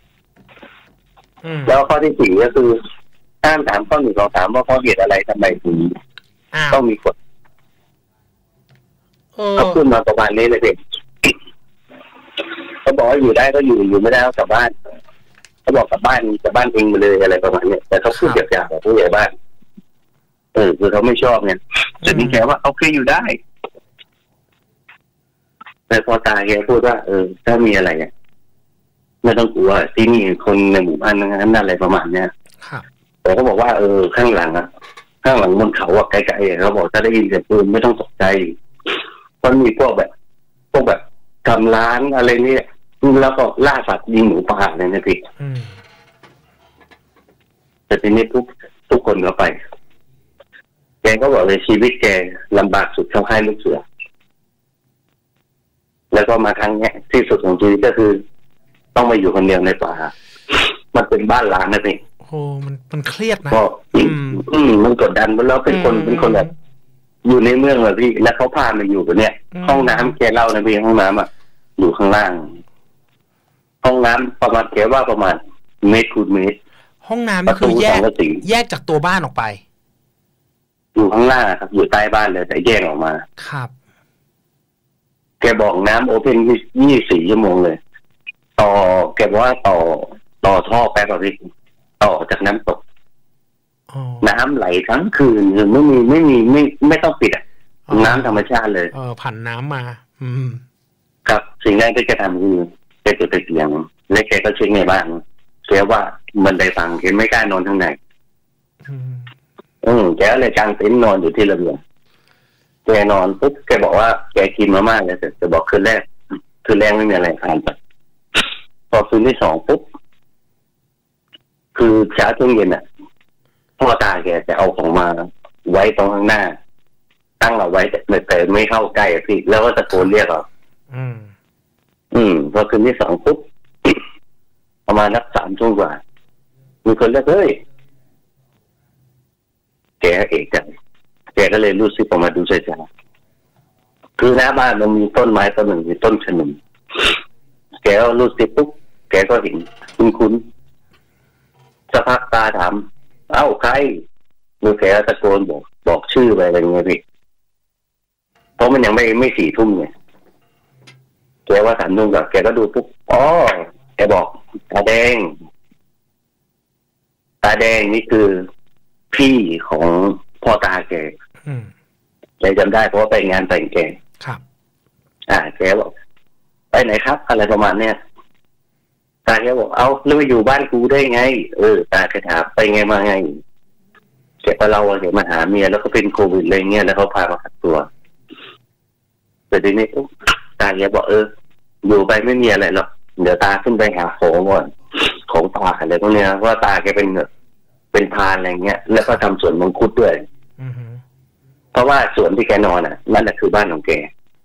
Speaker 3: แล้วข้อที่สี่ก็คือห้ามถามข้อหนึ่งสองสามว่าเพราะเหตุอะไรทำไมถึงต้องมีกฎเขาขึ้นมาประมาณนี้เลยเด็กเขาบอกว่าอยู่ได้ก็อยู่อยู่ไม่ได้ก็กลับบ้านเขาบอกกลับบ้านกลับบ้านเองไปเลยอะไรประมาณนี้แต่เขาพูดหยาบๆกับผู้ใหญ่บ้านเออคือเขาไม่ชอบเนี่ยแต่นี่แกว่าเขาเคยอยู่ได้แต่พอตาแกพูดว่าเออถ้ามีอะไรเนี่ยไม่ต้องกลัวที่นี่คนในหมู่บ้านนั้นอะไรประมาณเนี้ยแต่เขาบอกว่าเออข้างหลังอ่ะข้างหลังบนเขาอ่ะไกลๆเขาบอกถ้าได้ยินเสียงปืนไม่ต้องตกใจมันมีพวกแบบพวกแบบทำร้านอะไรเนี่ยแล้วก็ล่าสัตว์ยิงหมูป่าอะไรนะพี่แต่ทีนี้ทุกทุกคนก็ไปแกก็บอกเลยชีวิตแกลำบากสุดเข้าค่ายลูกเสือแล้วก็มาครั้งนี้ที่สุดของชีวิตก็คือต้องมาอยู่คนเดียวในป่ามันเป็นบ้านล้างนะพี่
Speaker 1: โอ้มันมันเครียดนะ
Speaker 3: อืมอืมมันกดดันแล้วเป็นคนเป็นคนแบบอยู่ในเมืองเลยพี่แล้วเขาพามาอยู่แบบเนี้ยห้องน้ำแกเล่านะพี่ห้องน้ำอ่ะอยู่ข้างล่างห้องน้ำประมาณแกว่าประมาณเมตรคูณเมตร
Speaker 1: ห้องน้ำนี่คือแยกแยกจากตัวบ้านออกไป
Speaker 3: อยู่ข้างล่างครับอยู่ใต้บ้านเลยแต่แยกออกมาครับแกบอกน้ำโอเพนยี่สิบสี่ชั่วโมงเลยต่อแกบอกว่าต่อต่อท่อแป๊บแบบนี้ต่อจากน้ำตกน้ำไหลทั้งคืนไม่มีไม่มีไม่ไม่ต้องปิดอ่ะน้ำธรรมชาติเลย
Speaker 1: เออผ่านน้ำมาอืม
Speaker 3: ครับสิ่งแรกที่แกทำคือแกจุดตะเกียงและแกก็เช็คในบ้านแกว่ามันได้ฟังแกไม่กล้านอนข้างในอืมแกเลยกางเต็นท์นอนอยู่ที่ระเบียงแกนอนปุ๊บแกบอกว่าแกกินมาม่าเลยแต่จะบอกคืนแรกคืนแรกไม่มีอะไรผ่านไปพอคืนที่สองปุ๊บคือเช้าช่วงเย็นอ่ะพ่อตาแกจะเอาของมาไว้ตรงข้างหน้าตั้งเอาไว้แต่แต่ไม่เข้าใกล้พี่แล้วก็ตะโกนเรียกเราอืมพอคืนที่สองปุ๊บ ประมาณนักสามช่วงกว่ามีคนเรียกเฮ้ยแกเอกใจแกก็เลยรู้สึกออกมาดูใจใจคือหน้าบ้านมันมีต้นไม้ต้นหนึ่งมีต้นขนุนแกก็รู้สึกปุ๊บแกก็เห็นคุ้นคุ้นสักพักตาถามเอ้าใครมือแกตะโกนบอกบอกชื่อไปอะไรเงี้ยพี่เพราะมันยังไม่ไม่สี่ทุ่มไงแกว่าสามทุ่มกับแกก็ดูปุ๊บอ๋อแกบอกตาแดงตาแดงนี่คือพี่ของพ่อตาแกแกจำได้เพราะว่าไปงานแต่งแก
Speaker 1: ครับ
Speaker 3: อ่าแกบอกไปไหนครับอะไรประมาณเนี้ยตาแกบอกเอ้าแล้วมาอยู่บ้านกูได้ไงเออตาแกถามไปไงมาไงแกก็เล่าว่าแกมาหาเมียแล้วก็เป็นโควิดอะไรเงี้ยแล้วเขาพามากักตัวแต่ทีนี้ตาแกบอกเอออยู่ไปไม่มีอะไรหรอกเดี๋ยวตาขึ้นไปหาของก่อนของป่าอะไรพวกเนี้ยว่าตาแกเป็นเป็นพานอะไรเงี้ยแล้วก็ทำสวนมังคุดด้วยเพราะว่าสวนที่แกนอนอ่ะนั่นแหละคือบ้านของแก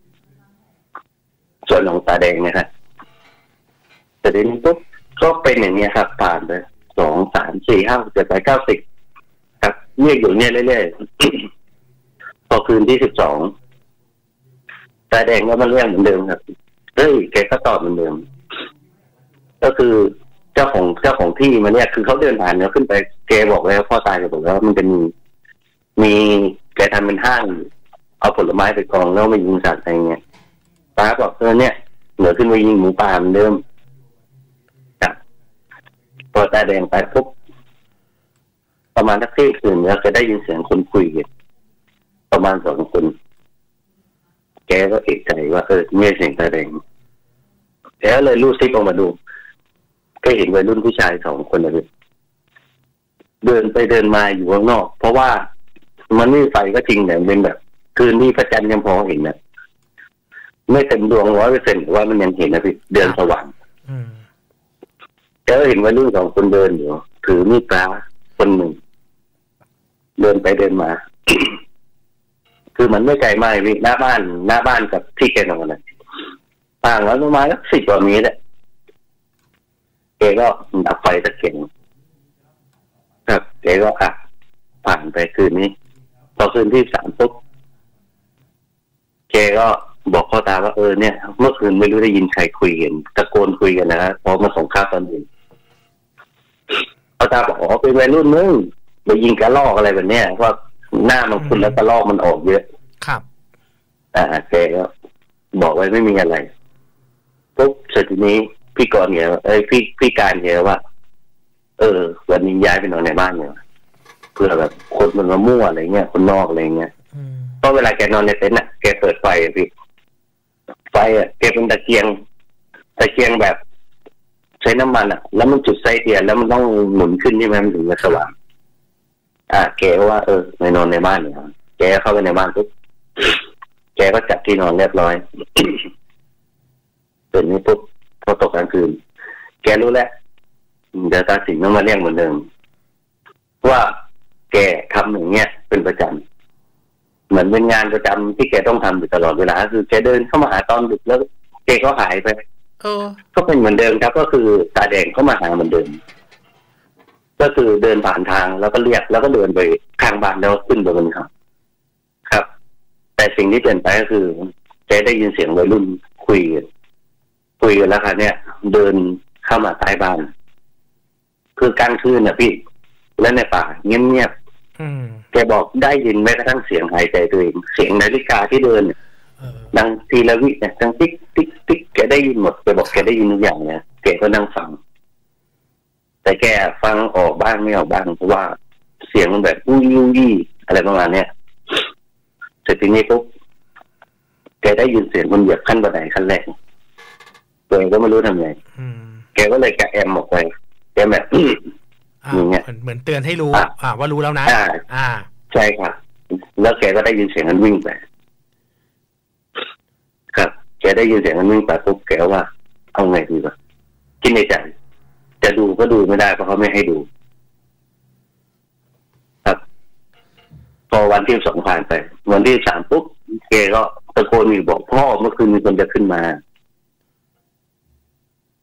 Speaker 3: ส่วนของตาแดงนะครับแต่ทีนี้ปุ๊บก็เป็นอย่างนี้ครับผ่านไปสองสามสี่ห้าเจ็ดแปดเก้าสิบครับเรียกอยู่เนี่ยเรื่อยๆพอคืนที่สิบสองตาแดงก็มาเรียกเหมือนเดิมครับเฮ้ยแกก็ตอบเหมือนเดิมก็คือเจ้าของเจ้าของที่มันเนี่ยคือเขาเดินผ่านเนี่ยขึ้นไปแกบอกแล้วพ่อตายแกบอกแล้วมันจะมีมีแกทำเป็นห้างเอาผลไม้ไปกองแล้วมายิงสัตว์อะไรเงี้ยป้าบอกเออเนี่ยเหนือขึ้นไปยิงหมูป่าเหมือนเดิมครับพอตาแดงไปปุ๊บประมาณสักเที่ยงคืนแล้วจะได้ยินเสียงคนคุยกันประมาณสองคนแกก็เอกใจว่าเออเนี่ยเสียงตาแดงแกเลยรูดซิปออกมาดูก็เห็นวัยรุ่นผู้ชายสองคนเลยเดินไปเดินมาอยู่ข้างนอกเพราะว่ามันไม่ไฟก็จริงแต่เป็นแบบคืนนี้พระจันทร์ยังพอเห็นนะไม่เต็มดวงร้อยเปอร์เซ็นต์แต่ว่ามันยังเห็นนะพี่เดินสว่างแล้วเห็นวัยรุ่นสองคนเดินอยู่ถือมีดพระคนหนึ่งเดินไปเดินมา คือมันไม่ไกลมากพี่หน้าบ้านหน้าบ้านกับที่แกนอนนะต่างกันประมาณสักสิบกว่าเมตรแกก็ดับไฟตะเกียงครับแกก็อ่ะผ่านไปคืนนี้พอคืนที่สามปุ๊บแกก็บอกพ่อตาว่าเออเนี่ยเมื่อคืนไม่รู้ได้ยินใครคุยกันตะโกนคุยกันนะพอมาส่งข้าวตอนเย็นพ่อตาบอกอ๋อเป็นวัยรุ่นมึงไปยิงกระลอกอะไรแบบเนี้ยว่าหน้ามันคุณแล้วกระลอกมันออกเยอะ
Speaker 1: ครับ
Speaker 3: อ่าแกก็บอกไว้ไม่มีอะไรปุ๊บเสร็จทีนี้พี่กรณ์เนี่ยเอ้ยพี่พี่การเนี่ยว่าเออวันนี้ย้ายไปนอนในบ้านเนี่ยเพื่อแบบคนมันมามั่วอะไรเงี้ยคนนอกอะไรเงี้ยเพราะเวลาแกนอนในเต็นท์อ่ะแกเปิดไฟพี่ไฟอ่ะแกเป็นตะเกียงตะเกียงแบบใช้น้ำมันอ่ะแล้วมันจุดไส้เทียนแล้วมันต้องหมุนขึ้นใช่ไหมมันถึงจะสว่างอ่าแกว่าเออไปนอนในบ้านเนี่ยแกเข้าไปในบ้านปุ๊บแกก็จัดที่นอนเรียบร้อยตื่นนี้ปุ๊บพอตกกลางคืนแกรู้แล้วเดี๋ยวตาสิงห์ต้องมาเรียกเหมือนเดิมว่าแกทำอย่างเงี้ยเป็นประจำเหมือนเป็นงานประจำที่แกต้องทำอยู่ตลอดเวลาคือแกเดินเข้ามาหาตอนดึกแล้วแกก็หายไปก็เป็นเหมือนเดิมครับก็คือตาแดงเข้ามาหาเหมือนเดิมก็คือเดินผ่านทางแล้วก็เรียกแล้วก็เดินไปข้างบ้านแล้วขึ้นไปบนเขาครับแต่สิ่งที่เปลี่ยนไปก็คือแกได้ยินเสียงวัยรุ่นคุยกันคุยกันแล้วค่ะเนี่ยเดินเข้ามาใต้บ้านคือกลางคืนน่ะพี่แล้วในป่าเงียบๆแกบอกได้ยินแม้กระทั่งเสียงหายใจตัวเองเสียงนาฬิกาที่เดินดังทีละวิเนี่ยดังติ๊กติ๊กติ๊กแกได้ยินหมดแกบอกแกได้ยินทุกอย่างเนี่ยแกก็นั่งฟังแต่แกฟังออกบ้างไม่ออกบ้างเพราะว่าเสียงมันแบบอุ้ยอุ้ยอะไรประมาณเนี้ยเสร็จทีนี้ปุ๊บแกได้ยินเสียงคนเหยียบขั้นบันไดขั้นแรกตัวเองก็ไม่รู้ทำไงแกก็เลยกระแอมออกไปแกแบบ
Speaker 1: อย่างเงี้ยเหมือนเตือนให้รู้อ่าว่ารู้แล้วนะ
Speaker 3: อ่าใช่ครับแล้วแกก็ได้ยินเสียงนั้นวิ่งไปครับแกได้ยินเสียงนั้นวิ่งไปปุ๊บแกว่าเอาไงดีวะคิดในใจจะดูก็ดูไม่ได้เพราะเขาไม่ให้ดูครับพอวันที่สองผ่านไปวันที่สามปุ๊บแกก็ตะโกนอีกบอกพ่อเมื่อคืนมีคนจะขึ้นมา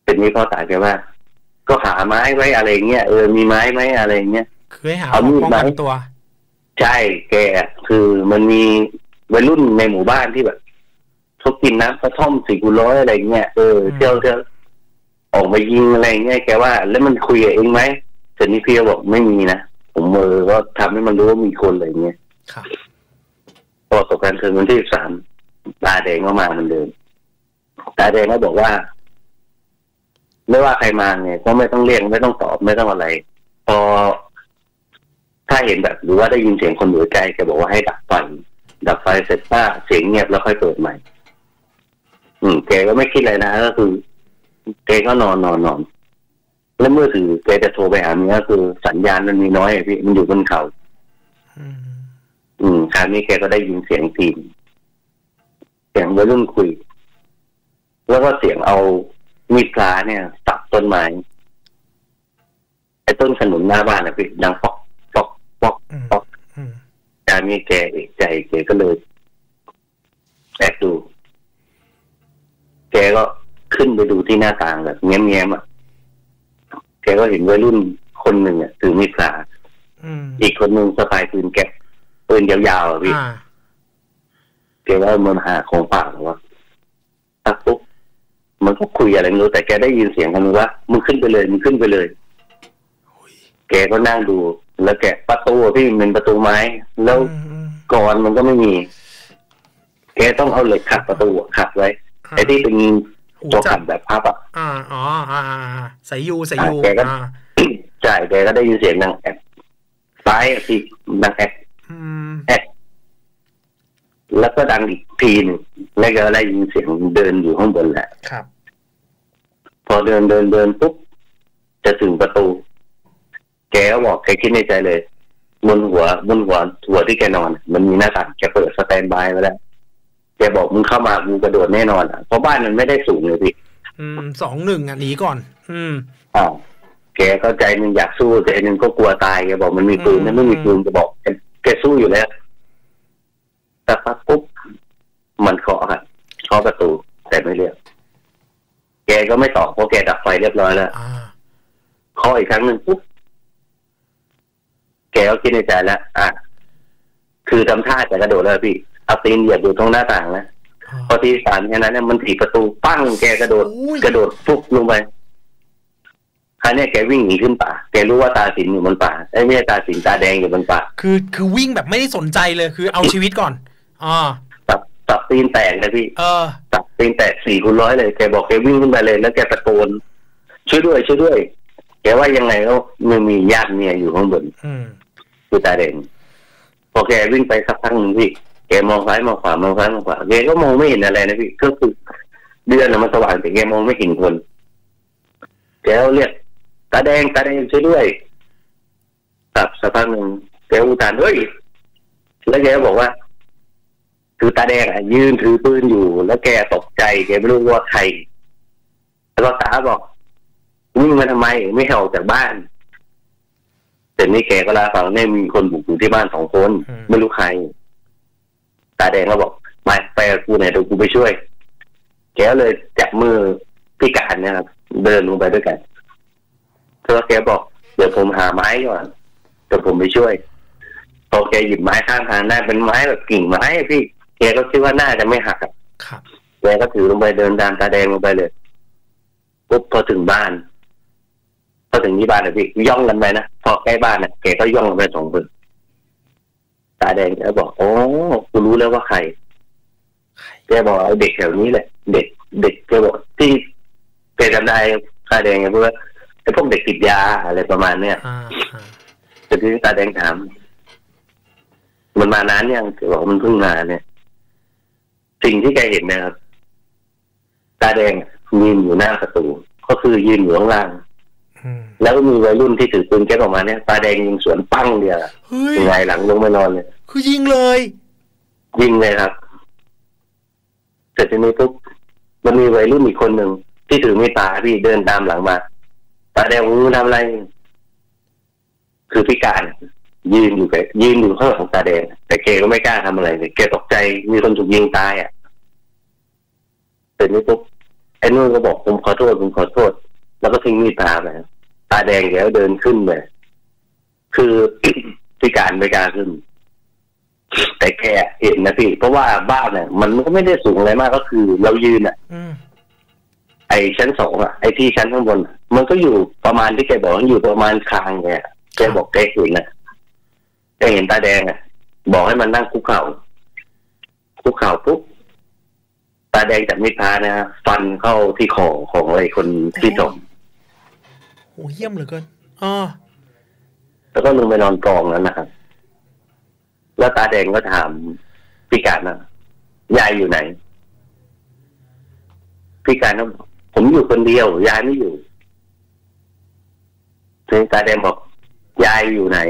Speaker 3: เป็นนี้พ่อตาแกว่าก็หาไม้ไว้อะไรเงี้ยเออมีไม้ไหมอะไรเงี้ย
Speaker 1: เคยหาของป้องกันตัว
Speaker 3: ใช่แกคือมันมีวัยรุ่นในหมู่บ้านที่แบบเขากินน้ำกระท่อมสี่กุร้อยอะไรเงี้ยเออเที่ยวเที่ยวออกมายิงอะไรเงี้ยแกว่าแล้วมันคุยกับเองไหมแต่นี่พี่บอกไม่มีนะผมเออก็ทำให้มันรู้ว่ามีคนอะไรเงี้ยพอสบการณ์คืนวันที่สามตาแดงก็มาเหมือนเดิมตาแดงก็บอกว่าไม่ว่าใครมาเนี่ยก็ไม่ต้องเรียกไม่ต้องตอบไม่ต้องอะไรพอถ้าเห็นแบบหรือว่าได้ยินเสียงคนอยู่ใกล้แกบอกว่าให้ดับไฟดับไฟเสร็จป้าเสียงเงียบแล้วค่อยเปิดใหม่อืมแกก็ไม่คิดอะไรนะก็คือแกก็นอนนอนนอนแล้วเมื่อถือแกจะโทรไปหาเมียก็คือสัญญาณมันมีน้อยอะพี่มันอยู่บนเขาอืมคราวนี้แกก็ได้ยินเสียงทีมเสียงวัยรุ่นคุยแล้วก็เสียงเอามีดพระเนี่ยตัดต้นไม้ไอ้ต้นขนุนหน้าบ้านนะพี่ดังปอกปอกปอกปอกจากนี้แกเอกใจแกก็เลยแอบดูแกก็ขึ้นไปดูที่หน้าต่างแบบแง้มๆอ่ะแกก็เห็นวัยรุ่นคนหนึ่งอ่ะถือมีดพระอีกคนหนึ่งสะพายปืนแก๊ปปืนยาวๆอ่ะพี่แกว่ามันหาของป่าหรอวะตักปุ๊บมันก็คุยอะไรไม่รู้แต่แกได้ยินเสียงกันว่ามึงขึ้นไปเลยมึงขึ้นไปเลยแกก็นั่งดูแล้วแกประตูพี่เป็นประตูไม้แล้วก่อนมันก็ไม่มีแกต้องเอาเหล็กขัดประตูขัดไว้ไอ้ที่เป็นตัวขัดแบบพับอ่ะ
Speaker 1: อ่าอ๋ออ่าใส่ยูใส่ยู
Speaker 3: แกก็ใช่แกก็ได้ยินเสียงดังแอบซ้ายพี่ดังแอบแอบแล้วก็ดังอีกทีนึงแล้วก็ได้ยินเสียงเดินอยู่ข้างบนแหละ
Speaker 1: ครับ
Speaker 3: พอเดินเดินเดินปุ๊บจะถึงประตูแกก็บอกแกคิดในใจเลยบนหัวบนหัวหัวที่แกนอนมันมีหน้าต่างแกเปิดสแตนบายไว้แล้วแกบอกมึงเข้ามากูกระโดดแน่นอนอ่ะเพราะบ้านมันไม่ได้สูงเลยพี่
Speaker 1: อืมสองหนึ่งอ่ะหนีก่อนอืม
Speaker 3: อ่าแกก็ใจนึงอยากสู้ใจนึงก็กลัวตายแกบอกมันมีปืนนะไม่มีปืนจะบอกแกสู้อยู่แล้วแต่ปุ๊บมันเคาะครับเคาะประตูแต่ไม่เรียกแกก็ไม่ตอบเพราะแกดับไฟเรียบร้อยแล้วเคาะอีกครั้งหนึ่งปุ๊บแกก็คิดในใจแล้วอ่ะคือทำท่าจะกระโดดแล้วพี่เอาตีนเหยียบอยู่ตรงหน้าต่างนะพอทีสามแค่นั้นเนี่ยมันถีบประตูปั้งแกกระโดดกระโดดปุ๊บลงไปคราวนี้แกวิ่งหนีขึ้นป่าแกรู้ว่าตาสินอยู่บนป่าไอ้ไม่ใช่ตาสินตาแดงอยู่บนป่า
Speaker 1: คือคือวิ่งแบบไม่ได้สนใจเลยคือเอาชีวิตก่อนอ๋อ
Speaker 3: ตับตับตีนแตกเลยพี่
Speaker 1: เออ
Speaker 3: ตับตีนแตกสี่คูณร้อยเลยแกบอกแกวิ่งขึ้นไปเลยแล้วแกตะโกนช่วยด้วยช่วยด้วยแกว่ายังไงก็มันมีญาติเมียอยู่ข้างบนคือตาแดงพอแกวิ่งไปสักพักหนึ่งพี่แกมองซ้ายมองขวามองซ้ายมองขวาแกก็มองไม่เห็นอะไรนะพี่ก็คือเดือนมันสว่างแต่แกมองไม่เห็นคนแกเรียกตาแดงตาแดงช่วยด้วยตับสักพักหนึ่งแกอุทานเฮ้ยแล้วแกบอกว่าคือตาแดงอ่ะยืนถือปืนอยู่แล้วแกตกใจแกไม่รู้ว่าใครแล้วก็ตาบอกวิ่งมาทำไมไม่ออกจากบ้านแต่นี่แกก็เล่าฟังเนี่ยมีคนบุกอยู่ที่บ้านสองคนไม่รู้ใครตาแดงก็บอกมาไปกับกูเนี่ยเดี๋ยวกูไปช่วยแกเลยจับมือพี่การเนี่ยครับเดินลงไปด้วยกันแล้วแกบอกเดี๋ยวผมหาไม้ก่อนเดี๋ยวผมไปช่วยพอแกหยิบไม้ข้างทางได้เป็นไม้แบบกิ่งไม้พี่แกก็คิดว่าน่าจะไม่หัก
Speaker 1: ครับ
Speaker 3: แกก็ถือลงไปเดินตามตาแดงลงไปเลยปุ๊บพอถึงบ้านพอถึงที่บ้านนะพี่ย่องกันไปนะพอใกล้บ้านเนี่ยแกก็ย่องกันไปสองคนตาแดงแกบอกโอ้กูรู้แล้วว่าใครแกบอกไอ้เด็กแถวนี้แหละเด็กเด็กแกบอกที่แกจำได้ตาแดงแกพูดว่าไอ้พวกเด็กติดยาอะไรประมาณเนี้ยแต่ที่ตาแดงถามมันมานานยังแกบอกมันเพิ่งมาเนี่ยสิ่งที่แกเห็นนะครับตาแดงยืนอยู่หน้าประตูก็คือยืนอยู่ข้างล่างแล้วก็มีวัยรุ่นที่ถือปืนแก๊ปออกมาเนี่ยตาแดงยิงสวนปั้งเดียวยังไงหลังลงไม่นอนเลย
Speaker 1: คือยิงเลย
Speaker 3: ยิงเลยครับเสร็จทีนี้ปุ๊บมันมีวัยรุ่นอีกคนหนึ่งที่ถือมีดพระพี่เดินตามหลังมาตาแดงมึงทำอะไรคือพิการยืนอยู่แกยืนอยู่ข้างหลังตาแดงแต่แกก็ไม่กล้าทำอะไรเลยแกตกใจมีคนถูกยิงตายอ่ะเสร็จนี้ปุ๊บไอ้นู่นก็บอกผมขอโทษผมขอโทษแล้วก็ทิ้งมีดตาไปตาแดงแล้วเดินขึ้นเลยคือ พิการไม่กล้าขึ้นแต่แกเห็นนะพี่เพราะว่าบ้านเนี่ยมันก็ไม่ได้สูงอะไรมากก็คือเรายืนอ่ะไอ้ชั้นสองอ่ะไอ้ที่ชั้นข้างบนมันก็อยู่ประมาณที่แกบอกมันอยู่ประมาณคางแกแกบอกแกเห็นนะแกเห็นตาแดงอ่ะบอกให้มันนั่งคุกเข่าคุกเข่าปุ๊บตาแดงจับมีดพระนะฟันเข้าที่คอของไอ้คนที่จม
Speaker 1: โอ้เยี่ยมเหลือเกินอ๋อ
Speaker 3: แล้วก็ลงไปนอนกองนั้นนะครับแล้วตาแดงก็ถามพี่การนะยายอยู่ไหนพี่การนะผมอยู่คนเดียวยายไม่อยู่ถึงตาแดงบอกยายอยู่ไหน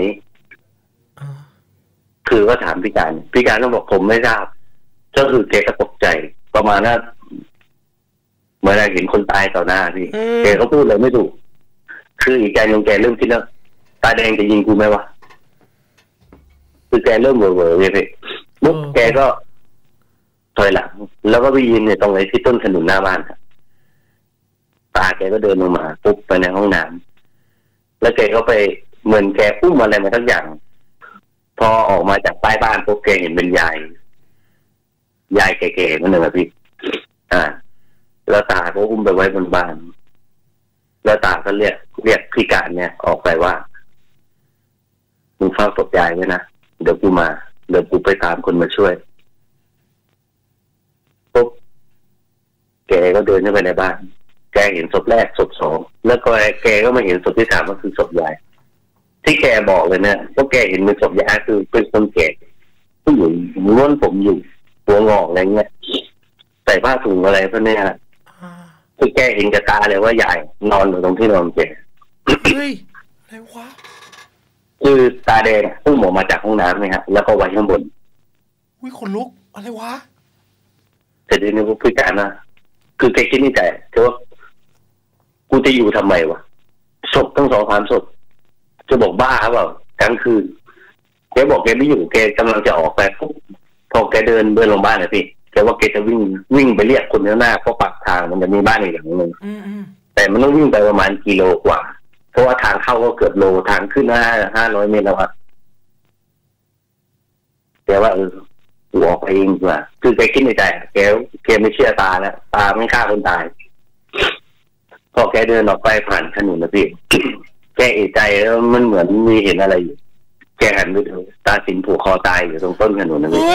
Speaker 3: คือก็ถามพี่การพี่การต้องบอกผมไม่ทราบก็คือแกก็ตกใจประมาณนั้นเมื่อไรเห็นคนตายต่อหน้าพี่แกก็พูดเลยไม่ถูกคืออีกใจนึงแกเริ่มคิดแล้วตาแดงจะยิงกูไหมวะคือแกเริ่มเว่อร์ๆเลยพี่มุกแกก็ถอยหลังแล้วก็ไปยืนในตรงไหนที่ต้นขนุนหน้าบ้านครับตาแกก็เดินลงมาปุ๊บไปในห้องน้ำแล้วแกก็ไปเหมือนแกอุ้มอะไรมาทั้งอย่างพอออกมาจากใต้บ้านปุ๊บแกเห็นเป็นยายยายแก่ๆนั่นเองครับพี่อ่าแล้วตาก็อุ้มไปไว้บนบ้านแล้วตาก็เรียกเรียกพี่การเนี่ยออกไปว่ามึงเฝ้าศพยายไว้นะเดี๋ยวกูมาเดี๋ยวกูไปตามคนมาช่วยปุ๊บแกก็เดินเข้าไปในบ้านแกเห็นศพแรกศพสองแล้วก็แกก็มาเห็นศพที่สามก็คือศพยายที่แกบอกเลยเนี่ยก็แกเห็นเป็นศพยายคือเป็นคนแก่ผู้หญิงม้วนผมอยู่หัวงอกอะไรเงี้ยใส่ผ้าถุงอะไรพวกนี้นะคือแกเห็นกับตาเลยว่ายายนอนอยู่ตรงที่นอนแก
Speaker 1: เฮ้ยอะไรวะ
Speaker 3: คือตาแดงพุ่งออกมาจากห้องน้ำไหมฮะแล้วก็ไว้ข้างบน
Speaker 1: อุ้ยขนลุกอะไรวะ
Speaker 3: แต่ทีนี้พวกพี่การนะคือแกคิดนี่แต่คือว่ากูจะอยู่ทำไมวะศพทั้งสองสามศพจะบอกบ้าเปล่ากลางคืนแกบอกแกไม่อยู่แกกำลังจะออกไปพอแกเดินเดินลงบ้านนะพี่แกว่าแกจะวิ่งวิ่งไปเรียกคนข้างหน้าเพราะปากทางมันจะมีบ้านอีกหลังนึงแต่มันต้องวิ่งไปประมาณกิโลกว่าเพราะว่าทางเข้าก็เกือบโลทางขึ้นห้าห้าร้อยเมตรแล้วอะแกว่าเออกูออกไปเองดีกว่าคือแกคิดในใจแกแกไม่เชื่อตาแล้วตาไม่ฆ่าคนตายพอแกเดินออกไปผ่านถนนนะพี่แกเอะใจแล้วมันเหมือนมีเห็นอะไรอยู่แกหันไปดูตาสินผูกคอตายอยู่ตรงต้นถนนนะพี่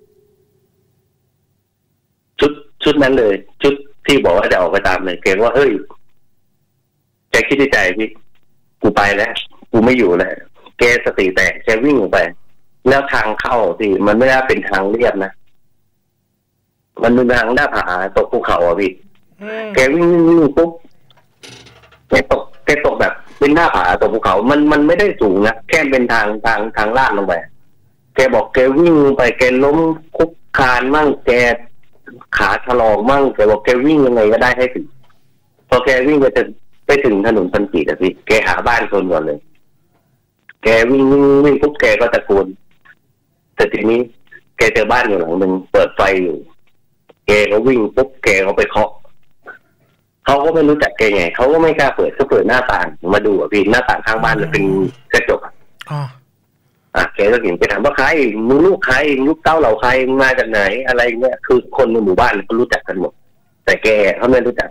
Speaker 3: ชุดชุดนั้นเลยชุดที่บอกว่าจะออกไปตามเลยแกว่าเฮ้ยแกคิดในใจพี่กูไปแล้วกูไม่อยู่แล้วแกสติแตกแกวิ่งออกไปแล้วทางเข้าที่มันไม่ได้เป็นทางเรียบนะมันเป็นทางหน้าผาตกภูเขาอ่ะพี่แกวิ่งวิ่งปุ๊บแกตกแกตกแบบเป็นหน้าผาตกภูเขามันมันไม่ได้สูงนะแค่เป็นทางทางทางลาดลงไปแกบอกแกวิ่งไปแกล้มคุกคานมั่งแกขาถลอกมั่งแกบอกแกวิ่งยังไงก็ได้ให้ถึงพอแกวิ่งไปถึงไปถึงถนนพันกีดอะพี่แกหาบ้านคนก่อนเลยแกวิ่งวิ่งวิ่งปุ๊บแกก็ตะโกนแต่ทีนี้แกเจอบ้านอยู่หลังหนึ่งเปิดไฟอยู่แกก็วิ่งปุ๊บแกก็ไปเคาะเขาก็ไม่รู้จักแกไงเขาก็ไม่กล้าเปิดเขาเปิดหน้าต่างมาดูอ่ะพี่หน้าต่างข้างบ้านมันเป็นกระจกอ่ะอ่ะแกก็เห็นแกถามว่าใครมึงลูกใครลูกเต้าเหล่าใครมาจากไหนอะไรเงี้ยคือคนในหมู่บ้านเขารู้จักกันหมดแต่แกเขาไม่รู้จัก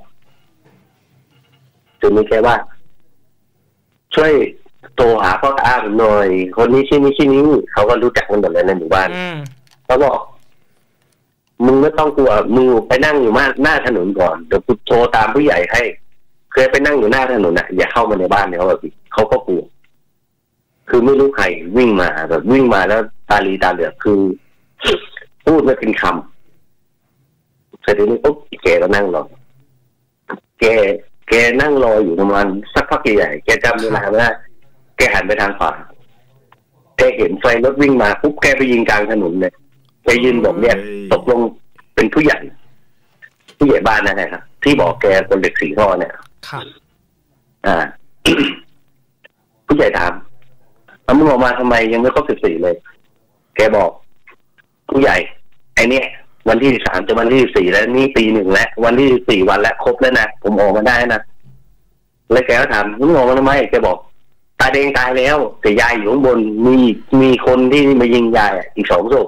Speaker 3: จนมีแกว่าช่วยโทรหาพ่อตาผมหน่อยคนนี้ชื่อนี้ชื่อนี้เขาก็รู้จักกันหมดเลยในหมู่บ้านเขาบอกมึงไม่ต้องกลัวมึงไปนั่งอยู่มาหน้าถนนก่อนเดี๋ยวกูโทรตามผู้ใหญ่ให้เคยไปนั่งอยู่หน้าถนนอ่ะอย่าเข้ามาในบ้านเขาแบบเขาก็กลัวคือไม่รู้ใครวิ่งมาแบบวิ่งมาแล้วตาลีตาเหลือกคือพูดไม่เป็นคำเสร็จทีนี้ปุ๊บแกก็นั่งรอแกแกนั่งรออยู่ประมาณสักพักใหญ่แกจำเวลาไม่ได้แกหันไปทางขวาแกเห็นไฟรถวิ่งมาปุ๊บแกไปยิงกลางถนนเลยแกยืนบอกเนี่ยตกลงเป็นผู้ใหญ่ผู้ใหญ่บ้านนั่นแหละครับที่บอกแกคนเด็กสีท่อเนี่ย
Speaker 1: ครับ
Speaker 3: อ่า ผู้ใหญ่ถามแล้วมึงออกมาทำไมยังไม่ครบสิบสี่เลยแกบอกผู้ใหญ่ไอเนี่ยวันที่สามจะวันที่สี่แล้วนี่ปีหนึ่งแล้ววันที่สี่วันแล้วครบแล้วนะผมออกมาได้นะแล้วแกก็ถามมึงออกมาทำไมแกบอกตาแดงตายแล้วแต่ยายอยู่ข้างบนมีมีคนที่มายิงยายอีกสองศพ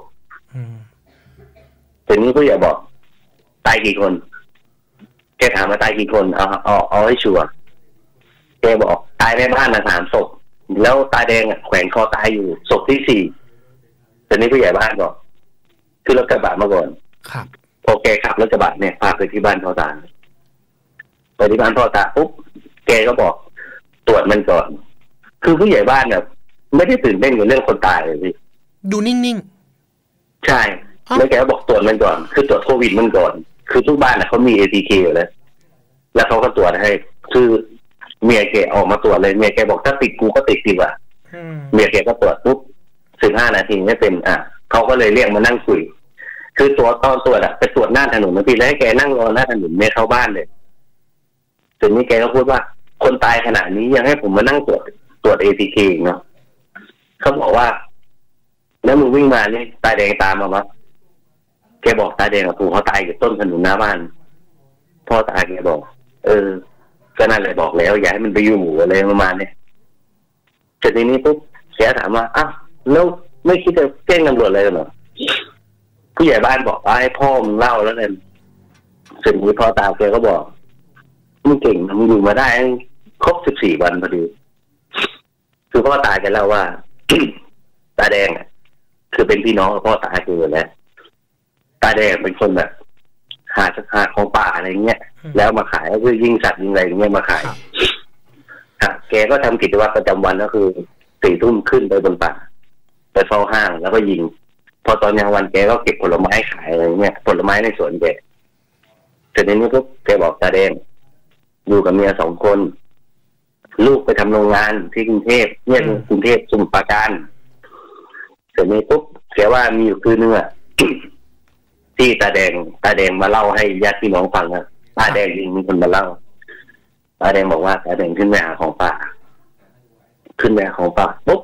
Speaker 3: ทีนี้ผู้ใหญ่บอกตายกี่คนแกถามมาตายกี่คนเอาเอาเอาให้ชัวร์แกบอกตายในบ้านนะสามศพแล้วตาแดงแขวนคอตายอยู่ศพที่สี่ทีนี้ผู้ใหญ่บ้านบอกคือรถกระบะมาก่อน
Speaker 1: ครับ
Speaker 3: พอแกขับรถกระบะเนี่ยพาไปที่บ้านพ่อตาไปที่บ้านพ่อตาปุ๊บแกก็บอกตรวจมันก่อนคือผู้ใหญ่บ้านเนี่ยไม่ได้ตื่นเต้นกับเรื่องคนตายเลยพี่
Speaker 1: ดูนิ่ง
Speaker 3: ๆใช่แล้วแกก็บอกตรวจมันก่อนคือตรวจโควิดมันก่อนคือทุกบ้านนะเขามี เอ ที เค อยู่แล้วแล้วเขาก็ตรวจให้คือเมียแกออกมาตรวจเลยเมียแกบอกถ้าติดกูก็ติดดีกว่าเมียแกก็ตรวจปุ๊บสิบห้านาทีไม่เป็นอ่ะเขาก็เลยเรียกมานั่งคุยคือตัวตอนตรวจอะไปตรวจหน้าถนนนะพี่แล้วให้แกนั่งรอหน้าถนนไม่เข้าบ้านเลยทีนี้แกก็พูดว่าคนตายขนาดนี้ยังให้ผมมานั่งตรวจตรวจ เอ ที เค เนาะเขาบอกว่าแล้วมึงวิ่งมาเนี่ยตาแดงตามมาวะแกบอกตาแดงกับปู่เขาตายอยู่ต้นถนนหน้าบ้านพ่อตาแกบอกเออก็นั่นแหละบอกแล้วอย่าให้มันไปอยู่อะไรประมาณนี้ทีนี้ปุ๊บแกถามว่าอ้าวแล้วไม่คิดจะแจ้งตำรวจเลยเหรอผู้ใหญ่บ้านบอกว่าให้พ่อมึงเล่าแล้วกันสิ่งที่พ่อตาแกก็บอกมึงเก่งมึงอยู่มาได้ครบสิบสี่วันพอดีคือพ่อตาแกเล่าว่า ตาแดงคือเป็นพี่น้องกับพ่อตาแกอยู่แล้วตาแดงเป็นคนแบบหาหาของป่าอะไรเงี้ยแล้วมาขายก็คือยิงสัตว์ยิงอะไรเงี้ยมาขายค่ะแกก็ทำกิจวัตรประจำวันก็คือสี่ทุ่มขึ้นไปบนป่าไปเฝ้าห้างแล้วก็ยิงพอตอนกลางวันแกก็เก็บผลไม้ขายอะไรเงี้ยผลไม้ในสวนแกแต่ในนี้ก็แกบอกตาแดงอยู่กับเมียสองคนลูกไปทำโรงงานที่กรุงเทพเนี่ยกรุงเทพสมุทรปราการแต่นี้ปุ๊บแกว่ามีอยู่คืนนึงอ่ะ ที่ตาแดงตาแดงมาเล่าให้ญาติพี่น้องฟังนะตาแดงยิงมีคนมาเล่าตาแดงบอกว่าตาแดงขึ้นไปหาของป่าขึ้นไปหาของป่าปุ๊บ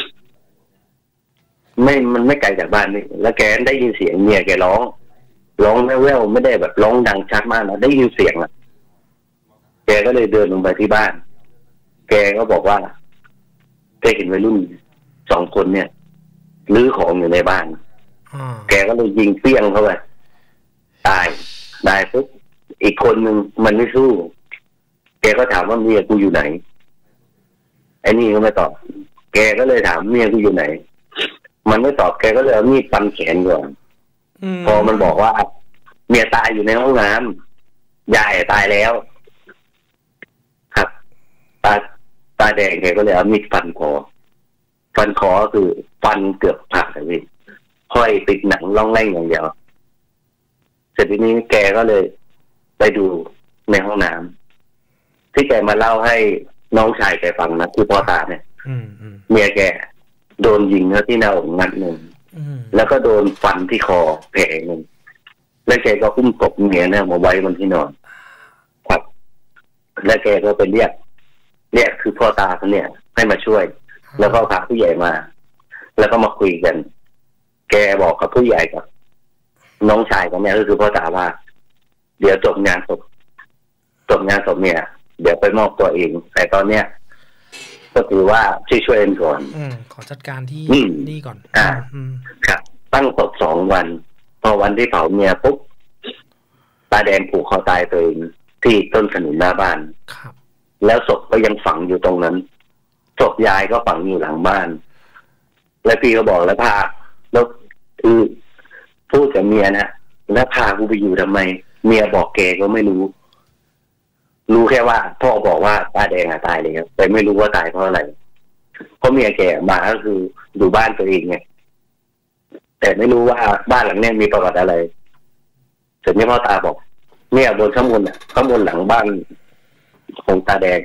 Speaker 3: ไม่มันไม่ไกลจากบ้านนี่แล้วแกได้ยินเสียงเมียแกร้องร้องแว่วๆไม่ได้แบบร้องดังชัดมากนะได้ยินเสียงอ่ะแกก็เลยเดินลงไปที่บ้านแกก็บอกว่าแกเห็นวัยรุ่นสองคนเนี่ยลื้อของอยู่ในบ้านแกก็เลยยิงเปี้ยงเข้าไปตายตายปุ๊บอีกคนนึงมันไม่สู้แกก็ถามว่าเมียกูอยู่ไหนไอ้นี่ก็ไม่ตอบแกก็เลยถามเมียกูอยู่ไหนมันไม่ตอบแกก็เลยเอามีดฟันแขนก่อนพอมันบอกว่าเมียตายอยู่ในห้องน้ำยายตายแล้วครับตาตาแดงแกก็เลยเอามีดฟันคอฟันคอคือฟันเกือบขาดเลยห้อยติดหนังล่องแร่งอย่างเดียวเสร็จทีนี้แกก็เลยไปดูในห้องน้ำที่แกมาเล่าให้น้องชายแกฟังนะคือพ่อตาเนี่ยเมียแกโดนยิงแล้วที่หน้าอกนัดหนึ่งแล้วก็โดนฟันที่คอแผลหนึ่งแล้วแกก็อุ้มศพเมียเนี่ยมาไว้บนที่นอนครับแล้วแกก็ไปเรียกเรียกคือพ่อตาเขาเนี่ยให้มาช่วยแล้วก็พาผู้ใหญ่มาแล้วก็มาคุยกันแกบอกกับผู้ใหญ่กับน้องชายของเนี่ยก็คือพ่อตาว่าเดี๋ยวจบงานศพจบงานศพเนี่ยเดี๋ยวไปมอบตัวเองแต่ตอนเนี้ยก็คือว่าช่วยช่วยกันก่อน
Speaker 1: อืมขอจัดการที่นี่ก่อน
Speaker 3: อ่าครับตั้งศพสองวันพอวันที่เผาเมียปุ๊บตาแดงผูกคอตายตัวเองที่ต้นขนุนหน้าบ้าน
Speaker 1: ครับ
Speaker 3: แล้วศพก็ยังฝังอยู่ตรงนั้นศพยายก็ฝังอยู่หลังบ้านแล้วพี่ก็บอกแล้วพาแล้วคือพูดกับเมียนะแล้วพากูไปอยู่ทำไมเมียบอกแกก็ไม่รู้รู้แค่ว่าพ่อบอกว่าตาแดงตายเลยครับแต่ไม่รู้ว่าตายเพราะอะไรเพราะเมียแกมาก็คือดูบ้านตัวเองไงแต่ไม่รู้ว่าบ้านหลังนี้มีประวัติอะไรเสร็จนี้พ่อตาบอกเนี่ยบนข้างบนอ่ะข้างบนหลังบ้านของตาแดง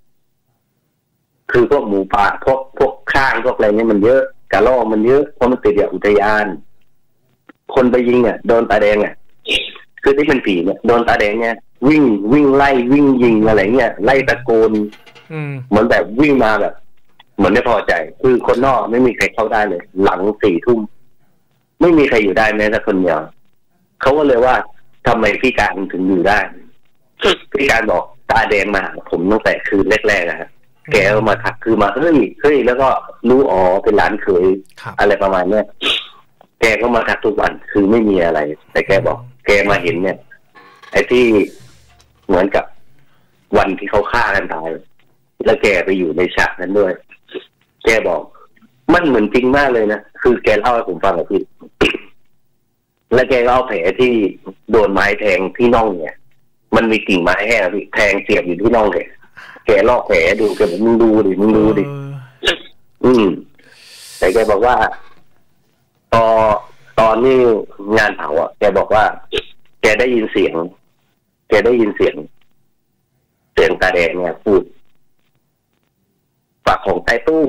Speaker 3: คือพวกหมูป่าพวกพวกข้างพวกอะไรเนี่ยมันเยอะกระรอกมันเยอะเพราะมันติดอย่างอุทยานคนไปยิงเนี่ยโดนตาแดงอ่ะคือที่เป็นผีเนี่ยโดนตาแดงเนี่ยวิ่งวิ่งไล่วิ่งยิงอะไรเงี้ยไล่ตะโกนเหมือนแบบวิ่งมาแบบเหมือนไม่พอใจคือคนนอกไม่มีใครเข้าได้เลยหลังสี่ทุ่มไม่มีใครอยู่ได้แม้แต่คนเดียวเขาก็เลยว่าทำไมพี่การถึงอยู่ได้พี่การบอกตาแดงมาผมตั้งแต่คืนแรกๆอะแกก็มาทักคือมาเฮ้ยเฮ้ยแล้วก็รู้อ๋อเป็นหลานเขยอะไรประมาณเนี้ยแกก็มาทักทุกวันคือไม่มีอะไรแต่แกบอกแกมาเห็นเนี่ยไอ้ที่เหมือนกับวันที่เขาฆ่ากันตายแล้วแกไปอยู่ในฉากนั้นด้วยแกบอกมันเหมือนจริงมากเลยนะคือแกเล่าให้ผมฟังอะพี่แล้วแกก็เอาแผลที่โดนไม้แทงที่น่องเนี่ยมันมีกิ่งไม้แห้งพี่แทงเสียบอยู่ที่น่องแกแกลอกแผลดูแกบอกมึงดูดิมึงดูดิอืมแต่แกบอกว่าตอนตอนนี้งานเผาอ่ะแกบอกว่าแกได้ยินเสียงแกได้ยินเสียงเสียงตาแดงเนี่ยพูดฝากของใต้ตู้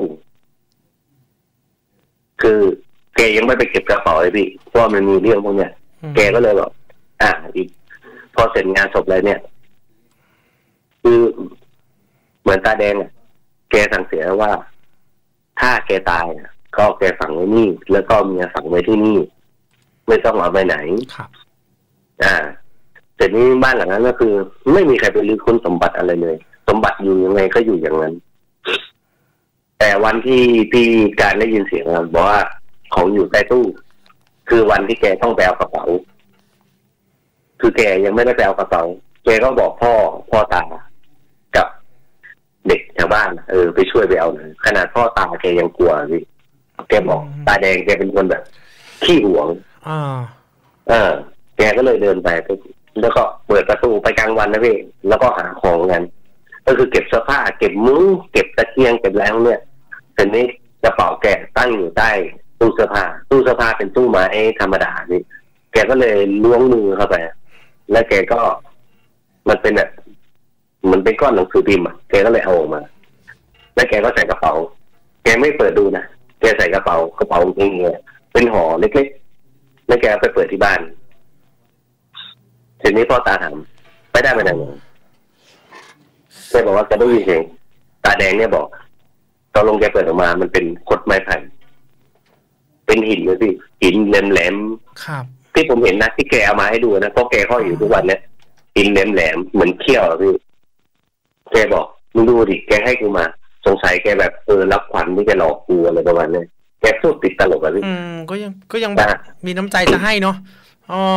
Speaker 3: คือแกยังไม่ไปเก็บกระเป๋าเลยพี่เพราะมันมีเรื่องพวกเนี้ยแกก็เลยบอกอ่ะอีกพอเสร็จงานศพเลยเนี่ยคือเหมือนตาแดงอ่ะแกสั่งเสียว่าถ้าแกตายอ่ะก็แกฝังไว้นี่แล้วก็เมียฝังไว้ที่นี่ไม่ต้องเอาไปไหนครับอ่าแต่นี้บ้านหลังนั้นก็คือไม่มีใครไปรื้อค้นสมบัติอะไรเลยสมบัติอยู่ยังไงก็อยู่อย่างนั้นแต่วันที่พี่การได้ยินเสียงบอกว่าของอยู่ใต้ตู้คือวันที่แกต้องไปเอากระเป๋าคือแกยังไม่ได้ไปเอากระเป๋าแกก็บอกพ่อพ่อตากับเด็กชาวบ้านเออไปช่วยไปเอาหน่อยขนาดพ่อตาแกยังกลัวพี่แกบอกตาแดงแกเป็นคนแบบขี้หวงอ่าเออแกก็เลยเดินไปแล้วก็เปิดประตูไปกลางวันนะพี่แล้วก็หาของกันก็คือเก็บเสื้อผ้าเก็บมุ้งเก็บตะเกียงเก็บแล้วเนี่ยทีนี้กระเป๋าแกตั้งอยู่ใต้ตู้เสื้อผ้าตู้เสื้อผ้าเป็นตู้ไม้ธรรมดานี่แกก็เลยล้วงมือเข้าไปแล้วแกก็มันเป็นแบบมันเป็นก้อนหนังสือพิมพ์อ่ะแกก็เลยเอาออกมาแล้วแกก็ใส่กระเป๋าแกไม่เปิดดูนะแกใส่กระเป๋ากระเป๋าเองเนี่ยเป็นห่อเล็กๆแล้วแกไปเปิดที่บ้านทีนี้พ่อตาถามไปได้มาไหนแกบอกว่าแกได้ยินเสียงตาแดงเนี่ยบอกตอนลงแกเปิดออกมามันเป็นขดไม้ไผ่เป็นหินเลยพี่หินแหลมๆครับที่ผมเห็นนะที่แกเอามาให้ดูนะเพราะแกห้อยอยู่ทุกวันเนี่ยหินแหลมๆเหมือนเขี้ยวพี่แกบอกมึงดูดิแกให้กูมาสงสัยแกแบบเออรับขวัญที่แกหลอกกูอะไรประมาณนี้แกพูดติดตลกอะพี่
Speaker 1: อืมก็ยังก็ยังแบบมีน้ำใจจะให้เนาะอ๋อ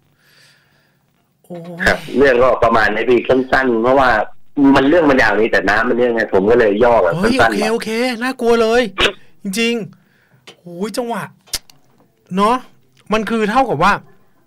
Speaker 3: ครับเรื่องก็ประมาณนี้พี่สั้นๆเพราะว่ามันเรื่องมันยาวนี้แต่น้ำมันเรื่องไงผมก็เลยย่อแบบสั้นๆโอเค
Speaker 1: โอเคน่ากลัวเลยจริงๆโอ้ยจังหวะเนาะมันคือเท่ากับว่า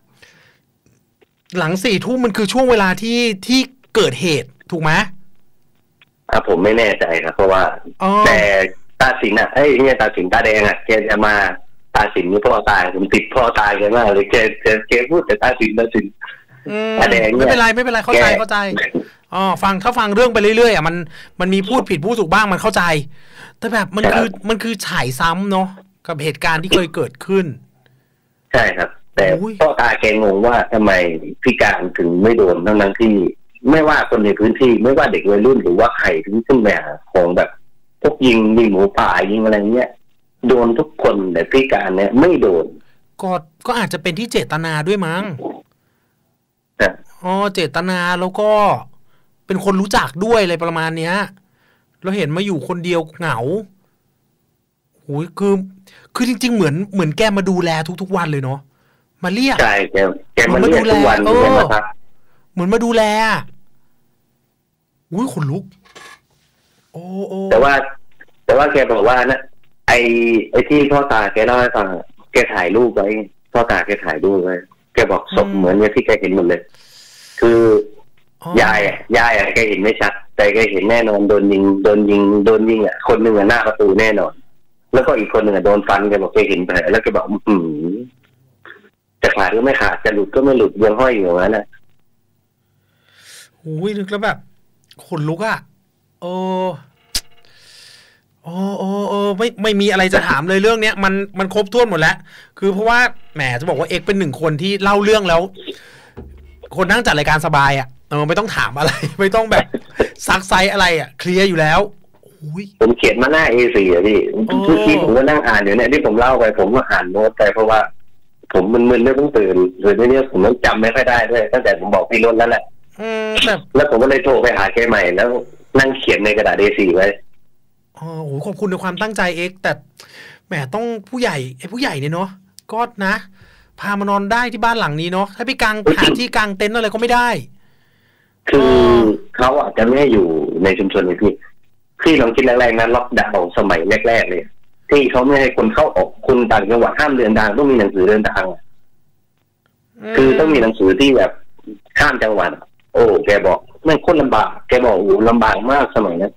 Speaker 1: หลังสี่ทุ่มมันคือช่วงเวลาที่ที่เกิดเหตุถูกไหม
Speaker 3: อ่ะผมไม่แน่ใจครับเพราะว่าแต่ตาสินอ่ะเอ้ยเนี่ยตาสินตาแดงอ่ะแกจะมาตาสินนี่พ่อตายผมติดพ่อตายกันมากเลยแกแกแกพูดแต่ตาสินตาสิน
Speaker 1: ตาแดงไม่เป็นไรไม่เป็นไรเข้าใจเข้าใจอ๋อฟังถ้าฟังเรื่องไปเรื่อยๆอ่ะมันมันมีพูดผิดพูดถูกบ้างมันเข้าใจแต่แบบมันคือมันคือฉายซ้ำเนาะกับเหตุการณ์ที่เคยเกิดขึ้น
Speaker 3: ใช่ครับแต่พ่อตาแกงงว่าทำไมพี่การถึงไม่โดนทั้งนั้นที่ไม่ว่าคนในพื้นที่ไม่ว่าเด็กวัยรุ่นหรือว่าใครถึงขึ้นแบบของแบบพวกยิงยิงหมูป่ายิงอะไรเงี้ยโดนทุกคนแต่พี่การเนี่ยไม่โดน
Speaker 1: ก็ก็อาจจะเป็นที่เจตนาด้วยมั้งอ๋อเจตนาแล้วก็เป็นคนรู้จักด้วยอะไรประมาณเนี้ยเราเห็นมาอยู่คนเดียวเหงาโอ้ยคือคือจริงๆเหมือนเหมือนแกมาดูแลทุกๆวันเลยเนาะมาเรียก
Speaker 3: ใช่แกแกมาเรียกทุกวัน
Speaker 1: เออเหมือนมาดูแลอุ้ยขนลุกโอ้โอ้
Speaker 3: แต่ว่าแต่ว่าแกบอกว่านะไอไอที่พ่อตาแกเล่าให้ฟังแกถ่ายรูปไว้พ่อตาแกถ่ายรูปไว้แกบอกศพเหมือนเนี่ยที่แกเห็นหมดเลยคือยายอ่ะยายอ่ะแกเห็นไม่ชัดแต่แกเห็นแน่นอนโดนยิงโดนยิงโดนยิงอ่ะคนหนึ่งอ่ะหน้าประตูแน่นอนแล้วก็อีกคนหนึ่งอ่ะโดนฟันแกบอกแกเห็นแผลแล้วแกบอกอืมจะขาดก็ไม่ขาดจะหลุดก็ไม่หลุดยังห้อยอยู่อย่างนั้นน่ะ
Speaker 1: โอ้ยนึกแล้วแบบขนลุกอ่ะโอ้โอ้โอ้โอ้ไม่ไม่มีอะไรจะถามเลยเรื่องเนี้ยมันมันครบถ้วนหมดแล้วคือเพราะว่าแหมจะบอกว่าเอ็กเป็นหนึ่งคนที่เล่าเรื่องแล้วคนนั่งจัดรายการสบายอ่ะเออไม่ต้องถามอะไรไม่ต้องแบบซักไซอะไรอ่ะเคลียร์อยู่แล้ว
Speaker 3: ผมเขียนมาหน้า เอ สี่ อ่ะพี่ทุกทีผมก็นั่งอ่านอยู่เนี่ยที่ผมเล่าไปผมก็อ่านโน้ตไปเพราะว่าผมมึนๆเรื่องตื่นหรือเนี่ยผมต้องจำไม่ค่อยได้ด้วยตั้งแต่ผมบอกพี่รถแล้วแหละแล้วผมก็เลยโทรไปหาแกใหม่แล้วนั่งเขียนในกระดาษ เอ โฟร์ ไว้
Speaker 1: อ๋อโหขอบคุณในความตั้งใจเอ็กแต่แหมต้องผู้ใหญ่ไอ้ผู้ใหญ่เนี่ยเนาะก็นะพามานอนได้ที่บ้านหลังนี้เนาะถ้าไปกางหาที่กางเต็นท์อะไรก็ไม่ได้
Speaker 3: คือเขาอาจจะไม่อยู่ในชุมชนเลยพี่พี่ลองคิดแรกๆนะล็อกดาวน์สมัยแรกๆเลยที่เขาไม่ให้คนเข้าออกคุณต่างจังหวัดห้ามเดินทางต้องมีหนังสือเดินทางคือต้องมีหนังสือที่แบบข้ามจังหวัดโอ้แกบอกไม่คนลำบากแกบอกโอ้ลำบากมากสมัยนั้น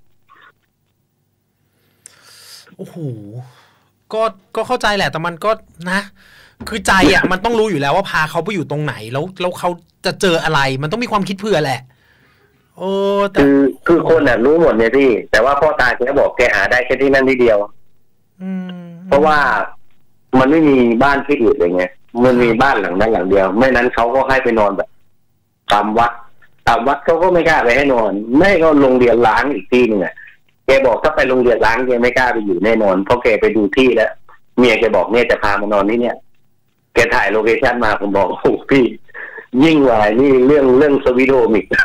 Speaker 1: โอ้โหก็ก็เข้าใจแหละแต่มันก็นะคือใจอ่ะ มันต้องรู้อยู่แล้วว่าพาเขาไปอยู่ตรงไหนแล้วแล้วเขาจะเจออะไรมันต้องมีความคิดเผื่อแหละโอ้แต่
Speaker 3: คือคือคนอ่ะรู้หมดเนี่ยพี่แต่ว่าพ่อตาแกบอกแกหาได้แค่ที่นั่นที่เดียวเพราะว่ามันไม่มีบ้านที่อื่นเลยไงมันมีบ้านหลังนั้นหลังเดียวไม่นั้นเขาก็ให้ไปนอนแบบตามวัดตามวัดเขาก็ไม่กล้าไปให้นอนไม่ก็โรงเรียนล้างอีกที่นึงอ่ะแกบอกถ้าไปโรงเรียนล้างแกไม่กล้าไปอยู่แน่นอนเพราะแกไปดูที่แล้วเมียแกบอกเนี่ยจะพามานอนที่เนี่ยแกถ่ายโลเคชั่นมาผมบอกโอ้พี่ยิ่งกว่านี่เรื่องเรื่องสวีโดมิก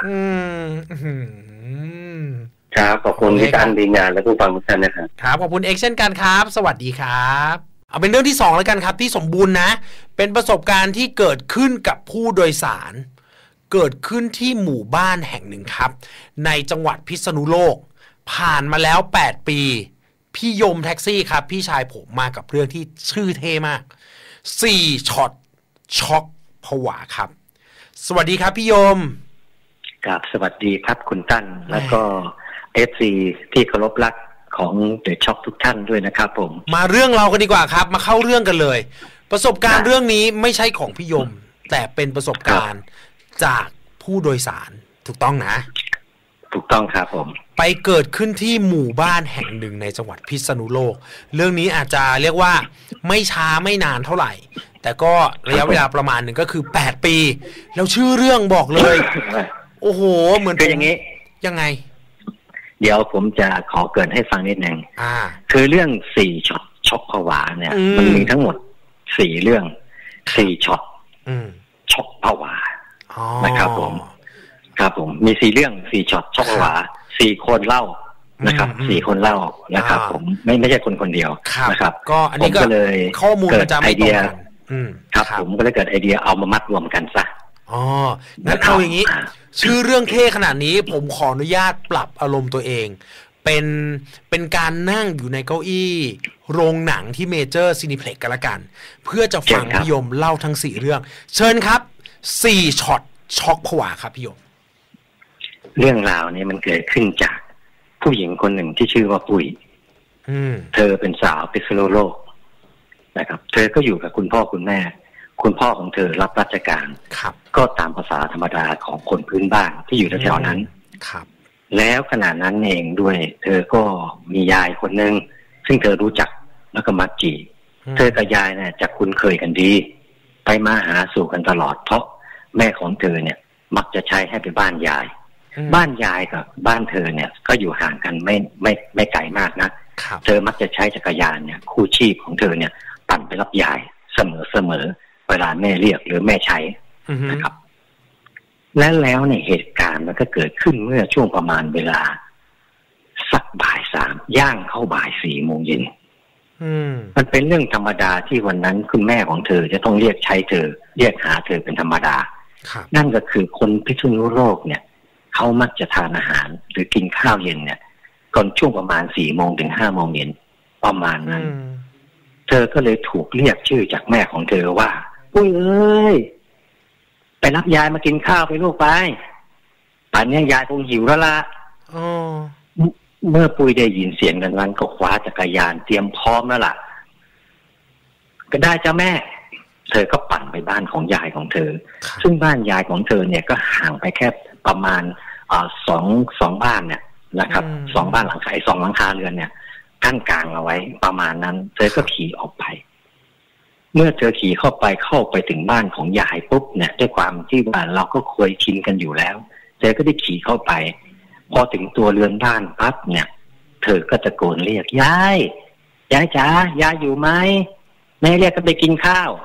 Speaker 3: ครับขอบคุณที่การดีงานและผู้ฟังทุกท่านนะครับ
Speaker 1: ครับขอบคุณเอ็กเช่นกันครับสวัสดีครับเอาเป็นเรื่องที่สองแล้วกันครับที่สมบูรณ์นะเป็นประสบการณ์ที่เกิดขึ้นกับผู้โดยสารเกิดขึ้นที่หมู่บ้านแห่งหนึ่งครับในจังหวัดพิษณุโลกผ่านมาแล้วแปดปีพี่ยมแท็กซี่ครับพี่ชายผมมากับเรื่องที่ชื่อเท่มากสี่ช็อตช็อกผวาครับสวัสดีครับพี่ยม
Speaker 4: ครับสวัสดีครับคุณตั้นแล้วก็ เอฟ ซี ที่เคารพรักของเดอะช็อคทุกท่านด้วยนะครับผม
Speaker 1: มาเรื่องเรากันดีกว่าครับมาเข้าเรื่องกันเลยประสบการณ์เรื่องนี้ไม่ใช่ของพี่ยมแต่เป็นประสบการณ์จากผู้โดยสารถูกต้องนะ
Speaker 4: ถูกต้องครับผม
Speaker 1: ไปเกิดขึ้นที่หมู่บ้านแห่งหนึ่งในจังหวัดพิษณุโลกเรื่องนี้อาจจะเรียกว่าไม่ช้าไม่นานเท่าไหร่แต่ก็ระยะเวลาประมาณหนึ่งก็คือแปดปีแล้วชื่อเรื่องบอกเลยโอ้โหเหมือน
Speaker 4: เป็นอย่างนี้
Speaker 1: ยังไง
Speaker 4: เดี๋ยวผมจะขอเกริ่นให้ฟังนิดนึงอ่าคือเรื่องสี่ช็อตช็อกผวาเนี่ยมันมีทั้งหมดสี่เรื่องสี่ช็อตช็อกผวานะครับผมครับผมมีสี่เรื่องสี่ช็อตช็อกผวาสี่คนเล่านะครับสี่คนเล่านะครับผมไม่ไม่ใช่คนคนเดียวนะครับ
Speaker 1: ก็อันนี้ก็เลยข้อมูล
Speaker 4: จะไม่ตรงกันครับผมก็เลยเกิดไอเดียเอามามัดรวมกันซะ
Speaker 1: อ๋องั้นเอาอย่างนี้ชื่อเรื่องเท่ขนาดนี้ผมขออนุญาตปรับอารมณ์ตัวเองเป็นเป็นการนั่งอยู่ในเก้าอี้โรงหนังที่เมเจอร์ซินิเพล็กซ์กันละกันเพื่อจะฟังพี่ยมเล่าทั้งสี่เรื่องเชิญครับสี่ช็อตช็อกผวาครับพี่ยม
Speaker 4: เรื่องราวนี้มันเกิดขึ้นจากผู้หญิงคนหนึ่งที่ชื่อว่าปุ้ยเธอเป็นสาวพิษณุโลกนะครับเธอก็อยู่กับคุณพ่อคุณแม่คุณพ่อของเธอรับราชการก็ตามภาษาธรรมดาของคนพื้นบ้านที่อยู่แถวๆนั้น
Speaker 1: ครับ
Speaker 4: แล้วขณะนั้นเองด้วยเธอก็มียายคนหนึ่งซึ่งเธอรู้จักแล้วก็มักจีเธอกับยายเนี่ยจะคุ้นเคยกันดีไปมาหาสู่กันตลอดเพราะแม่ของเธอเนี่ยมักจะใช้ให้ไปบ้านยายบ้านยายกับบ้านเธอเนี่ยก็อยู่ห่างกันไม่ไม่ไม่ไกลมากนะเธอมักจะใช้จักรยานเนี่ยคู่ชีพของเธอเนี่ยปั่นไปรับยายเสมอเสมอเวลาแม่เรียกหรือแม่ใช้นะครับและแล้วเนี่ยเหตุการณ์มันก็เกิดขึ้นเมื่อช่วงประมาณเวลาสักบ่ายสามย่างเข้าบ่ายสี่โมงเย็นมันเป็นเรื่องธรรมดาที่วันนั้นคุณแม่ของเธอจะต้องเรียกใช้เธอเรียกหาเธอเป็นธรรมดานั่นก็คือคนพิษณุโลกเนี่ยเขามักจะทานอาหารหรือกินข้าวเย็นเนี่ยก่อนช่วงประมาณสี่โมงถึงห้าโมงเย็นประมาณนั้นเธอก็เลยถูกเรียกชื่อจากแม่ของเธอว่าปุ้ยเอ้ยไปรับยายมากินข้าวไปลูกไปป่านนี้ยายคงหิวแล้วล่ะเมื่อปุ้ยได้ยินเสียงดังนั้นก็คว้าจักรยานเตรียมพร้อมแล้วล่ะก็ได้จ้าแม่เธอก็ปั่นไปบ้านของยายของเธอซึ่งบ้านยายของเธอเนี่ยก็ห่างไปแค่ประมาณอ่าสองสองบ้านเนี่ยนะครับสองบ้านหลังคาสองหลังคาเรือนเนี่ยกั้นกลางเอาไว้ประมาณนั้นเธอก็ขี่ออกไปเมื่อเธอขี่เข้าไปเข้าไปถึงบ้านของยายปุ๊บเนี่ยด้วยความที่ว่าเราก็เคยชินกันอยู่แล้วเธอก็ได้ขี่เข้าไปพอถึงตัวเรือนบ้านปั๊บเนี่ยเธอก็ตะโกนเรียกยายยายจ๋ายายอยู่ไหมแม่เรียกก็ไปกินข้าวใค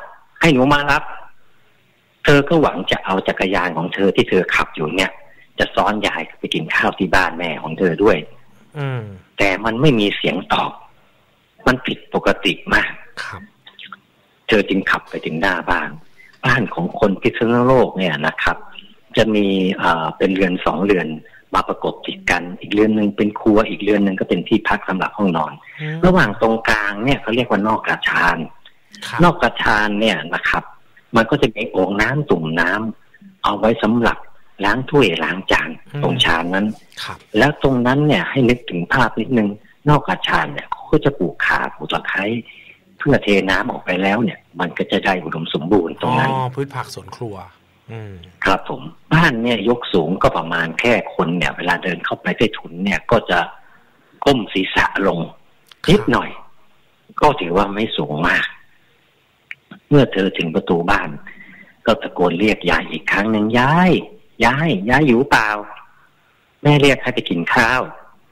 Speaker 4: ให้หนูมารับเธอก็หวังจะเอาจักรยานของเธอที่เธอขับอยู่เนี่ยจะซ้อนยายไปกินข้าวที่บ้านแม่ของเธอด้วย
Speaker 1: อืม
Speaker 4: แต่มันไม่มีเสียงตอบมันผิดปกติมาก
Speaker 1: ครับ
Speaker 4: เธอจึงขับไปถึงหน้าบ้านบ้านของคนพิษณุโลกเนี่ยนะครับจะมีเอ่อเป็นเรือนสองเรือนมาประกบติดกันอีกเรือนนึงเป็นครัวอีกเรือนนึงก็เป็นที่พักสำหรับห้องนอนระหว่างตรงกลางเนี่ยเขาเรียกว่านอกกระชานนอกกระชานเนี่ยนะครับมันก็จะมีโอ่งน้ำตุ่มน้ำเอาไว้สำหรับล้างถ้วยล้างจานตรงชานนั้นแล้วตรงนั้นเนี่ยให้นึกถึงภาพนิดนึงนอกกระชานเนี่ยเขาก็จะปลูกขาปลูกตะไคร้เพื่อเทน้ำออกไปแล้วเนี่ยมันก็จะได้อุดมสมบูรณ์ตรงนั้น
Speaker 1: อ๋อพืชผักสวนครัว
Speaker 4: ครับผมบ้านเนี่ยยกสูงก็ประมาณแค่คนเนี่ยเวลาเดินเข้าไปใต้ถุนเนี่ยก็จะก้มศีรษะลงนิดหน่อยก็ถือว่าไม่สูงมากเมื่อเธอถึงประตูบ้านก็ตะโกนเรียกยายอีกครั้งหนึ่งยายยายยายอยู่เปล่าแม่เรียกให้ไปกินข้าว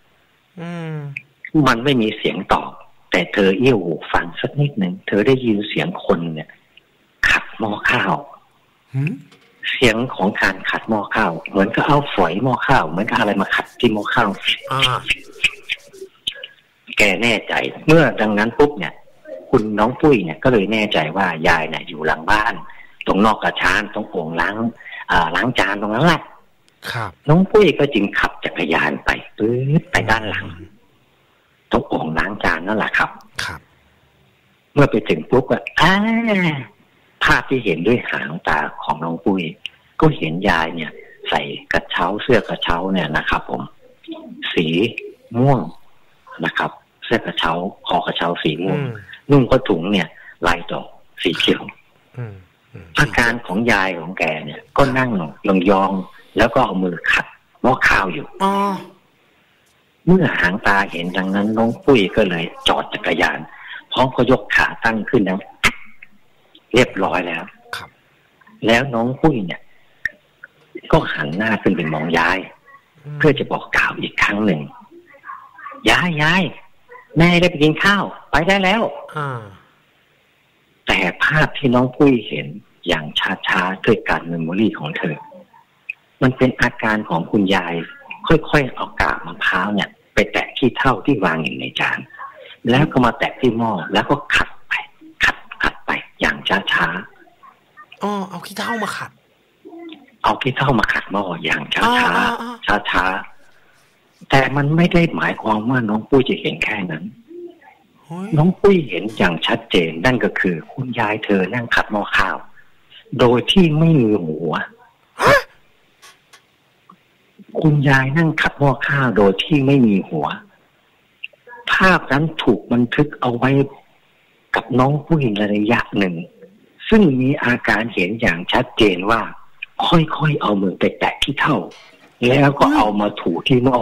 Speaker 4: มันไม่มีเสียงตอบแต่เธอเอี้ยวหูฟังสักนิดหนึ่งเธอได้ยินเสียงคนเนี่ยขัดหม้อข้าวเสียงของการขัดหม้อข้าวเหมือนกับเอาฝอยหม้อข้าวเหมือนกับอะไรมาขัดที่หม้อข้าวแกแน่ใจเมื่อดังนั้นปุ๊บเนี่ยคุณน้องปุ้ยเนี่ยก็เลยแน่ใจว่ายายเนี่ยอยู่หลังบ้านตรงนอกกระชานตรงโอ่งล้างอ่าล้างจานตรงนั้นแหละ
Speaker 1: ครับ
Speaker 4: น้องปุ้ยก็จึงขับจักรยานไปปื๊ดไปด้านหลังตรงโอ่งล้างจานนั่นแหละครับ
Speaker 1: ครับ
Speaker 4: เมื่อไปถึงปุ๊บก็อ่าภาพที่เห็นด้วยหางตาของน้องปุ้ยก็เห็นยายเนี่ยใส่กระเช้าเสื้อกระเช้าเนี่ยนะครับผมสีม่วงนะครับเสื้อกระเช้าคอกระเช้าสีม่วงนุ่งผ้าถุงเนี่ยลายดอกสีเขียวอาการของยายของแกเนี่ยก็นั่งลงยองแล้วก็เอามือขัดหม้อข้าวอยู่เมื่อหางตาเห็นดังนั้นน้องปุ้ยก็เลยจอดจักรยานพร้อมก็ยกขาตั้งขึ้นแล้วเรียบร้อยแล้วแล้วน้องปุ้ยเนี่ยก็หันหน้าขึ้นไปมองยายเพื่อจะบอกกล่าวอีกครั้งหนึ่งยายยายแม่ได้ไปกินข้าวไปได้แล้วแต่ภาพที่น้องปุ้ยเห็นอย่างช้าๆด้วยการเมมโมรี่ของเธอมันเป็นอาการของคุณยายค่อยๆเอากากมะพร้าวเนี่ยไปแตะขี้เถ้าที่วางอยู่ในจานแล้วก็มาแตะที่หม้อแล้วก็ขัดไปขัดขัดไปอย่างช้าๆ
Speaker 1: อ๋อเอาขี้เถ้ามาขัด
Speaker 4: เอาขี้เถ้ามาขัดหม้ออย่างช้าๆช้าๆแต่มันไม่ได้หมายความว่าน้องปุ้ยจะเห็นแค่นั้นน้องปุ้ยเห็นอย่างชัดเจนนั่นก็คือคุณยายเธอนั่งขัดหม้อข้าวโดยที่ไม่มีหัวคุณยายนั่งขัดหม้อข้าวโดยที่ไม่มีหัวภาพนั้นถูกบันทึกเอาไว้กับน้องปุ้ยระยะหนึ่งซึ่งมีอาการเห็นอย่างชัดเจนว่าค่อยๆเอามือไปแตะที่เท้าแล้วก็เอามาถูที่หม้อ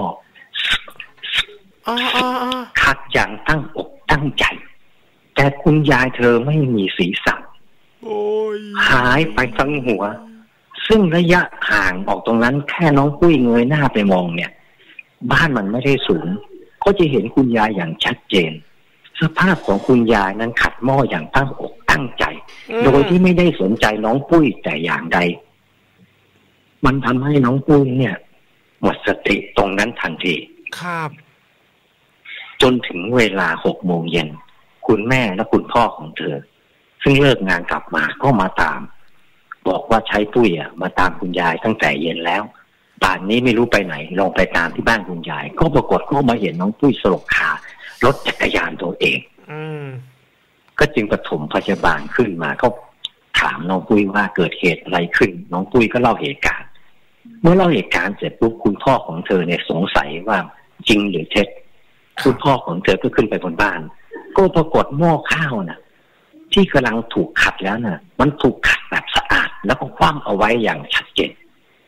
Speaker 4: ขัดอย่างตั้งอกตั้งใจแต่คุณยายเธอไม่มีศีรษะหายไปทั้งหัวซึ่งระยะห่างออกตรงนั้นแค่น้องปุ้ยเงยหน้าไปมองเนี่ยบ้านมันไม่ได้สูงก็จะเห็นคุณยายอย่างชัดเจนสภาพของคุณยายนั้นขัดหม้ออย่างตั้งอกตั้งใจโดยที่ไม่ได้สนใจน้องปุ้ยแต่อย่างใดมันทำให้น้องปุ้ยเนี่ยหมดสติตรงนั้นทันที
Speaker 1: ครับ
Speaker 4: จนถึงเวลาหกโมงเย็นคุณแม่และคุณพ่อของเธอซึ่งเลิกงานกลับมาก็มาตามบอกว่าใช้ปุ้ยอ่ะมาตามคุณยายตั้งแต่เย็นแล้วป่านนี้ไม่รู้ไปไหนลองไปตามที่บ้านคุณยายก็ปรากฏก็มาเห็นน้องปุ้ยสลบคารถจักรยานตัวเองก็จึงปฐมพยาบาลขึ้นมาก็ถามน้องปุ้ยว่าเกิดเหตุอะไรขึ้นน้องปุ้ยก็เล่าเหตุการณ์เมื่อเล่าเหตุการณ์เสร็จปุ๊บคุณพ่อของเธอเนี่ยสงสัยว่าจริงหรือเท็จคุณพ่อของเธอก็ขึ้นไปบนบ้านก็ปรากฏหม้อข้าวน่ะที่กำลังถูกขัดแล้วน่ะมันถูกขัดแบบสะอาดแล้วก็คว่ำเอาไว้อย่างชัดเจน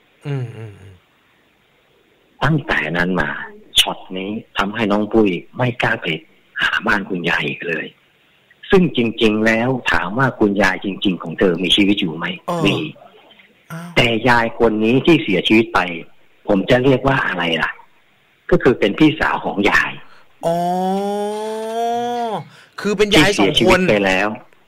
Speaker 4: ตั้งแต่นั้นมาช็อตนี้ทำให้น้องปุ้ยไม่กล้าไปหาบ้านคุณยายอีกเลยซึ่งจริงๆแล้วถามว่าคุณยายจริงๆของเธอมีชีวิตอยู่ไหมมีแต่ยายคนนี้ที่เสียชีวิตไปผมจะเรียกว่าอะไรล่ะก็คือเป็นพี่สาวของยาย
Speaker 1: อ๋อคือเป็นยายสองคน
Speaker 4: ไปแล้ว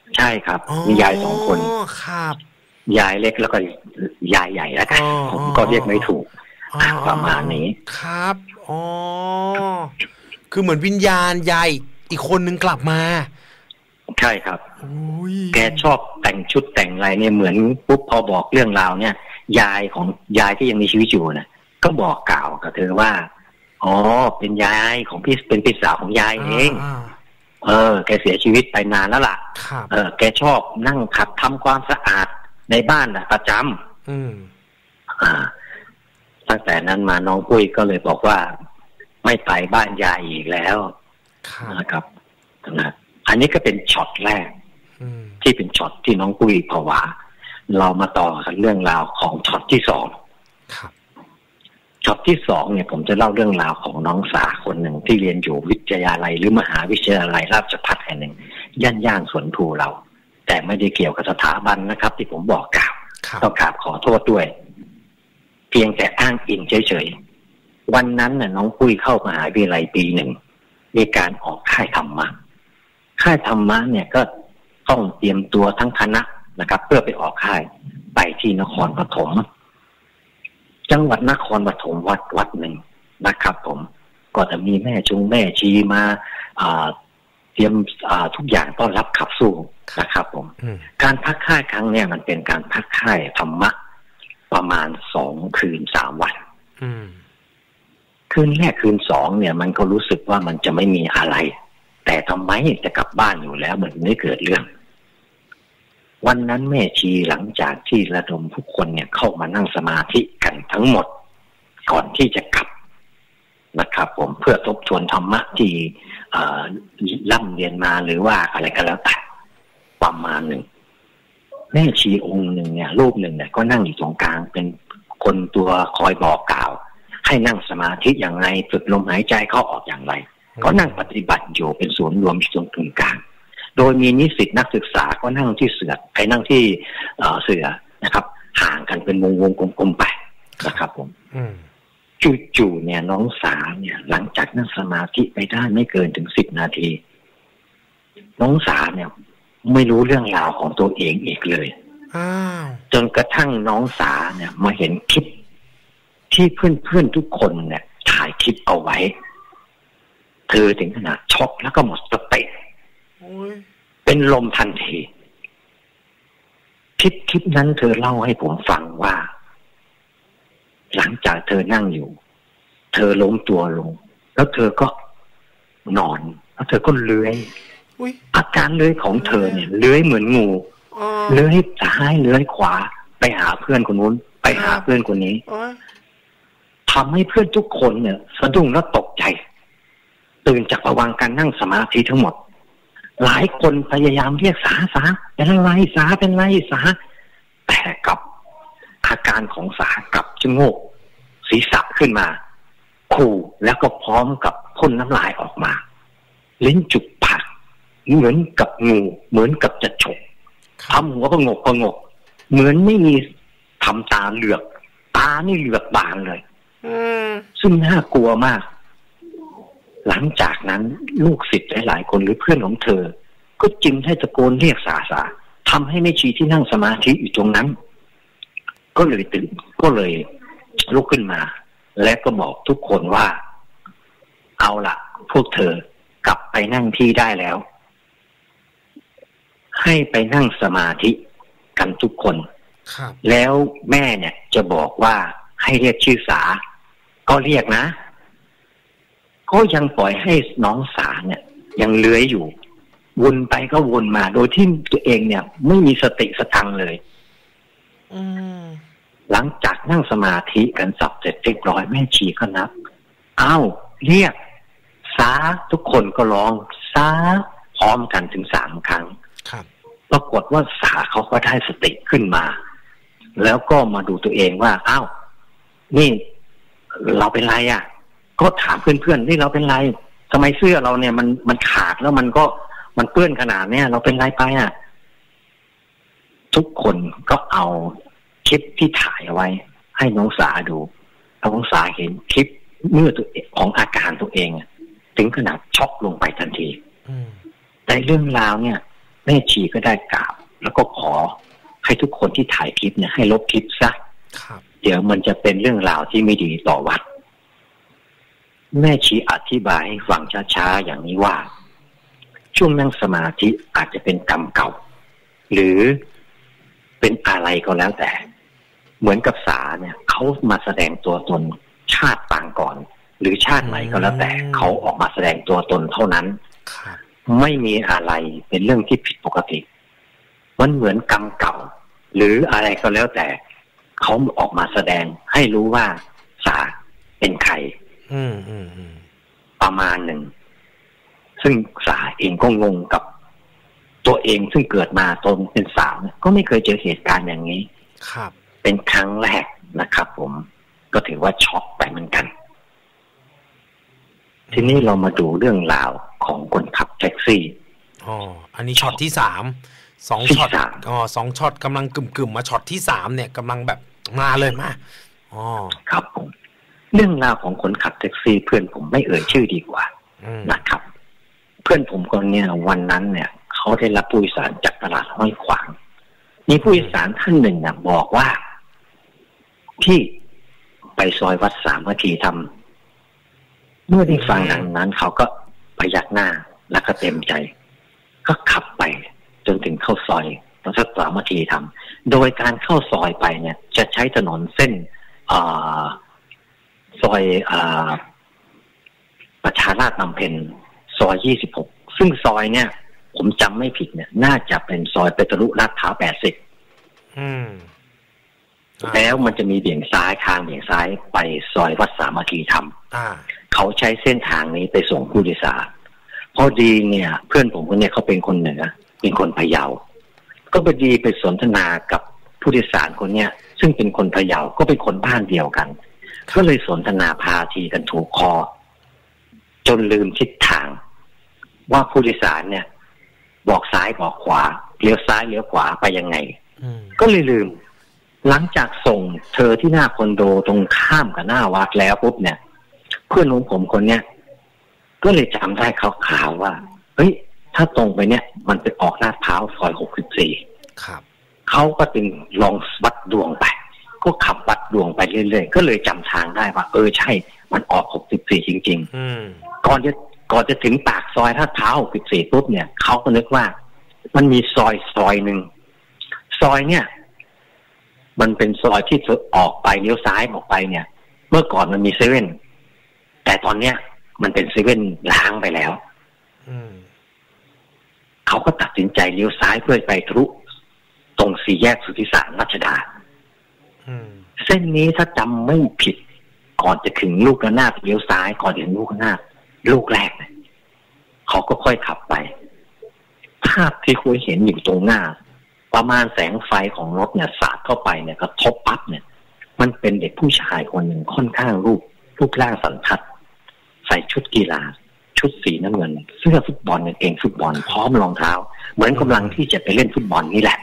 Speaker 4: ใช่ครับมียายสองคน
Speaker 1: ครับ
Speaker 4: ยายเล็กแล้วก็ยายใหญ่แล้วกันผมก็เรียกไม่ถูกประมาณนี้
Speaker 1: ครับอ๋อคือเหมือนวิญญาณยายอีกคนนึงกลับมา
Speaker 4: ใช่ครับแกชอบแต่งชุดแต่งอะไรเนี่ยเหมือนปุ๊บพอบอกเรื่องราวเนี่ยยายของยายที่ยังมีชีวิตอยู่นะก็บอกกล่าวกับเธอว่าอ๋อเป็นยายของพี่เป็นพี่สาวของยายเองเออแกเสียชีวิตไปนานแล้วล่ะเออแกชอบนั่งขัดทำความสะอาดในบ้านนะประจำอืมอ่าตั้งแต่นั้นมาน้องปุ้ยก็เลยบอกว่าไม่ไปบ้านยายอีกแล้วนะครับนะอันนี้ก็เป็นช็อตแรกที่เป็นช็อตที่น้องปุ้ยผวาเรามาต่อกันเรื่องราวของช็อตที่สองช็อตที่สองเนี่ยผมจะเล่าเรื่องราวของน้องสาคนหนึ่งที่เรียนอยู่วิทยาลัยหรือมหาวิทยาลัยราชภัฏแห่งหนึ่งย่านย่านสวนภูเราแต่ไม่ได้เกี่ยวกับสถาบันนะครับที่ผมบอกกล่าวต้องกราบขอโทษด้วยเพียงแต่อ้างอิงเฉยๆวันนั้นน่ะน้องปุ้ยเข้ามหาวิทยาลัยปีหนึ่งมีการออกค่ายธรรมะค่ายธรรมะเนี่ยก็ต้องเตรียมตัวทั้งคณะนะครับเพื่อไปออกค่ายไปที่นครปฐมจังหวัดนครปฐมวัดวัดหนึ่งนะครับผมก็จะมีแม่ชงแม่ชีมาเตรียมทุกอย่างต้อนรับขับสู้นะครับผมการพักค่ายครั้งเนี่ยมันเป็นการพักค่ายธรรมะประมาณสองคืนสามวันคืนแรกคืนสองเนี่ยมันก็รู้สึกว่ามันจะไม่มีอะไรแต่ทำไมจะกลับบ้านอยู่แล้วเหมือนไม่เกิดเรื่องวันนั้นแม่ชีหลังจากที่ระดมทุกคนเนี่ยเข้ามานั่งสมาธิกันทั้งหมดก่อนที่จะกลับนะครับผมเพื่อทบทวนธรรมะที่ร่ำเรียนมาหรือว่าอะไรก็แล้วแต่ประมาณหนึ่งแม่ชีองค์หนึ่งเนี่ยรูปหนึ่งเนี่ยก็นั่งอยู่ตรงกลางเป็นคนตัวคอยบอกกล่าวให้นั่งสมาธิอย่างไรฝึกลมหายใจเข้าออกอย่างไรก็นั่งปฏิบัติอยู่เป็นศูนย์รวมตรงกลางโดยมีนิสิตนักศึกษาก็นั่งที่เสือไปนั่งที่เสือนะครับห่างกันเป็นวงวงกลมๆไปนะครับผมจู่ๆเนี่ยน้องสาวเนี่ยหลังจากนั่งสมาธิไปได้ไม่เกินถึงสิบนาทีน้องสาวเนี่ยไม่รู้เรื่องราวของตัวเองอีกเลยจนกระทั่งน้องสาวเนี่ยมาเห็นคลิปที่เพื่อนๆทุกคนเนี่ยถ่ายคลิปเอาไว้เธอถึงขนาดช็อกแล้วก็หมดสติเป็นลมทันทีคลิปคลิปนั้นเธอเล่าให้ผมฟังว่าหลังจากเธอนั่งอยู่เธอล้มตัวลงแล้วเธอก็นอนแล้วเธอก็เลื้อยอาการเลื้อยของเธอเนี่ยเลื้อยเหมือนงูเลื้อยซ้ายเลื้อยขวาไปหาเพื่อนคนนู้นไปหาเพื่อนคนนี้ทำให้เพื่อนทุกคนเนี่ยสะดุ้งและตกใจตื่นจากภวังค์การนั่งสมาธิทั้งหมดหลายคนพยายามเรียกสาสาเป็นอะไรสาเป็นไรสาแต่กับอาการของสากับชะโงกศีรษะขึ้นมาขู่แล้วก็พร้อมกับพ่นน้ำลายออกมาลิ้นจุกปากเหมือนกับงูเหมือนกับจะฉกทำหัวก็งกก็งกเหมือนไม่มีทำตาเหลือกตานี่เหลือกบานเลยซึ่งน่ากลัวมากหลังจากนั้นลูกศิษย์หลายๆคนหรือเพื่อนของเธอก็จึงให้ตะโกนเรียกสาสาทำให้แม่ชีที่นั่งสมาธิอยู่ตรงนั้นก็เลยตื่นก็เลยลุกขึ้นมาและก็บอกทุกคนว่าเอาล่ะพวกเธอกลับไปนั่งที่ได้แล้วให้ไปนั่งสมาธิกันทุกคนแล้วแม่เนี่ยจะบอกว่าให้เรียกชื่อสาก็เรียกนะก็ยังปล่อยให้น้องสาเนี่ยยังเลื้อยอยู่วนไปก็วนมาโดยที่ตัวเองเนี่ยไม่มีสติสตังเลยหลังจากนั่งสมาธิกันสับเสร็จเรียบร้อยแม่ชีก็นับอ้าวเรียกสาทุกคนก็ร้องสาพร้อมกันถึงสามครั้งปรากฏว่าสาเขาก็ได้สติขึ้นมาแล้วก็มาดูตัวเองว่าอ้าวนี่เราเป็นไรอ่ะก็ถามเพื่อนๆนี่เราเป็นไรทำไมเสื้อเราเนี่ยมันมันขาดแล้วมันก็มันเปื้อนขนาดเนี้ยเราเป็นไรไปอ่ะทุกคนก็เอาคลิปที่ถ่ายเอาไว้ให้น้องสาดูน้องสาเห็นคลิปเมื่อตัวของอาการตัวเองถึงขนาดช็อกลงไปทันทีแต่เรื่องราวเนี่ยแม่ชีก็ได้กราบแล้วก็ขอให้ทุกคนที่ถ่ายคลิปเนี่ยให้ลบคลิปซะเดี๋ยวมันจะเป็นเรื่องราวที่ไม่ดีต่อวัดแม่ชีอธิบายให้ฟังช้าๆอย่างนี้ว่าช่วงนั่งสมาธิอาจจะเป็นกรรมเก่าหรือเป็นอะไรก็แล้วแต่เหมือนกับสาเนี่ยเขามาแสดงตัวตนชาติต่างก่อนหรือชาติไหนก็แล้วแต่เขาออกมาแสดงตัวตนเท่านั้นไม่มีอะไรเป็นเรื่องที่ผิดปกติมันเหมือนกรรมเก่าหรืออะไรก็แล้วแต่เขาออกมาแสดงให้รู้ว่าสาเป็นใครประมาณหนึ่งซึ่งสาเองก็งงกับตัวเองซึ่งเกิดมาตนเป็นสาวก็ไม่เคยเจอเหตุการณ์อย่างนี้
Speaker 1: ครับ
Speaker 4: เป็นครั้งแรกนะครับผมก็ถือว่าช็อกไปเหมือนกันทีนี้เรามาดูเรื่องราวของคนขับแท็กซี่
Speaker 1: อ๋ออันนี้ช็อตที่สามสองช็อตอ๋อสองช็อตกำลังกึ่มๆมาช็อตที่สามเนี่ยกำลังแบบมาเลยมาอ๋อ
Speaker 4: ครับผมเรื่องราวของคนขับแท็กซี่เพื่อนผมไม่เอ่ยชื่อดีกว่านะครับเพื่อนผมคนเนี้ยวันนั้นเนี่ยเขาได้รับผู้โดยสารจากตลาดห้วยขวางมีผู้โดยสารท่านหนึ่งนะบอกว่าที่ไปซอยวัดสามัคคีธรรมเมื่อได้ฟังดังนั้นเขาก็พยักหน้าแล้วก็เต็มใจก็ขับไปจนถึงเข้าซอยวัดสามัคคีธรรมโดยการเข้าซอยไปเนี่ยจะใช้ถนนเส้นซอยประชาราษฎร์บำเพ็ญซอยยี่สิบหกซึ่งซอยเนี่ยผมจำไม่ผิดเนี่ยน่าจะเป็นซอยไปทะลุลาดพร้าวแปดสิบแล้วมันจะมีเบี่ยงซ้ายทางเบี่ยงซ้ายไปซอยวัดสามัคคีธรรมเขาใช้เส้นทางนี้ไปส่งผู้โดยสารพอดีเนี่ยเพื่อนผมคนนี้เขาเป็นคนเหนือเป็นคนพะเยาก็พอดีไปสนทนากับผู้โดยสารคนเนี้ยซึ่งเป็นคนพะเยาก็เป็นคนบ้านเดียวกันก็เลยสนทนาพาทีกันถูกคอจนลืมทิศทางว่าผู้โดยสารเนี่ยบอกซ้ายบอกขวาเลี้ยวซ้ายเลี้ยวขวาไปยังไงก็เลยลืมหลังจากส่งเธอที่หน้าคอนโดตรงข้ามกับหน้าวัดแล้วปุ๊บเนี่ยเพื่อนของผมคนเนี้ยก็เลยจำได้คร่าวๆว่าเฮ้ยถ้าตรงไปเนี่ยมันไปออกลาดพร้าวซอยหกสิบสี่
Speaker 1: ครับ
Speaker 4: เขาก็จึงลองวัดดวงไปก็ขับวัดดวงไปเรื่อยๆก็เลยจำทางได้ว่าเออใช่มันออกหกสิบสี่จริงๆก่อนจะก่อนจะถึงปากซอยลาดพร้าวหกสิบสี่ปุ๊บเนี่ยเขาก็นึกว่ามันมีซอยซอยหนึ่งซอยเนี่ยมันเป็นซอยที่ออกไปเลี้ยวซ้ายออกไปเนี่ยเมื่อก่อนมันมีเซเว่นแต่ตอนเนี้ยมันเป็นเซเว่นล้างไปแล้วเขาก็ตัดสินใจเลี้ยวซ้ายเพื่อไปทะลุตรงสี่แยกสุทธิสารรัชดาเส้นนี้ถ้าจำไม่ผิดก่อนจะถึงลูกระนาดเลี้ยวซ้ายก่อนถึงลูกระนาดลูกแรกเนี่ยเขาก็ค่อยขับไปภาพที่คุยเห็นอยู่ตรงหน้าประมาณแสงไฟของรถเนี่ยสาดเข้าไปเนี่ยกระทบปั๊บเนี่ยมันเป็นเด็กผู้ชายคนหนึ่งค่อนข้างรูปรูปร่างสันทัดใส่ชุดกีฬาชุดสีน้ำเงินเสื้อฟุตบอลกางเกงฟุตบอลพร้อมรองเท้าเหมือนกำลังที่จะไปเล่นฟุตบอลนี่แหละ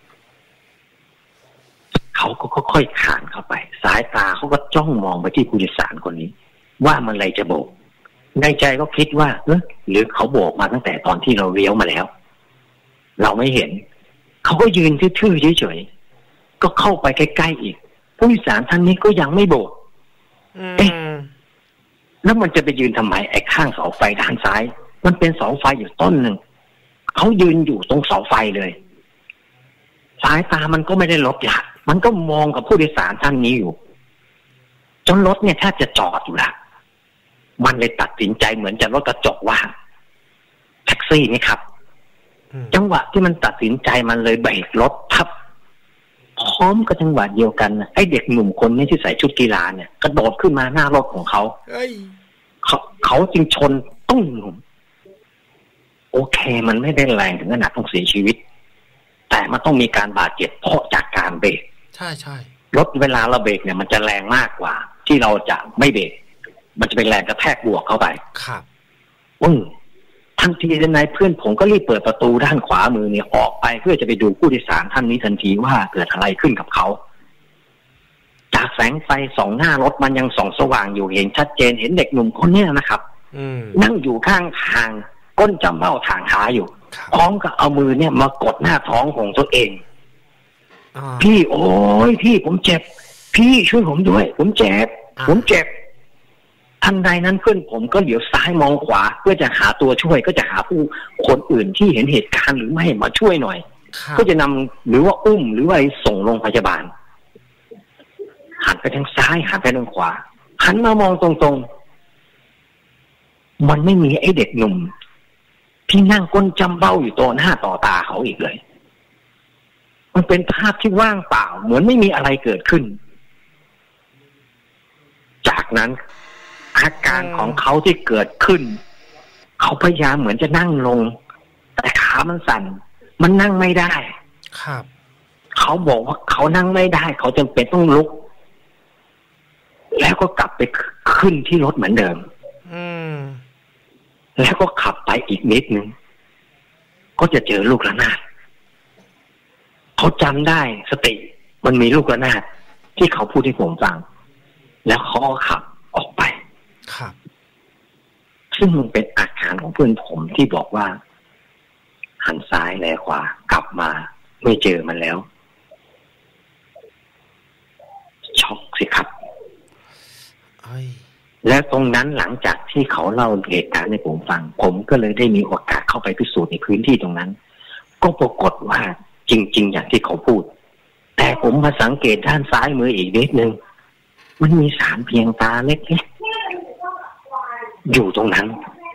Speaker 4: เขาก็ค่อยๆขานเข้าไปสายตาเขาก็จ้องมองไปที่ผู้โดยสารคนนี้ว่ามันอะไรจะโบกในใจก็คิดว่าเออหรือเขาโบกมาตั้งแต่ตอนที่เราเลี้ยวมาแล้วเราไม่เห็นเขาก็ยืนทื่อๆเฉยๆก็เข้าไปใกล้ๆอีกผู้โดยสารท่านนี้ก็ยังไม่โบกเอ๊ะแล้วมันจะไปยืนทำไมไอ้ข้างเสาไฟด้านซ้ายมันเป็นเสาไฟอยู่ต้นหนึ่งเขายืนอยู่ตรงเสาไฟเลยสายตามันก็ไม่ได้ลดละมันก็มองกับผู้โดยสารท่านนี้อยู่จนรถเนี่ยแทบจะจอดอยู่ละมันเลยตัดสินใจเหมือนจะรถกระจกว่าแท็กซี่นี่ครับจังหวะที่มันตัดสินใจมันเลยเบรกรถทับพร้อมกับจังหวะเดียวกันไอ้เด็กหนุ่มคนนี้ที่ใส่ชุดกีฬาเนี่ยกระโดดขึ้นมาหน้ารถของเขาเขาเขาจึงชนตุ้งโอเคมันไม่ได้แรงถึงขนาดต้องเสียชีวิตแต่มันต้องมีการบาดเจ็บเพราะจากการเบรก
Speaker 1: ใช่ใช่
Speaker 4: รถเวลาเราเบรกเนี่ยมันจะแรงมากกว่าที่เราจะไม่เบรกมันจะเป็นแรงกระแทกบวกเข้าไป
Speaker 1: ครับ
Speaker 4: อืมทันทีในเพื่อนผมก็รีบเปิดประตูด้านขวามือเนี่ยออกไปเพื่อจะไปดูผู้โดยสารท่านนี้ทันทีว่าเกิดอะไรขึ้นกับเขาจากแสงไฟส่องหน้ารถมันยังส่องสว่างอยู่เห็นชัดเจนเห็นเด็กหนุ่มคนนี้นะครับนั่งอยู่ข้างทางก้นจำเบ้าทางขาอยู่พร้อมกับเอามือเนี่ยมากดหน้าท้องของตัวเองพี่โอ้ยพี่ผมเจ็บพี่ช่วยผมด้วยผมเจ็บผมเจ็บทันใดนั้นเพื่อนผมก็เหลียวซ้ายมองขวาเพื่อจะหาตัวช่วยก็จะหาผู้คนอื่นที่เห็นเหตุการณ์หรือไม่มาช่วยหน่อยก็จะนำหรือว่าอุ้มหรือว่าส่งโรงพยาบาลหันไปทางซ้ายหันไปทางขวาหันมามองตรงๆมันไม่มีไอ้เด็กหนุ่มที่นั่งก้นจำเบ้าอยู่ต่อหน้าต่อตาเขาอีกเลยมันเป็นภาพที่ว่างเปล่าเหมือนไม่มีอะไรเกิดขึ้นจากนั้นอาการของเขาที่เกิดขึ้นเขาพยายามเหมือนจะนั่งลงแต่ขามันสั่นมันนั่งไม่ได้ครับเขาบอกว่าเขานั่งไม่ได้เขาจำเป็นต้องลุกแล้วก็กลับไปขึ้นที่รถเหมือนเดิมอืมแล้วก็ขับไปอีกนิดนึงก็จะเจอลูกระนาดเขาจำได้สติมันมีลูกระนาดที่เขาพูดให้ผมฟังแล้วเขาขับออกไปครับซึ่งมันเป็นอาการของเพื่อนผมที่บอกว่าหันซ้ายแลขวากลับมาไม่เจอมันแล้วช็อกสิครับแล้วตรงนั้นหลังจากที่เขาเล่าเหตุการณ์ให้ผมฟังผมก็เลยได้มีโอกาสเข้าไปพิสูจน์ในพื้นที่ตรงนั้นก็ปรากฏว่าจริงๆอย่างที่เขาพูดแต่ผมมาสังเกตด้านซ้ายมืออีกนิดนึงมันมีสารเพียงตาเล็กๆอยู่ตรงนั้น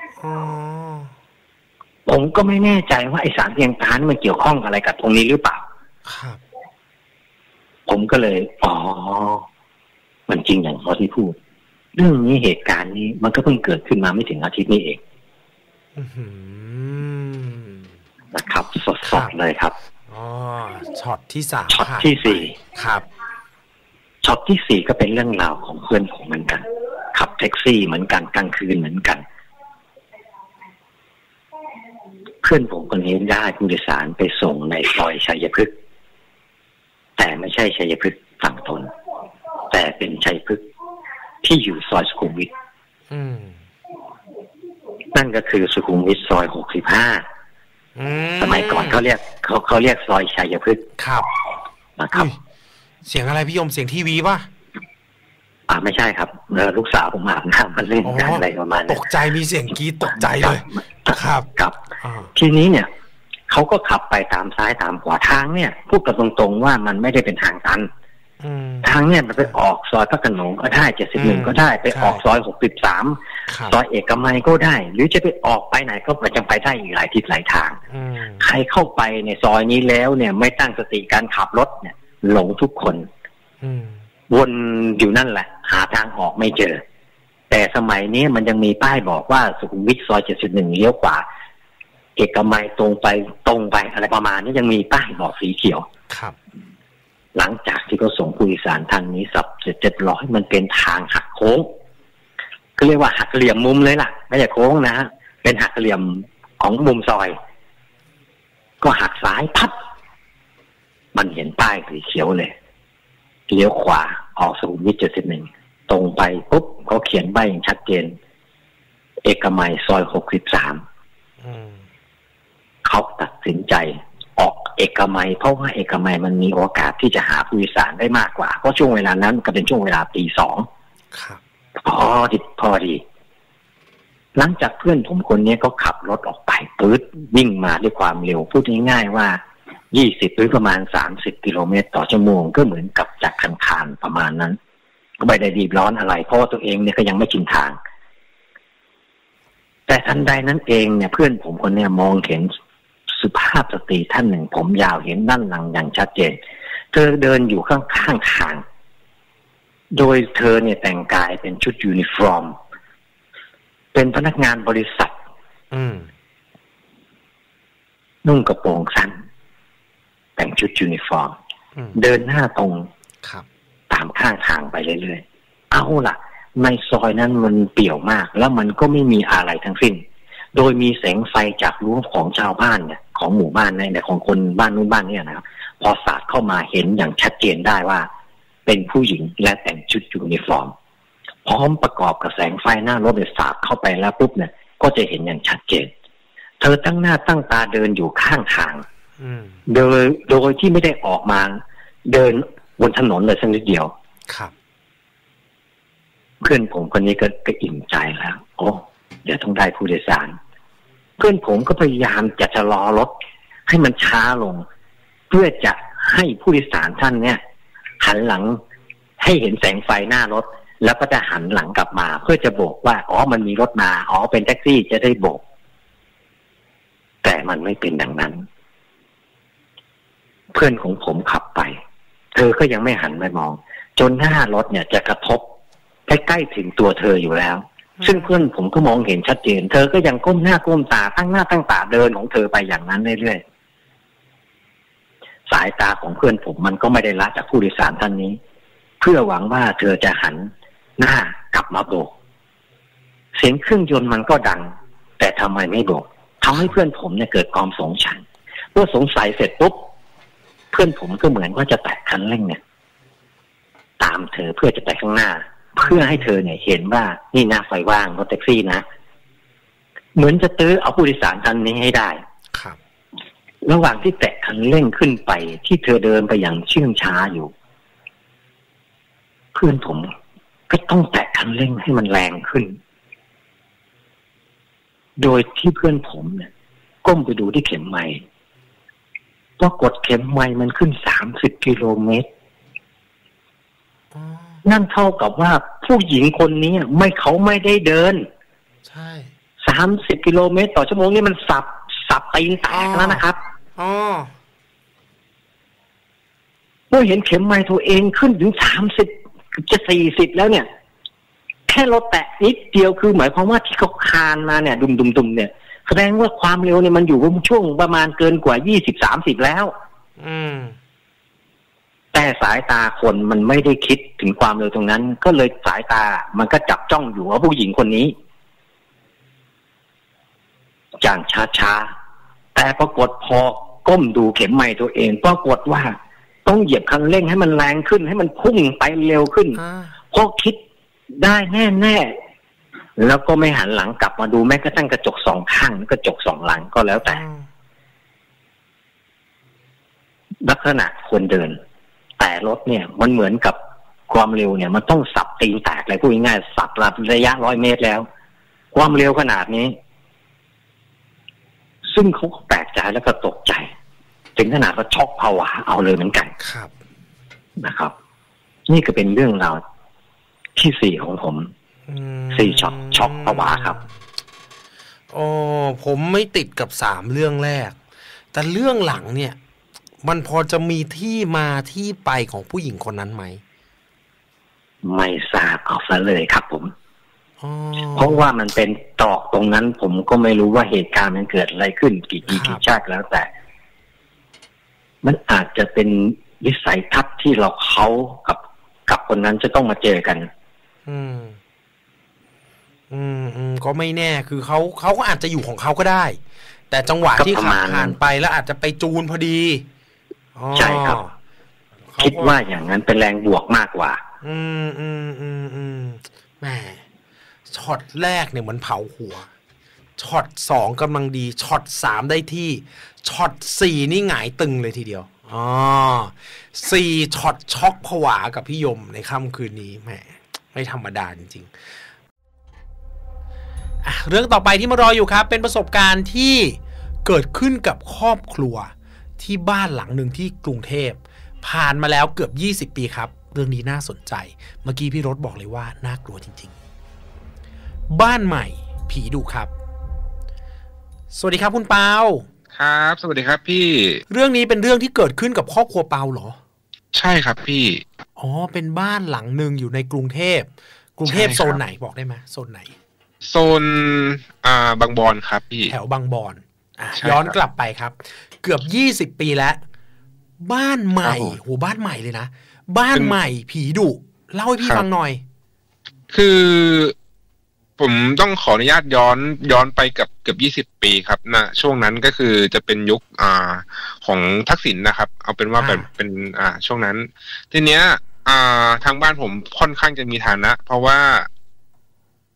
Speaker 4: ผมก็ไม่แน่ใจว่าไอสารเพียงตามันเกี่ยวข้องอะไรกับตรงนี้หรือเปล่าครับผมก็เลยอ๋อมันจริงอย่างเขาที่พูดเรื่องนี้เหตุการณ์นี้มันก็เพิ่งเกิดขึ้นมาไม่ถึงอาทิตย์นี้เองนะครับสดๆเลยครับ
Speaker 1: อ๋อช็อตที่สาม
Speaker 4: ช็อตที่สี่
Speaker 1: ครับ
Speaker 4: ช็อตที่สี่ก็เป็นเรื่องราวของเพื่อนผมเหมือนกันขับแท็กซี่เหมือนกันกลางคืนเหมือนกันเพื่อนผมคนนี้ได้ผู้โดยสารไปส่งในซอยชัยพฤกษ์แต่ไม่ใช่ชัยพฤกษ์ฝั่งทนแต่เป็นชัยพฤกษ์ที่อยู่ซอยสุขุมวิทนั่นก็คือสุขุมวิทซอยหกสิบห้าสมัยก่อนเขาเรียกเขาเขาเรียกซอยชัยพฤกษ์
Speaker 1: ครับ
Speaker 4: นะครับ
Speaker 1: เสียงอะไรพี่ยมเสียงทีวีป่ะ
Speaker 4: อ่าไม่ใช่ครับเออลูกสาวผมอาบน้ำมันเล่นกันอะไรประมาณ
Speaker 1: ตกใจมีเสียงกรี๊ดตกใจเลยครับ
Speaker 4: ครับทีนี้เนี่ยเขาก็ขับไปตามซ้ายตามขวาทางเนี่ยพูดกันตรงๆว่ามันไม่ได้เป็นทางตันทางเนี่ยมันไปออกซอยพระโขนงก็ได้เจ็ดสิบหนึ่งก็ได้ไปออกซอยหกสิบสามซอยเอกมัยก็ได้หรือจะไปออกไปไหนก็ไปจังไปได้อีกหลายทิศหลายทางใครเข้าไปในซอยนี้แล้วเนี่ยไม่ตั้งสติการขับรถเนี่ยหลงทุกคนวนอยู่นั่นแหละหาทางออกไม่เจอแต่สมัยนี้มันยังมีป้ายบอกว่าสุขุมวิทซอยเจ็ดสิบเอ็ดเลี้ยวขวาเอกมัยตรงไปตรงไปอะไรประมาณนี้ยังมีป้ายบอกสีเขียว
Speaker 1: ครับ
Speaker 4: หลังจากที่เขาส่งผู้โดยสารท่านนี้สับเสร็จเรียบร้อยมันเป็นทางหักโค้งก็เรียกว่าหักเหลี่ยมมุมเลยล่ะไม่ใช่โค้งนะฮะเป็นหักเหลี่ยมของมุมซอยก็หักซ้ายพัดมันเห็นป้ายสีเขียวเลยเลี้ยวขวาออกสุขุมวิทเจ็ดสิบหนึ่งตรงไปปุ๊บเขาเขียนใบอย่างชัดเจนเอกมัยซอยหกสิบสามเขาตัดสินใจออกเอกมัยเพราะว่าเอกมัยมันมีโอกาสที่จะหาผู้โดยสารได้มากกว่าเพราะช่วงเวลานั้นก็เป็นช่วงเวลาตีสองพอดีพอดีหลังจากเพื่อนผมคนนี้ก็ขับรถออกไปปื๊ดวิ่งมาด้วยความเร็วพูดง่ายๆว่ายี่สิบหรือประมาณสามสิบกิโลเมตรต่อชั่วโมงก็เหมือนกับจากคันคานประมาณนั้นก็ไม่ได้รีบร้อนอะไรเพราะว่าตัวเองเนี่ยก็ยังไม่ชินทางแต่ทันใดนั้นเองเนี่ยเพื่อนผมคนนี้มองเห็นสุภาพสตรีท่านหนึ่งผมยาวเห็นด้านหลังอย่างชัดเจนเธอเดินอยู่ข้างๆทางโดยเธอเนี่ยแต่งกายเป็นชุดยูนิฟอร์มเป็นพนักงานบริษัทนุ่งกระโปรงสั้นแต่งชุดยูนิฟอร์มเดินหน้าตรงตามข้างทางไปเรื่อยๆเอาล่ะในซอยนั้นมันเปี่ยวมากแล้วมันก็ไม่มีอะไรทั้งสิ้นโดยมีแสงไฟจากรั้วของชาวบ้านเนี่ยของหมู่บ้านในของคนบ้านนู้นบ้านนี้นะครับพอสาดเข้ามาเห็นอย่างชัดเจนได้ว่าเป็นผู้หญิงและแต่งชุดยูนิฟอร์มพร้อมประกอบกับแสงไฟหน้ารถเนี่ยสาดเข้าไปแล้วปุ๊บเนี่ยก็จะเห็นอย่างชัดเจนเธอตั้งหน้าตั้งตาเดินอยู่ข้างทาง
Speaker 1: อืม
Speaker 4: โดยโดยที่ไม่ได้ออกมาเดินบนถนนเลยสักนิดเดียว
Speaker 1: ครับ
Speaker 4: เพื่อนผมคนนี้ก็ก็อิ่มใจแล้วโอ้เดี๋ยวต้องได้ผู้โดยสารเพื่อนผมก็พยายามจะชะลอรถให้มันช้าลงเพื่อจะให้ผู้โดยสารท่านเนี่ยหันหลังให้เห็นแสงไฟหน้ารถแล้วก็จะหันหลังกลับมาเพื่อจะโบกว่าอ๋อมันมีรถมาอ๋อเป็นแท็กซี่จะได้โบกแต่มันไม่เป็นดังนั้นเพื่อนของผมขับไปเธอก็ยังไม่หันไปมองจนหน้ารถเนี่ยจะกระทบใกล้ๆถึงตัวเธออยู่แล้วซึ่งเพื่อนผมก็มองเห็นชัดเจนเธอก็ยังก้มหน้าก้มตาตั้งหน้าตั้งตาเดินของเธอไปอย่างนั้นเรื่อยๆสายตาของเพื่อนผมมันก็ไม่ได้ละจากผู้โดยสารท่านนี้เพื่อหวังว่าเธอจะหันหน้ากลับมาโบกเสียงเครื่องยนต์มันก็ดังแต่ทำไมไม่โบกทำให้เพื่อนผมเนี่ยเกิดความสงสัยเมื่อสงสัยเสร็จปุ๊บเพื่อนผมก็เหมือนว่าจะแตะคันเร่งเนี่ยตามเธอเพื่อจะไปข้างหน้าเพื่อให้เธอเนี่ยเห็นว่านี่หน้าไฟว่างรถแท็กซี่นะเหมือนจะตื้อเอาผู้โดยสารท่านนี้ให้ได้
Speaker 1: ครับ
Speaker 4: ระหว่างที่แตะคันเร่งขึ้นไปที่เธอเดินไปอย่างเชื่องช้าอยู่เพื่อนผมก็ต้องแตะคันเร่งให้มันแรงขึ้นโดยที่เพื่อนผมเนี่ยก้มไปดูที่เข็มไมล์ปรากฏเข็มไมล์มันขึ้นสามสิบกิโลเมตรนั่นเท่ากับว่าผู้หญิงคนนี้ไม่เขาไม่ได้เดิน
Speaker 1: ใช่
Speaker 4: สามสิบกิโลเมตรต่อชั่วโมงนี่มันสับสับตีนแตกแล้วนะครับ
Speaker 1: อ๋อ
Speaker 4: เมื่อเห็นเข็มไมล์ตัวเองขึ้นถึงสามสิบจะสี่สิบแล้วเนี่ยแค่เราแตะนิดเดียวคือหมายความว่าที่เขาคานมาเนี่ยดุมๆๆเนี่ยแสดงว่าความเร็วเนี่ยมันอยู่ช่วงประมาณเกินกว่ายี่สิบ สามสิบแล้ว
Speaker 1: อืม
Speaker 4: แต่สายตาคนมันไม่ได้คิดถึงความเร็วตรงนั้นก็เลยสายตามันก็จับจ้องอยู่ว่าผู้หญิงคนนี้อย่างช้าๆแต่ปรากฏพอก้มดูเข็มไมล์ตัวเองปรากฏว่าต้องเหยียบคันเร่งให้มันแรงขึ้นให้มันพุ่งไปเร็วขึ้นพอคิดได้แน่ๆแล้วก็ไม่หันหลังกลับมาดูแม้กระทั่งกระจกสองข้างกระจกสองหลังก็แล้วแต่ลักษณะคนเดินแต่รถเนี่ยมันเหมือนกับความเร็วเนี่ยมันต้องสับตีนแตกเลยพูดง่ายๆสับระยะร้อยเมตรแล้วความเร็วขนาดนี้ซึ่งเขาแปลกใจแล้วก็ตกใจถึงขนาดว่าช็อกภาวะเอาเลยเหมือนกัน
Speaker 1: ครับ
Speaker 4: นะครับนี่ก็เป็นเรื่องราวที่สี่ของผมสี่ช็อกช็อกภาวะครับ
Speaker 1: โอ้ผมไม่ติดกับสามเรื่องแรกแต่เรื่องหลังเนี่ยมันพอจะมีที่มาที่ไปของผู้หญิงคนนั้นไหม
Speaker 4: ไม่ทราบเอาซะเลยครับผมเพราะว่ามันเป็นตรอกตรงนั้นผมก็ไม่รู้ว่าเหตุการณ์มันเกิดอะไรขึ้นกี่ปีกี่ชาติแล้วแต่มันอาจจะเป็นวิสัยทัศน์ที่เราเขากับกับคนนั้นจะต้องมาเจอกัน
Speaker 1: อืมอืมอืมก็ไม่แน่คือเขาเขาก็อาจจะอยู่ของเขาก็ได้แต่จังหวะที่ขับผ่านไปแล้วอาจจะไปจูนพอดี
Speaker 4: ใช่ครับคิดว่าอย่างนั้นเป็นแรงบวกมากกว่า
Speaker 1: อืมอืมอืมอืมแหมช็อตแรกเนี่ยเหมือนเผาหัวช็อตสองกำลังดีช็อตสามได้ที่ช็อตสี่นี่หงายตึงเลยทีเดียวอ๋อสี่ช็อตช็อกผวากับพี่ยมในค่ำคืนนี้แหมไม่ธรรมดาจริงๆอ่ะเรื่องต่อไปที่มารออยู่ครับเป็นประสบการณ์ที่เกิดขึ้นกับครอบครัวที่บ้านหลังหนึ่งที่กรุงเทพผ่านมาแล้วเกือบยี่สิบปีครับเรื่องนี้น่าสนใจเมื่อกี้พี่รถบอกเลยว่าน่ากลัวจริงๆบ้านใหม่ผีดุครับสวัสดีครับคุณเปา
Speaker 5: ครับสวัสดีครับพี่
Speaker 1: เรื่องนี้เป็นเรื่องที่เกิดขึ้นกับครอบครัวเปาเหรอ
Speaker 5: ใช่ครับพี่
Speaker 1: อ๋อเป็นบ้านหลังหนึ่งอยู่ในกรุงเทพกรุงเทพโซนไหนบอกได้ไหมโซนไหน
Speaker 5: โซนอ่าบางบอนครับพี่
Speaker 1: แถวบางบอนอ่ะย้อนกลับไปครับเกือบยี่สิบปีแล้วบ้านใหม่โหบ้านใหม่เลยนะบ้านใหม่ผีดุเล่าให้พี่ฟังหน่อย
Speaker 5: คือผมต้องขออนุญาตย้อนย้อนไปกับเกือบยี่สิบปีครับนะช่วงนั้นก็คือจะเป็นยุคอ่าของทักษิณนะครับเอาเป็นว่าเป็นเป็นอ่าช่วงนั้นทีเนี้ยอ่าทางบ้านผมค่อนข้างจะมีฐานะเพราะว่า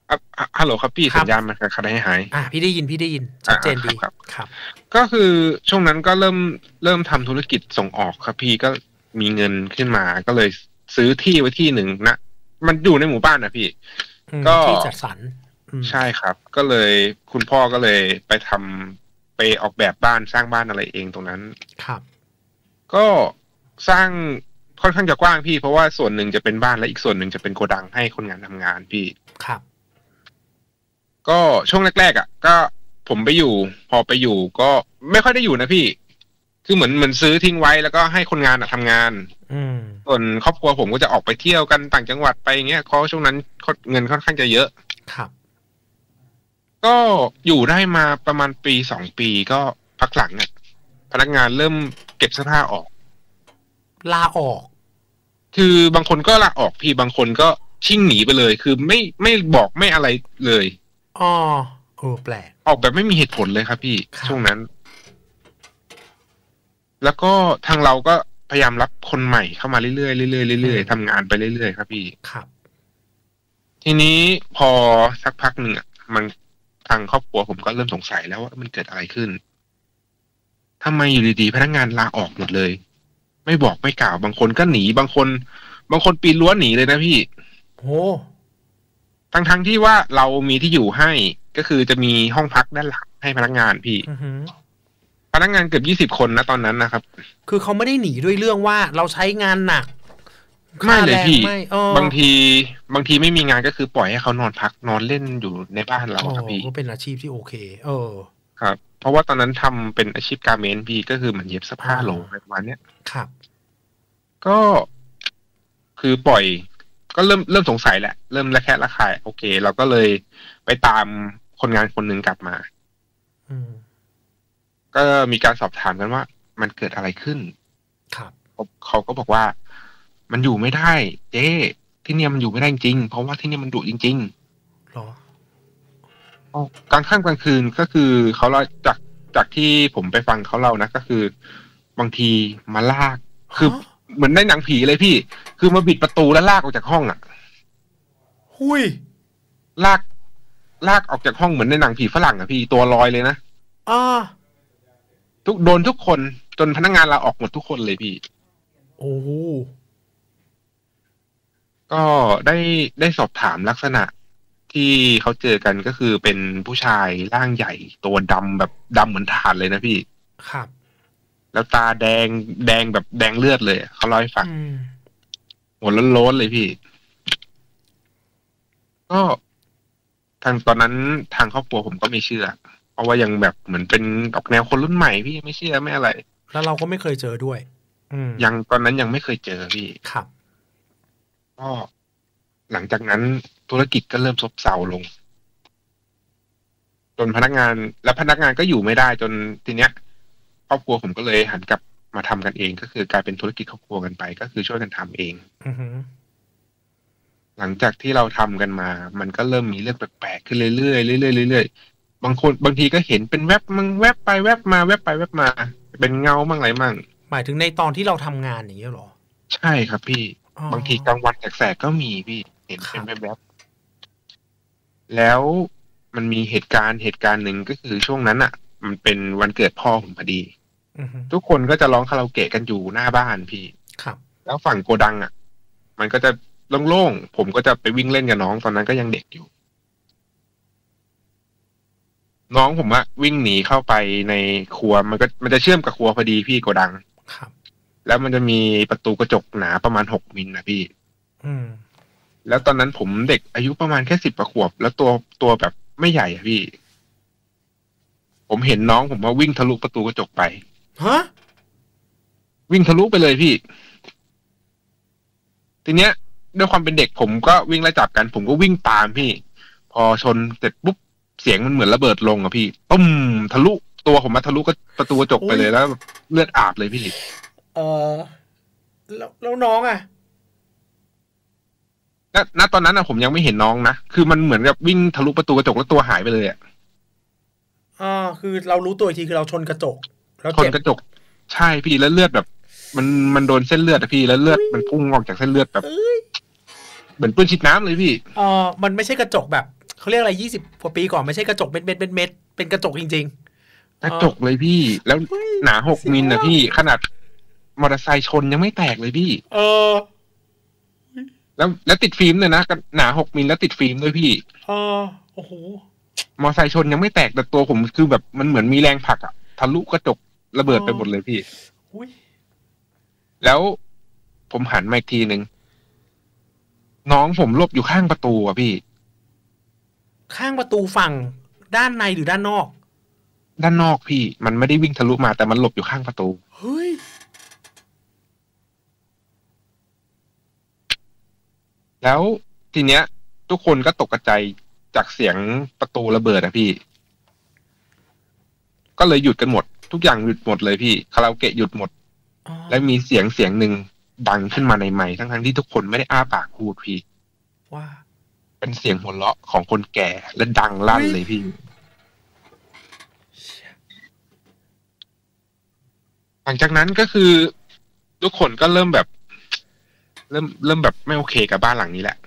Speaker 5: อ่ะอ่ะฮัลโหลครับพี่สัญญาณมันขาดให้หาย
Speaker 1: อ่ะพี่ได้ยินพี่ได้ยินชัดเจนดี
Speaker 5: ครับ
Speaker 1: ครับ
Speaker 5: ก็คือช่วงนั้นก็เริ่มเริ่มทำธุรกิจส่งออกครับพี่ก็มีเงินขึ้นมาก็เลยซื้อที่ไว้ที่หนึ่งนะมันอยู่ในหมู่บ้านนะพี่
Speaker 1: ก็ที่จัดสรร
Speaker 5: ใช่ครับก็เลยคุณพ่อก็เลยไปทำไปออกแบบบ้านสร้างบ้านอะไรเองตรงนั้น
Speaker 1: ครับ
Speaker 5: ก็สร้างค่อนข้างจะกว้างพี่เพราะว่าส่วนหนึ่งจะเป็นบ้านและอีกส่วนหนึ่งจะเป็นโกดังให้คนงานทำงานพี่
Speaker 1: ครับ
Speaker 5: ก็ช่วงแรกๆอ่ะก็ผมไปอยู่พอไปอยู่ก็ไม่ค่อยได้อยู่นะพี่คือเหมือนเหมือนซื้อทิ้งไว้แล้วก็ให้คนงานอ่ะทำงานส่วนครอบครัวผมก็จะออกไปเที่ยวกันต่างจังหวัดไปอย่างเงี้ยเพราะช่วงนั้นเงินค่อนข้างจะเยอะ
Speaker 1: ครับ
Speaker 5: ก็อยู่ได้มาประมาณปีสองปีก็พักหลังเนี่ยพนักงานเริ่มเก็บเสื้อผ้าออก
Speaker 1: ลาออก
Speaker 5: คือบางคนก็ลาออกพี่บางคนก็ชิ่งหนีไปเลยคือไม่ไม่บอกไม่อะไรเลย
Speaker 1: อ๋อโอ้แปลก
Speaker 5: ออกแบบไม่มีเหตุผลเลยครับพี่ช่วงนั้นแล้วก็ทางเราก็พยายามรับคนใหม่เข้ามาเรื่อยๆเรื่อยๆเรื่อยๆทำงานไปเรื่อยๆครับพี่
Speaker 1: ครับ
Speaker 5: ทีนี้พอสักพักหนึ่งอ่ะมันทางครอบครัวผมก็เริ่มสงสัยแล้วว่ามันเกิดอะไรขึ้นทำไมอยู่ดีๆพนักงานลาออกหมดเลยไม่บอกไม่กล่าวบางคนก็หนีบางคนบางคนปีนรั้วหนีเลยนะพี่
Speaker 1: โอ้
Speaker 5: ทั้งทั้งที่ว่าเรามีที่อยู่ให้ก็คือจะมีห้องพักด้านหลังให้พนักงานพี่พนักงานเกือบยี่สิบคนนะตอนนั้นนะครับ
Speaker 1: คือเขาไม่ได้หนีด้วยเรื่องว่าเราใช้งานหนัก
Speaker 5: ไม่เลยพี่บางทีบางทีไม่มีงานก็คือปล่อยให้เขานอนพักนอนเล่นอยู่ในบ้านเราครับพี่
Speaker 1: ก็เป็นอาชีพที่โอเคเออ
Speaker 5: ครับเพราะว่าตอนนั้นทำเป็นอาชีพการ์เมนต์พี่ก็คือเหมือนเย็บเสื้อผ้าโหลประมาณเนี้ย
Speaker 1: ครับ
Speaker 5: ก็คือปล่อยก็เริ่มเริ่มสงสัยแหละเริ่มระแคะระคายโอเคเราก็เลยไปตามคนงานคนหนึ่งกลับมาก็มีการสอบถามกันว่ามันเกิดอะไรขึ้น
Speaker 1: ครับ
Speaker 5: เขาก็บอกว่ามันอยู่ไม่ได้เจ๊ที่เนี่ยมันอยู่ไม่ได้จริงเพราะว่าที่เนี่ยมันดุจริง
Speaker 1: ๆหร
Speaker 5: อกลางค่ำกลางคืนก็คือเขาเล่าจากจากที่ผมไปฟังเขาเล่านะก็คือบางทีมาลากคือเหมือนในหนังผีเลยพี่คือมาบิดประตูแล้วลากออกจากห้องอ่ะ
Speaker 1: หุย
Speaker 5: ลากลากออกจากห้องเหมือนในหนังผีฝรั่งอ่ะพี่ตัวลอยเลยนะ
Speaker 1: อ่า
Speaker 5: ทุกโดนทุกคนจนพนักงานลาออกหมดทุกคนเลยพี่
Speaker 1: โอ้
Speaker 5: ก็ได้ได้สอบถามลักษณะที่เขาเจอกันก็คือเป็นผู้ชายร่างใหญ่ตัวดำแบบดำเหมือนถ่านเลยนะพี่
Speaker 1: ครับ
Speaker 5: แล้วตาแดงแดงแบบแดงเลือดเลยเขาเล่าให้ฟังหัวโล้นๆเลยพี่ก็ทางตอนนั้นทางครอบครัวผมก็ไม่เชื่อเพราะว่ายังแบบเหมือนเป็นออกแนวคนรุ่นใหม่พี่ไม่เชื่อไม่อะไร
Speaker 1: แล้วเราก็ไม่เคยเจอด้วย
Speaker 5: ยังตอนนั้นยังไม่เคยเจอพี่
Speaker 1: ครับ
Speaker 5: ก็หลังจากนั้นธุรกิจก็เริ่มซบเซาลงจนพนักงานและพนักงานก็อยู่ไม่ได้จนทีเนี้ยครอบครัวผมก็เลยหันกลับมาทำกันเองก็คือกลายเป็นธุรกิจครอบครัวกันไปก็คือช่วยกันทำเองหลังจากที่เราทำกันมามันก็เริ่มมีเรื่องแปลกๆขึ้นเรื่อยๆเรื่อยๆเรื่อยๆบางคนบางทีก็เห็นเป็นแวบมั่งแวบไปแวบมาแวบไปแวบมาเป็นเงามั่งอะไรมั่ง
Speaker 1: หมายถึงในตอนที่เราทำงานอย่างเงี้ยหรอ
Speaker 5: ใช่ครับพี่บางทีกลางวันแสกๆก็มีพี่เห็นเป็นแวบๆแล้วมันมีเหตุการณ์เหตุการณ์หนึ่งก็คือช่วงนั้นอ่ะมันเป็นวันเกิดพ่อผมพอดีทุกคนก็จะร้องคาราโอเกะกันอยู่หน้าบ้านพี่
Speaker 1: ครับ
Speaker 5: แล้วฝั่งโกดังอ่ะมันก็จะโล่งๆผมก็จะไปวิ่งเล่นกับน้องตอนนั้นก็ยังเด็กอยู่น้องผมอะวิ่งหนีเข้าไปในครัวมันก็มันจะเชื่อมกับครัวพอดีพี่โกดัง
Speaker 1: ครับ
Speaker 5: แล้วมันจะมีประตูกระจกหนาประมาณหกมิลนะพี่
Speaker 1: อืม
Speaker 5: แล้วตอนนั้นผมเด็กอายุประมาณแค่สิบกว่าขวบแล้วตัวตัวแบบไม่ใหญ่อะพี่ผมเห็นน้องผมว่าวิ่งทะลุประตูกระจกไป
Speaker 1: ฮะ
Speaker 5: วิ่งทะลุไปเลยพี่ทีเนี้ยด้วยความเป็นเด็กผมก็วิ่งไล่จับกันผมก็วิ่งตามพี่พอชนเสร็จปุ๊บเสียงมันเหมือนระเบิดลงอะพี่ตุ้มทะลุตัวผมมาทะลุก็ประตูกระจกไปเลยแล้วเลือดอาบเลยพี่
Speaker 1: เออแล้วแล้วน้องอะ
Speaker 5: ณณตอนนั้นอะผมยังไม่เห็นน้องนะคือมันเหมือนกับวิ่งทะลุประตูกระจกแล้วตัวหายไปเลยอะ
Speaker 1: อ่าคือเรารู้ตัวอีกทีคือเราชนกระจก
Speaker 5: แล้วชนกระจกใช่พี่แล้วเลือดแบบมันมันโดนเส้นเลือดอะพี่แล้วเลือดมันพุ่งออกจากเส้นเลือดแบบเหมือนปืนฉีดน้ำเลยพี่
Speaker 1: เออมันไม่ใช่กระจกแบบเขาเรียกอะไรยี่สิบกว่าปีก่อนไม่ใช่กระจกเม็ดเม็ดเม็ดเม็ดเป็นกระจกจริง
Speaker 5: ๆกระจกเลยพี่แล้วหนาหกมิลนะพี่ขนาดมอเตอร์ไซค์ชนยังไม่แตกเลยพี่
Speaker 1: เออ
Speaker 5: แล้วแล้วติดฟิล์มเลยนะหนาหกมิลแล้วติดฟิล์มด้วยพี่
Speaker 1: เออโอ้โห
Speaker 5: มอเตอร์ไซค์ชนยังไม่แตกแต่ตัวผมคือแบบมันเหมือนมีแรงผลักอะทะลุกระจกระเบิดไปหมดเลยพี่แล้วผมหันมาอีกทีหนึ่งน้องผมหลบอยู่ข้างประตูอ่ะพี่
Speaker 1: ข้างประตูฝั่งด้านในหรือด้านนอก
Speaker 5: ด้านนอกพี่มันไม่ได้วิ่งทะลุมาแต่มันหลบอยู่ข้างประตู
Speaker 1: เฮ้ย
Speaker 5: แล้วทีเนี้ยทุกคนก็ตกใจจากเสียงประตูระเบิดอะพี่ก็เลยหยุดกันหมดทุกอย่างหยุดหมดเลยพี่คาราโอเกะหยุดหมดและมีเสียงเสียงหนึ่งดังขึ้นมาในไมค์ทั้งๆที่ทุกคนไม่ได้อ้าปากพูดพี่
Speaker 1: ว่า
Speaker 5: เป็นเสียงหัวเราะของคนแก่และดังลั่นเลยพี่หลังจากนั้นก็คือทุกคนก็เริ่มแบบเริ่มเริ่มแบบไม่โอเคกับบ้านหลังนี้แหละ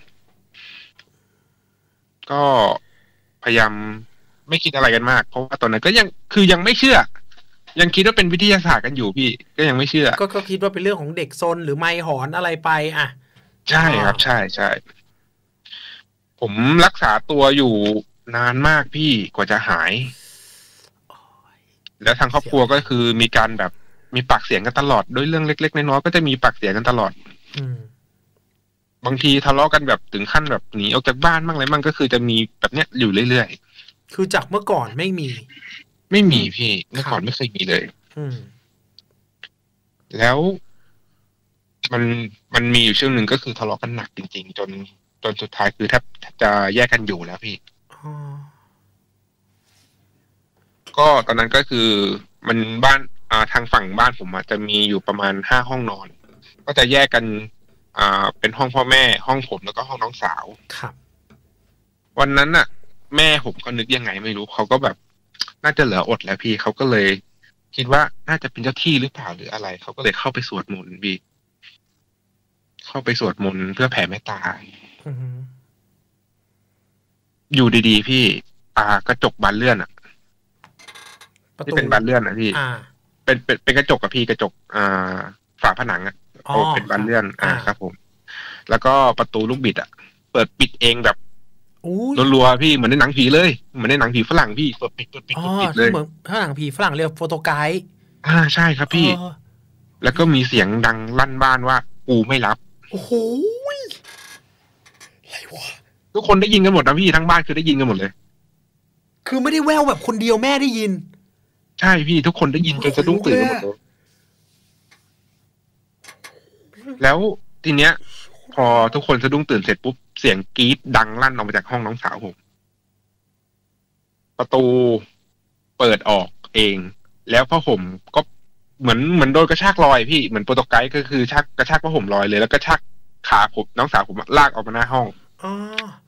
Speaker 5: ก็พยายามไม่คิดอะไรกันมากเพราะว่าตอนนั้นก็ยังคือยังไม่เชื่อยังคิดว่าเป็นวิทยาศาสตร์กันอยู่พี่ก็ยังไม่เชื่อ
Speaker 1: ก็ก็คิดว่าเป็นเรื่องของเด็กซนหรือไมค์หอนอะไรไปอ่ะ
Speaker 5: ใช่ครับใช่ใช่ผมรักษาตัวอยู่นานมากพี่กว่าจะหายแล้วทางครอบครัวก็คือมีการแบบมีปากเสียงกันตลอดด้วยเรื่องเล็กๆน้อยๆก็จะมีปากเสียงกันตลอดบางทีทะเลาะกันแบบถึงขั้นแบบหนีออกจากบ้านบ้างอะไรบ้างก็คือจะมีแบบเนี้ยอยู่เรื่อย
Speaker 1: ๆคือจากเมื่อก่อนไม่มี
Speaker 5: ไม่มีพี่เมื่อก่อนไม่เคยมีเลยแล้วมันมันมีอยู่ช่วงหนึ่งก็คือทะเลาะกันหนักจริงๆจนจนสุดท้ายคือแทบจะแยกกันอยู่แล้วพี่ก็ตอนนั้นก็คือมันบ้านอ่าทางฝั่งบ้านผมอาจจะมีอยู่ประมาณห้าห้องนอนก็จะแยกกันอ่าเป็นห้องพ่อแม่ห้องผมแล้วก็ห้องน้องสาว
Speaker 1: ครับ
Speaker 5: วันนั้นน่ะแม่ผมก็นึกยังไงไม่รู้เขาก็แบบน่าจะเหลืออดแล้วพี่เขาก็เลยคิดว่าน่าจะเป็นเจ้าที่หรือเปล่าหรืออะไรเขาก็เลยเข้าไปสวดมนต์พี่เข้าไปสวดมนต์เพื่อแผ่เมตตาอยู่ดีๆพี่อ่ากระจกบานเลื่อนอ่ะที่เป็นบานเลื่อนอ่ะพี่เป็นเป็นเป็นกระจกกับพี่กระจกอ่าฝาผนังอ่ะโอ้เป็นบานเลื่อนอ่าครับผมแล้วก็ประตูลูกบิดอ่ะเปิดปิดเองแบบรัวๆพี่เหมือนในหนังผีเลยเหมือนในหนังผีฝรั่งพี่เปิดปิดเปิดปิดปิดเลย
Speaker 1: เหมือนถ้าหนังผีฝรั่งเรียกโฟโตไกด์
Speaker 5: อ่าใช่ครับพี่แล้วก็มีเสียงดังลั่นบ้านว่ากูไม่รับ
Speaker 1: โอ้โหอะไรวะ
Speaker 5: ทุกคนได้ยินกันหมดนะพี่ทั้งบ้านคือได้ยินกันหมดเลย
Speaker 1: คือไม่ได้แววแบบคนเดียวแม่ได้ยิน
Speaker 5: ใช่พี่ทุกคนได้ยินจนสะดุ้งตื่นกันหมดเลยแล้วทีเนี้ยพอทุกคนสะดุ้งตื่นเสร็จปุ๊บเสียงกรี๊ดดังลั่นออกมาจากห้องน้องสาวผมประตูเปิดออกเองแล้วผ้าห่มก็เหมือนเหมือนโดนกระชากลอยพี่เหมือนโปรโตไกด์ก็คือชักกระชากผ้าห่มลอยเลยแล้วก็ชักขาผมน้องสาวผมลากออกมาหน้าห้อง
Speaker 1: อ๋อ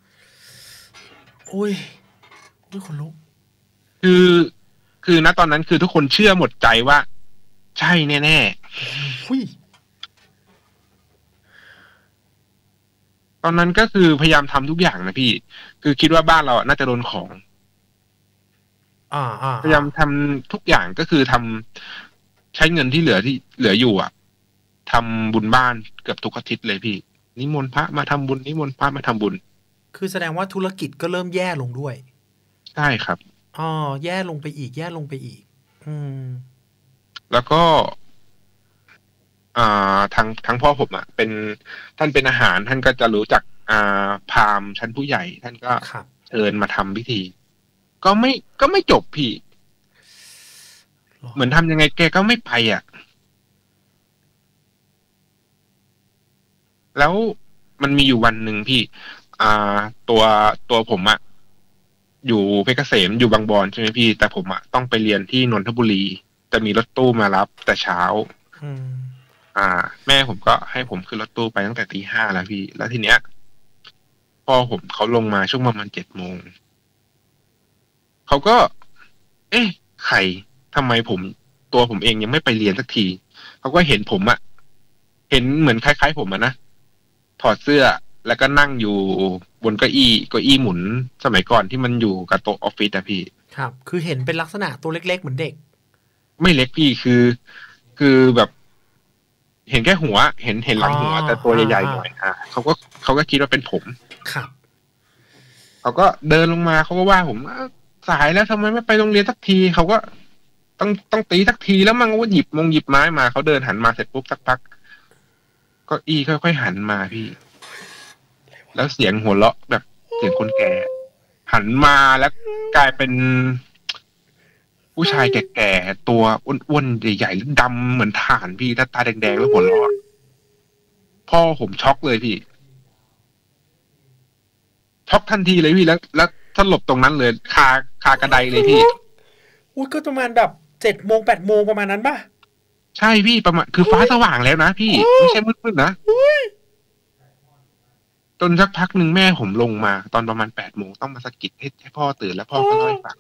Speaker 1: อุ้ยอุ้ยคนลุก
Speaker 5: คือคือณตอนนั้นคือทุกคนเชื่อหมดใจว่าใช่แน่ๆ
Speaker 1: อุ้ย
Speaker 5: ตอนนั้นก็คือพยายามทำทุกอย่างนะพี่คือคิดว่าบ้านเราน่าจะโดนของ
Speaker 1: อ่าอ่า
Speaker 5: พยายามทำทุกอย่างก็คือทำใช้เงินที่เหลือที่เหลืออยู่อ่ะทำบุญบ้านเกือบทุกอาทิตย์เลยพี่นิมนต์พระมาทำบุญนิมนต์พระมาทำบุญ
Speaker 1: คือแสดงว่าธุรกิจก็เริ่มแย่ลงด้วย
Speaker 5: ใช่ครับ
Speaker 1: อ๋อแย่ลงไปอีกแย่ลงไปอีกอืม
Speaker 5: แล้วก็อ่าทางทางพ่อผมอ่ะเป็นท่านเป็นอาหารท่านก็จะรู้จักอ่าพราหมณ์ชั้นผู้ใหญ่ท่านก็เชิญมาทำพิธีก็ไม่ก็ไม่จบพี่เหมือนทำยังไงแกก็ไม่ไปอ่ะแล้วมันมีอยู่วันหนึ่งพี่อ่าตัวตัวผมอ่ะอยู่เพชรเกษมอยู่บางบอนใช่ไหมพี่แต่ผมอ่ะต้องไปเรียนที่นนทบุรีจะมีรถตู้มารับแต่เช้าอ่าแม่ผมก็ให้ผมขึ้นรถตู้ไปตั้งแต่ตีห้าแล้วพี่แล้วทีเนี้ยพ่อผมเขาลงมาช่วงประมาณเจ็ดโมงเขาก็เอ๊ะใครทำไมผมตัวผมเองยังไม่ไปเรียนสักทีเขาก็เห็นผมอะเห็นเหมือนคล้ายๆผมอะนะถอดเสื้อแล้วก็นั่งอยู่บนเก้าอี้เก้าอี้หมุนสมัยก่อนที่มันอยู่กับโต๊ะออฟฟิศอะพี่
Speaker 1: ครับคือเห็นเป็นลักษณะตัวเล็กๆเหมือนเด็ก
Speaker 5: ไม่เล็กพี่คือคือแบบเห็นแค่หัวเห็นเห็นหลังหัวแต่ตัวใหญ่ๆหน่อยอ่ะเขาก็เขาก็คิดว่าเป็นผม
Speaker 1: ครับ
Speaker 5: เขาก็เดินลงมาเขาก็ว่าผมสายแล้วทำไมไม่ไปโรงเรียนสักทีเขาก็ต้องต้องตีสักทีแล้วมันก็หยิบมงหยิบไม้มาเขาเดินหันมาเสร็จปุ๊บสักพักก็อีค่อยๆหันมาพี่แล้วเสียงหัวเราะแบบเสียงคนแก่หันมาแล้วกลายเป็นผู้ชายแก่ๆตัวอ้วนๆใหญ่ๆดำเหมือนถ่านพี่ตาแดงๆแล้วหัวเราะพ่อผมช็อกเลยพี่ช็อกทันทีเลยพี่แล้วแล้วสลบตรงนั้นเลยคาคากระไดเลยพี่
Speaker 1: อุ้ยก็ประมาณแบบเจ็ดโมงแปดโมงประมาณนั้นป่ะ
Speaker 5: ใช่พี่ประมาณคือฟ้าสว่างแล้วนะพี่ไม่ใช่มืดๆนะจนสักพักหนึ่งแม่ผมลงมาตอนประมาณแปดโมงต้องมาสะกิดให้ให้พ่อตื่นแล้วพ่อก็เล่าให้ฟัง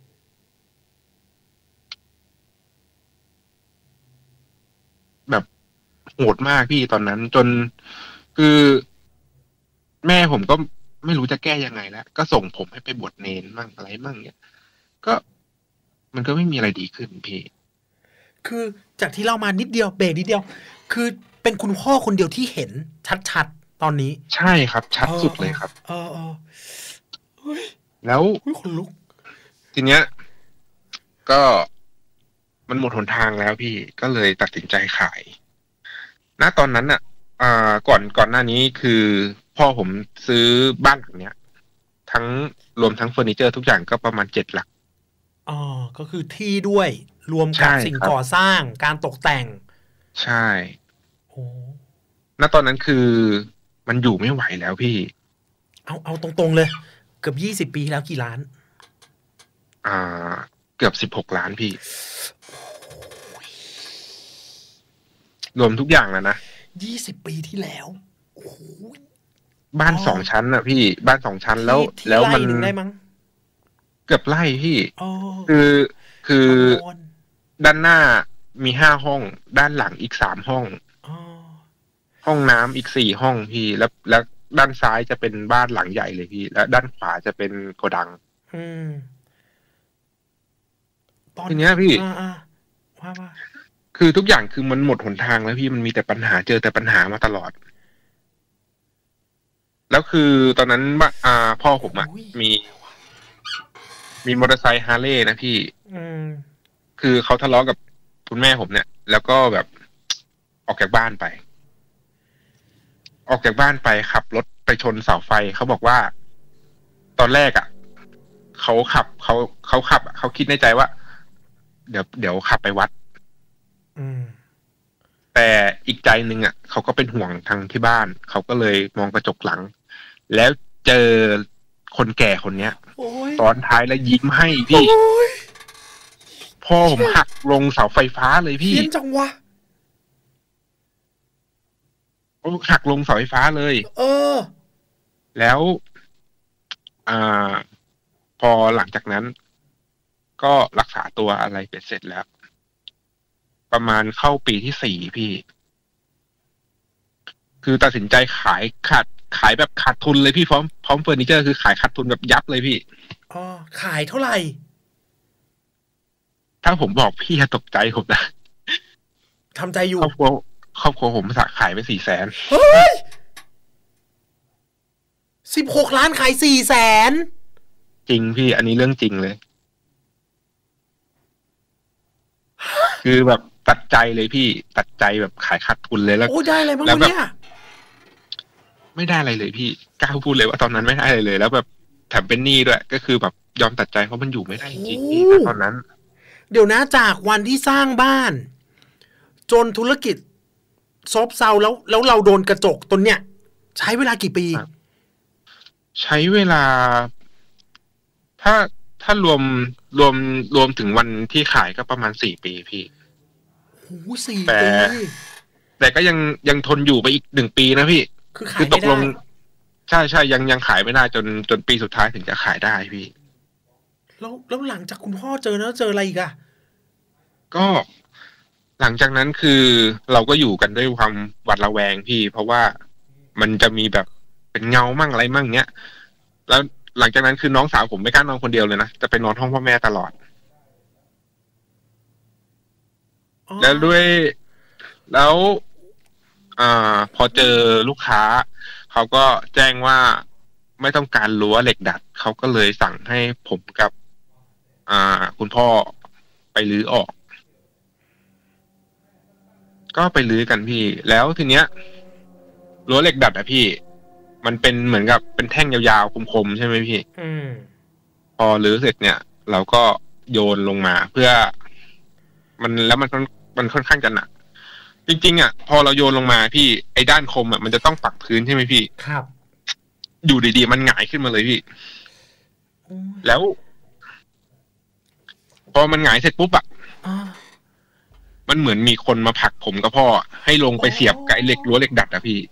Speaker 5: แบบโหดมากพี่ตอนนั้นจนคือแม่ผมก็ไม่รู้จะแก้ยังไงแล้วก็ส่งผมให้ไปบวชเนรมั่งอะไรมั่งเนี่ยก็มันก็ไม่มีอะไรดีขึ้นพี่
Speaker 1: คือจากที่เล่ามานิดเดียวเบรกนิดเดียวคือเป็นคุณพ่อคนเดียวที่เห็นชัดๆตอนนี้
Speaker 5: ใช่ครับชัดสุดเลยครับ
Speaker 1: เออเออ
Speaker 5: แล้ว
Speaker 1: คนลุก
Speaker 5: ทีเนี้ยก็มันหมดหนทางแล้วพี่ก็เลยตัดสินใจขายณตอนนั้นอ่ะอ่าก่อนก่อนหน้านี้คือพ่อผมซื้อบ้านหลังเนี้ยทั้งรวมทั้งเฟอร์นิเจอร์ทุกอย่างก็ประมาณเจ็ดหลัก
Speaker 1: อ๋อก็คือที่ด้วยรวมกับสิ่งก่อสร้างการตกแต่ง
Speaker 5: ใช่โอ้ณตอนนั้นคือมันอยู่ไม่ไหวแล้วพี่
Speaker 1: เอาเอาตรงๆเลยเกือบยี่สิบปีแล้วกี่ล้าน
Speaker 5: อ่าเกือบสิบหกล้านพี่รวมทุกอย่างแล้วนะ
Speaker 1: ยี่สิบปีที่แล้วโอ้โห
Speaker 5: บ้านสองชั้นอ่ะพี่บ้านสองชั้นแล้วแล้วมัน
Speaker 1: ได้มั้ง
Speaker 5: เกือบไร่พี่คือคือด้านหน้ามีห้าห้องด้านหลังอีกสามห้องห้องน้ำอีกสี่ห้องพี่แล้วแล้วด้านซ้ายจะเป็นบ้านหลังใหญ่เลยพี่แล้วด้านขวาจะเป็นโกดังทีเนี้ยพี่
Speaker 1: ว่าว่า
Speaker 5: คือทุกอย่างคือมันหมดหนทางแล้วพี่มันมีแต่ปัญหาเจอแต่ปัญหามาตลอดแล้วคือตอนนั้นว่าอ่าพ่อผมอ่ะมีมีมอเตอร์ไซค์ฮาร์เลย์นะพี่คือเขาทะเลาะกับคุณแม่ผมเนี่ยแล้วก็แบบออกจากบ้านไปออกจากบ้านไปขับรถไปชนเสาไฟเขาบอกว่าตอนแรกอ่ะเขาขับเขาเขาขับเขาคิดในใจว่าเดี๋ยวเดี๋ยวขับไปวัดแต่อีกใจหนึ่งอ่ะเขาก็เป็นห่วงทางที่บ้านเขาก็เลยมองกระจกหลังแล้วเจอคนแก่คนเนี้ยตอนท้ายแล้วยิ้มให้พี่พ่อผมหักลงเสาไฟฟ้าเลยพี่
Speaker 1: เย็นจังวะ
Speaker 5: หักลงเสาไฟฟ้าเลย
Speaker 1: เออ
Speaker 5: แล้วอ่าพอหลังจากนั้นก็รักษาตัวอะไรไปเสร็จแล้วประมาณเข้าปีที่สี่พี่คือตัดสินใจขายขาดขายแบบขาดทุนเลยพี่พร้อมพร้อมเฟอร์นิเจอร์คือขายขาดทุนแบบยับเลยพี่
Speaker 1: อ๋อขายเท่าไหร่
Speaker 5: ถ้าผมบอกพี่จะตกใจผมนะ
Speaker 1: ทำใจอยู่
Speaker 5: ครอบครัวครอบครัวผมสะขายไปสี่แสน
Speaker 1: เฮ้ยสิบหกล้านขายสี่แสน
Speaker 5: จริงพี่อันนี้เรื่องจริงเลยคือแบบตัดใจเลยพี่ตัดใจแบบขายขาดทุนเลยแล้ว
Speaker 1: โอ้ได้อะไรบ้างเนี่ย
Speaker 5: ไม่ได้อะไรเลยพี่กล้าพูดเลยว่าตอนนั้นไม่ได้อะไรเลยแล้วแบบแถมเป็นหนี้ด้วยก็คือแบบยอมตัดใจเพราะมันอยู่ไม่ได้จริงๆพี่ตอนนั้น
Speaker 1: เดี๋ยวนะจากวันที่สร้างบ้านจนธุรกิจซบเซาแล้วแล้วเราโดนกระจกต้นเนี่ยใช้เวลากี่ปี
Speaker 5: ใช้เวลาถ้าถ้ารวมรวมรวมถึงวันที่ขายก็ประมาณสี่ปีพี่
Speaker 1: โอ้สี่
Speaker 5: ปีแต่ก็ยังยังทนอยู่ไปอีกหนึ่งปีนะพี่
Speaker 1: คือขายไม่ได้
Speaker 5: ใช่ใช่ยังยังขายไม่ได้จนจนปีสุดท้ายถึงจะขายได้พี่
Speaker 1: แล้วแล้วหลังจากคุณพ่อเจอแล้วเจออะไรอีกอะ
Speaker 5: ก็หลังจากนั้นคือเราก็อยู่กันด้วยความหวาดระแวงพี่เพราะว่ามันจะมีแบบเป็นเงามั่งอะไรมั่งเนี้ยแล้วหลังจากนั้นคือน้องสาวผมไม่กล้านอนคนเดียวเลยนะจะไปนอนห้องพ่อแม่ตลอดแล้วด้วยแล้วอ่าพอเจอลูกค้าเขาก็แจ้งว่าไม่ต้องการรั้วเหล็กดัดเขาก็เลยสั่งให้ผมกับอ่าคุณพ่อไปรื้อออกก็ไปรื้อกันพี่แล้วทีเนี้ยรั้วเหล็กดัดอะพี่มันเป็นเหมือนกับเป็นแท่งยาวๆคมๆใช่ไหมพี่
Speaker 1: อืม
Speaker 5: พอรื้อเสร็จเนี่ยเราก็โยนลงมาเพื่อมันแล้วมันมันค่อนข้างจะหนักจริงๆอ่ะพอเราโยนลงมาพี่ไอ้ด้านคมอ่ะมันจะต้องปักพื้นใช่ไหมพี่
Speaker 1: ครับ
Speaker 5: อยู่ดีๆมันหงายขึ้นมาเลยพี่แล้วพอมันหงายเสร็จปุ๊บอ่ะมันเหมือนมีคนมาผลักผมกับพ่อให้ลงไปเสียบกับไอ้เหล็กรั้วเหล็กดัดอะพี่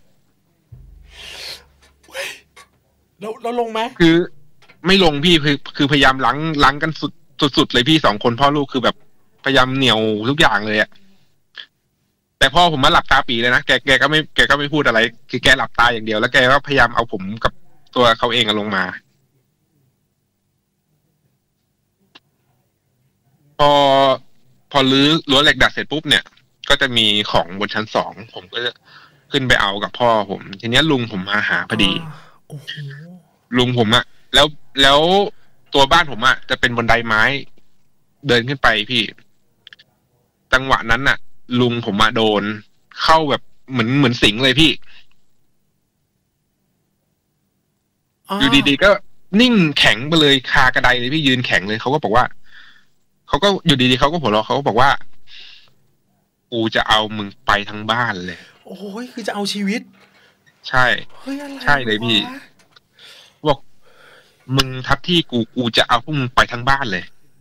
Speaker 1: แล้วแล้วลงไหม
Speaker 5: คือไม่ลงพี่คือคือพยายามล้างล้างกันสุดสุดๆเลยพี่สองคนพ่อลูกคือแบบพยายามเหนียวทุกอย่างเลยอะแต่พ่อผมมาหลับตาปีเลยนะแกแกก็ไม่แกก็ไม่พูดอะไรคือแกหลับตาอย่างเดียวแล้วแกก็พยายามเอาผมกับตัวเขาเองลงมาพอพอรื้อรั้วเหล็กดัดเสร็จปุ๊บเนี่ยก็จะมีของบนชั้นสองผมก็จะขึ้นไปเอากับพ่อผมทีนี้ลุงผมมาหาพอดีลุงผมอะแล้วแล้วตัวบ้านผมอะจะเป็นบันไดไม้เดินขึ้นไปพี่จังหวะนั้นน่ะลุงผมมาโดนเข้าแบบเหมือนเหมือนสิงเลยพี่อยู่ดีๆก็นิ่งแข็งไปเลยคากระไดเลยพี่ยืนแข็งเลยเขาก็บอกว่าเขาก็อยู่ดีๆเขาก็หัวเราะเขาก็บอกว่ากูจะเอามึงไปทั้งบ้านเลย
Speaker 1: โอ้ยคือจะเอาชีวิต
Speaker 5: ใช่ใช่เลยพี่บอกมึงทับที่กูกูจะเอาพวกมึงไปทั้งบ้านเลย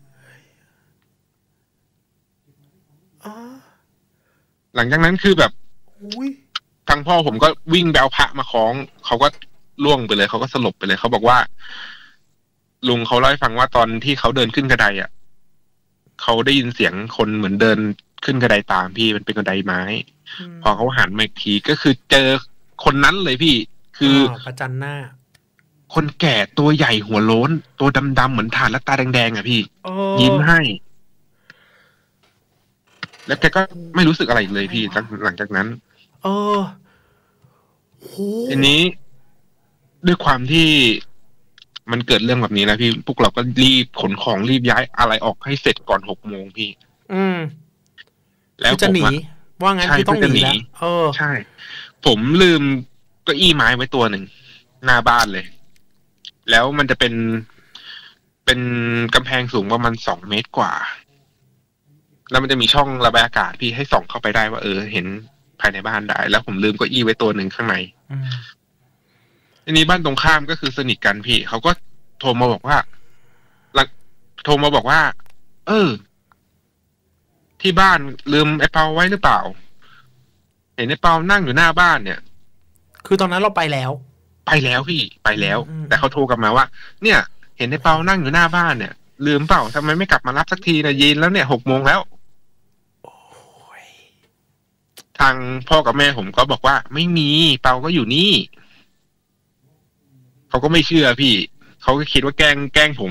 Speaker 5: หลังจากนั้นคือแบบทางพ่อผมก็วิ่งไปเอาพระมาคล้องเขาก็ล่วงไปเลยเขาก็สลบไปเลยเขาบอกว่าลุงเขาเล่าให้ฟังว่าตอนที่เขาเดินขึ้นกระไดอ่ะเขาได้ยินเสียงคนเหมือนเดินขึ้นกระไดตามพี่มันเป็นกระไดไม้พอเขาหันมาอีกทีก็คือเจอคนนั้นเลยพี่คือ
Speaker 1: ประจันหน้า
Speaker 5: คนแก่ตัวใหญ่หัวโล้นตัวดำๆเหมือนถ่านและตาแดงๆอ่ะพี่ยิ้มให้แล้วแกก็ไม่รู้สึกอะไรเลยพี่หลังจากนั้น
Speaker 1: เออ
Speaker 5: ทีนี้ด้วยความที่มันเกิดเรื่องแบบนี้แล้วพี่พวกเราก็รีบขนของรีบย้ายอะไรออกให้เสร็จก่อนหกโมงพี่
Speaker 1: อืม
Speaker 5: แล้ว
Speaker 1: จะหนีว่างั้นคือต้องหนีเออ
Speaker 5: ใช่ผมลืมเก้าอี้ไม้ไว้ตัวหนึ่งหน้าบ้านเลยแล้วมันจะเป็นเป็นกำแพงสูงประมาณสองเมตรกว่าแล้วมันจะมีช่องระบายอากาศพี่ให้ส่องเข้าไปได้ว่าเออเห็นภายในบ้านได้แล้วผมลืมเก้าอี้ไว้ตัวหนึ่งข้างในทีนี้บ้านตรงข้ามก็คือสนิทกันพี่เขาก็โทรมาบอกว่าโทรมาบอกว่าเออที่บ้านลืมไอ้เปาไว้หรือเปล่าเห็นไอ้เปานั่งอยู่หน้าบ้านเนี่ย
Speaker 1: คือตอนนั้นเราไปแล้ว
Speaker 5: ไปแล้วพี่ไปแล้วแต่เขาโทรกลับมาว่าเนี่ยเห็นไอ้เปานั่งอยู่หน้าบ้านเนี่ยลืมเปล่าทำไมไม่กลับมารับสักทีนะยินแล้วเนี่ยหกโมงแล้วทางพ่อกับแม่ผมก็บอกว่าไม่มีเปาก็อยู่นี่เขาก็ไม่เชื่อพี่เขาก็คิดว่าแกล้งแกล้งผม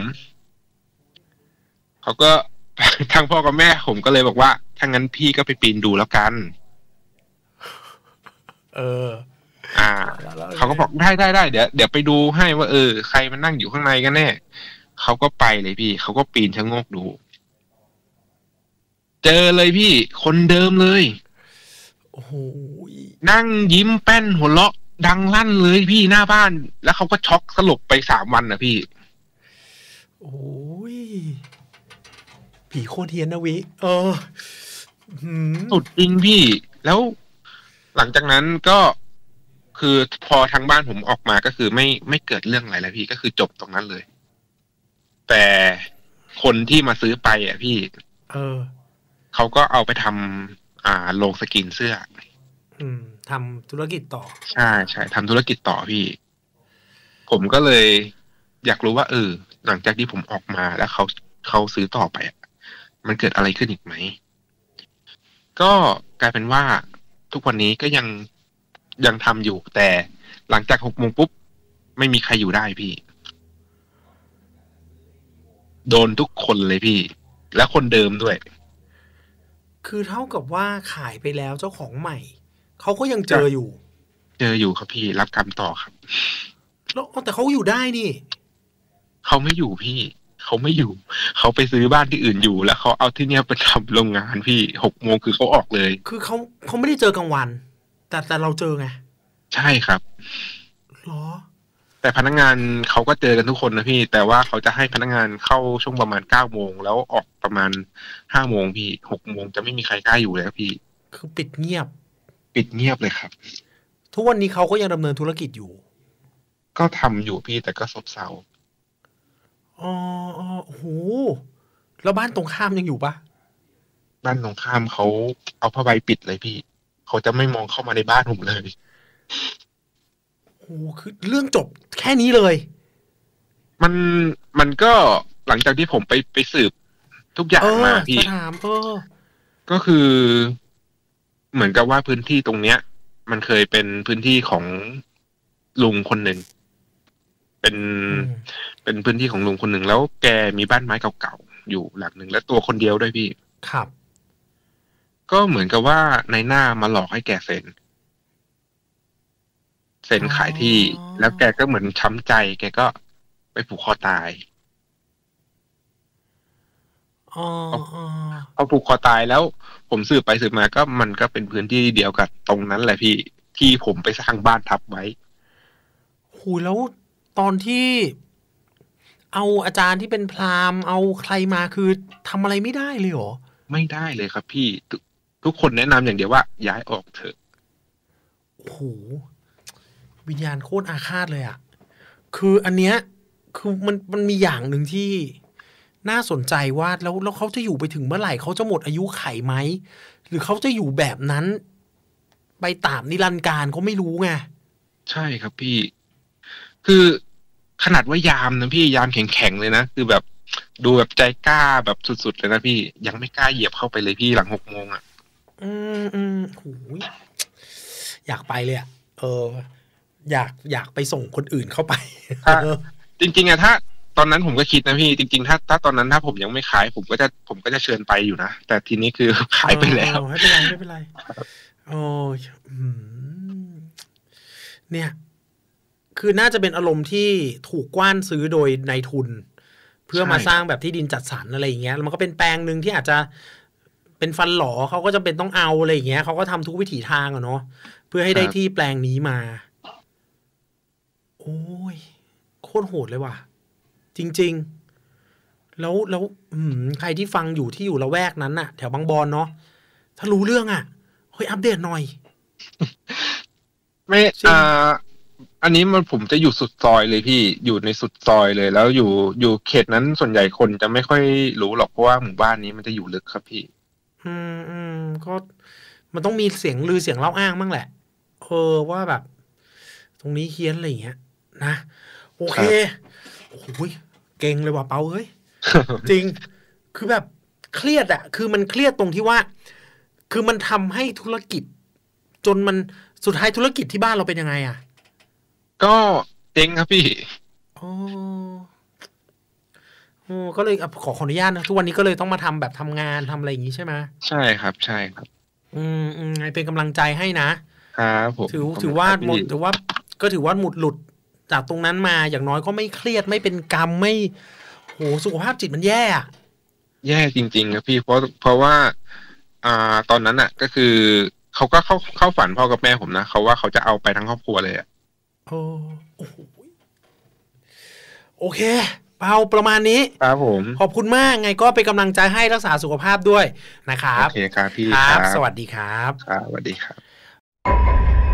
Speaker 5: เขาก็ทางพ่อกับแม่ผมก็เลยบอกว่าถ้างั้นพี่ก็ไปปีนดูแล้วกัน
Speaker 1: เออ
Speaker 5: อ่าเขาก็บอกได้ได้ได้เดี๋ยวเดี๋ยวไปดูให้ว่าเออใครมันนั่งอยู่ข้างในกันแน่เขาก็ไปเลยพี่เขาก็ปีนชะโงกดูเจอเลยพี่คนเดิมเลย
Speaker 1: โอ้โห
Speaker 5: นั่งยิ้มแป้นหัวเราะดังลั่นเลยพี่หน้าบ้านแล้วเขาก็ช็อกสลบไปสามวันนะพี่
Speaker 1: โอ้ยผีโคตรเฮียนนะวิเออ
Speaker 5: สุดจริงพี่แล้วหลังจากนั้นก็คือพอทางบ้านผมออกมาก็คือไม่ไม่เกิดเรื่องอะไรแล้วพี่ก็คือจบตรงนั้นเลยแต่คนที่มาซื้อไปอ่ะพี่
Speaker 1: เออ
Speaker 5: เขาก็เอาไปทำอ่าโรงสกรีนเสื้อ
Speaker 1: อืมทำธุรกิจต่อ
Speaker 5: ใช่ใช่ทำธุรกิจต่อพี่ผมก็เลยอยากรู้ว่าเออหลังจากที่ผมออกมาแล้วเขาเขาซื้อต่อไปอ่ะมันเกิดอะไรขึ้นอีกไหมก็กลายเป็นว่าทุกวันนี้ก็ยังยังทำอยู่แต่หลังจากหกโมงปุ๊บไม่มีใครอยู่ได้พี่โดนทุกคนเลยพี่และคนเดิมด้วย
Speaker 1: คือเท่ากับว่าขายไปแล้วเจ้าของใหม่เขาก็ยังเจออยู่
Speaker 5: เจออยู่ครับพี่รับกรรมต่อครับ
Speaker 1: แล้วแต่เขาอยู่ได้นี่
Speaker 5: เขาไม่อยู่พี่เขาไม่อยู่เขาไปซื้อบ้านที่อื่นอยู่แล้วเขาเอาที่เนี้ยไปทำโรงงานพี่หกโมงคือเขาออกเลย
Speaker 1: คือเขาเขาไม่ได้เจอกลางวันแต่แต่เราเจอไง
Speaker 5: ใช่ครับ
Speaker 1: หรอ
Speaker 5: แต่พนักงานเขาก็เจอกันทุกคนนะพี่แต่ว่าเขาจะให้พนักงานเข้าช่วงประมาณเก้าโมงแล้วออกประมาณห้าโมงพี่หกโมงจะไม่มีใครกล้าอยู่แล้วพี่
Speaker 1: คือปิดเงียบ
Speaker 5: ปิดเงียบเลยครับ
Speaker 1: ทุกวันนี้เขาก็ยังดำเนินธุรกิจอยู่
Speaker 5: ก็ทำอยู่พี่แต่ก็ซบเซา
Speaker 1: อ๋อโอ้โหแล้วบ้านตรงข้ามยังอยู่ปะ
Speaker 5: บ้านตรงข้ามเขาเอาผ้าใบปิดเลยพี่เขาจะไม่มองเข้ามาในบ้านผมเลย
Speaker 1: โอ้คือเรื่องจบแค่นี้เลย
Speaker 5: มันมันก็หลังจากที่ผมไปไปสืบทุกอย่างมาพี่
Speaker 1: ถามเออ
Speaker 5: ก็คือเหมือนกับว่าพื้นที่ตรงเนี้ยมันเคยเป็นพื้นที่ของลุงคนหนึ่งเป็นเป็นพื้นที่ของลุงคนหนึ่งแล้วแกมีบ้านไม้เก่าๆอยู่หลังหนึ่งและตัวคนเดียวด้วยพี่
Speaker 1: ครับ
Speaker 5: ก็เหมือนกับว่าในหน้ามาหลอกให้แกเซ็นเซ็นขายที่แล้วแกก็เหมือนช้ำใจแกก็ไปผูกคอตาย
Speaker 1: อ๋อ
Speaker 5: เอาผูกคอตายแล้วผมสืบไปสืบมาก็มันก็เป็นพื้นที่เดียวกับตรงนั้นแหละพี่ที่ผมไปสร้างบ้านทับไว้
Speaker 1: โหแล้วตอนที่เอาอาจารย์ที่เป็นพราหมณ์เอาใครมาคือทำอะไรไม่ได้เลยเหรอ
Speaker 5: ไม่ได้เลยครับพี่ทุกคนแนะนำอย่างเดียวว่าย้ายออกเถอะ
Speaker 1: โอ้โหวิญญาณโคตรอาฆาตเลยอ่ะคืออันเนี้ยคือมันมันมีอย่างหนึ่งที่น่าสนใจว่าแล้วแล้วเขาจะอยู่ไปถึงเมื่อไหร่เขาจะหมดอายุไขไหมหรือเขาจะอยู่แบบนั้นไปตามนิรันดร์การก็ไม่รู้ไง
Speaker 5: ใช่ครับพี่คือขนาดว่ายามนะพี่ยามแข็งๆเลยนะคือแบบดูแบบใจกล้าแบบสุดๆเลยนะพี่ยังไม่กล้าเหยียบเข้าไปเลยพี่หลังหกโมงอ่ะ
Speaker 1: อืมอืมโหอยากไปเลยอ่ะเอออยากอยากไปส่งคนอื่นเข้าไป
Speaker 5: จริงๆอะถ้าตอนนั้นผมก็คิดนะพี่จริงๆถ้าถ้าตอนนั้นถ้าผมยังไม่ขายผมก็จะผมก็จะเชิญไปอยู่นะแต่ทีนี้คือขายไปแล้ว
Speaker 1: ไม่เป็นไรไม่เป็นไรโอ้เนี่ยคือน่าจะเป็นอารมณ์ที่ถูกกว้านซื้อโดยนายทุนเพื่อมาสร้างแบบที่ดินจัดสรรอะไรอย่างเงี้ยแล้วมันก็เป็นแปลงนึงที่อาจจะเป็นฟันหลอเขาก็จะเป็นต้องเอาอะไรอย่างเงี้ยเขาก็ทำทุกวิถีทางอะเนาะเพื่อให้ได้ที่แปลงนี้มาโอ้ยโคตรโหดเลยว่ะจริงๆแล้วแล้วใครที่ฟังอยู่ที่อยู่ละแวกนั้นน่ะแถวบางบอนเนาะถ้ารู้เรื่องอ่ะเฮ้ยอัปเดตหน่อย
Speaker 5: ไม่อ่าอันนี้มันผมจะอยู่สุดซอยเลยพี่อยู่ในสุดซอยเลยแล้วอยู่อยู่เขตนั้นส่วนใหญ่คนจะไม่ค่อยรู้หรอกเพราะว่าหมู่บ้านนี้มันจะอยู่ลึกครับพี่
Speaker 1: อืมอืมก็มันต้องมีเสียงลือเสียงเล่าอ้างบ้างแหละเออว่าแบบตรงนี้เฮี้ยนอะไรอย่างเงี้ยนะโอเคโอ้ยเก่งเลยว่ะเปาเฮ้ย จริงคือแบบเครียดอะคือมันเครียดตรงที่ว่าคือมันทำให้ธุรกิจจนมันสุดท้ายธุรกิจที่บ้านเราเป็นยังไงอะ
Speaker 5: ก็เจ๊งครับพี่
Speaker 1: อ๋อโอ้ก็เลยขอขออนุญาตนะทุกวันนี้ก็เลยต้องมาทำแบบทำงานทำอะไรอย่างนี้ใช่ไหม
Speaker 5: ใช่ครับใช่ครับ
Speaker 1: อืมอืมเป็นกำลังใจให้นะครับ
Speaker 5: ผม
Speaker 1: ถือถือว่าหมดถือว่าก็ถือว่าหมุดหลุดจากตรงนั้นมาอย่างน้อยก็ไม่เครียดไม่เป็นกรรมไม่โหสุขภาพจิตมันแย่อะ
Speaker 5: แย่จริงๆครับพี่เพราะเพราะว่าอ่าตอนนั้นอ่ะก็คือเขาก็เข้าเข้าฝันพ่อกับแม่ผมนะเขาว่าเขาจะเอาไปทั้งครอบครัวเลยอ่ะ
Speaker 1: โอ้โอ้โอเคเปาประมาณนี้
Speaker 5: ครับผม
Speaker 1: ขอบคุณมากไงก็เป็นกำลังใจให้รักษาสุขภาพด้วยนะครับ
Speaker 5: โอเคครับพี่
Speaker 1: ครับสวัสดีครับ
Speaker 5: ครับสวัสดีครับ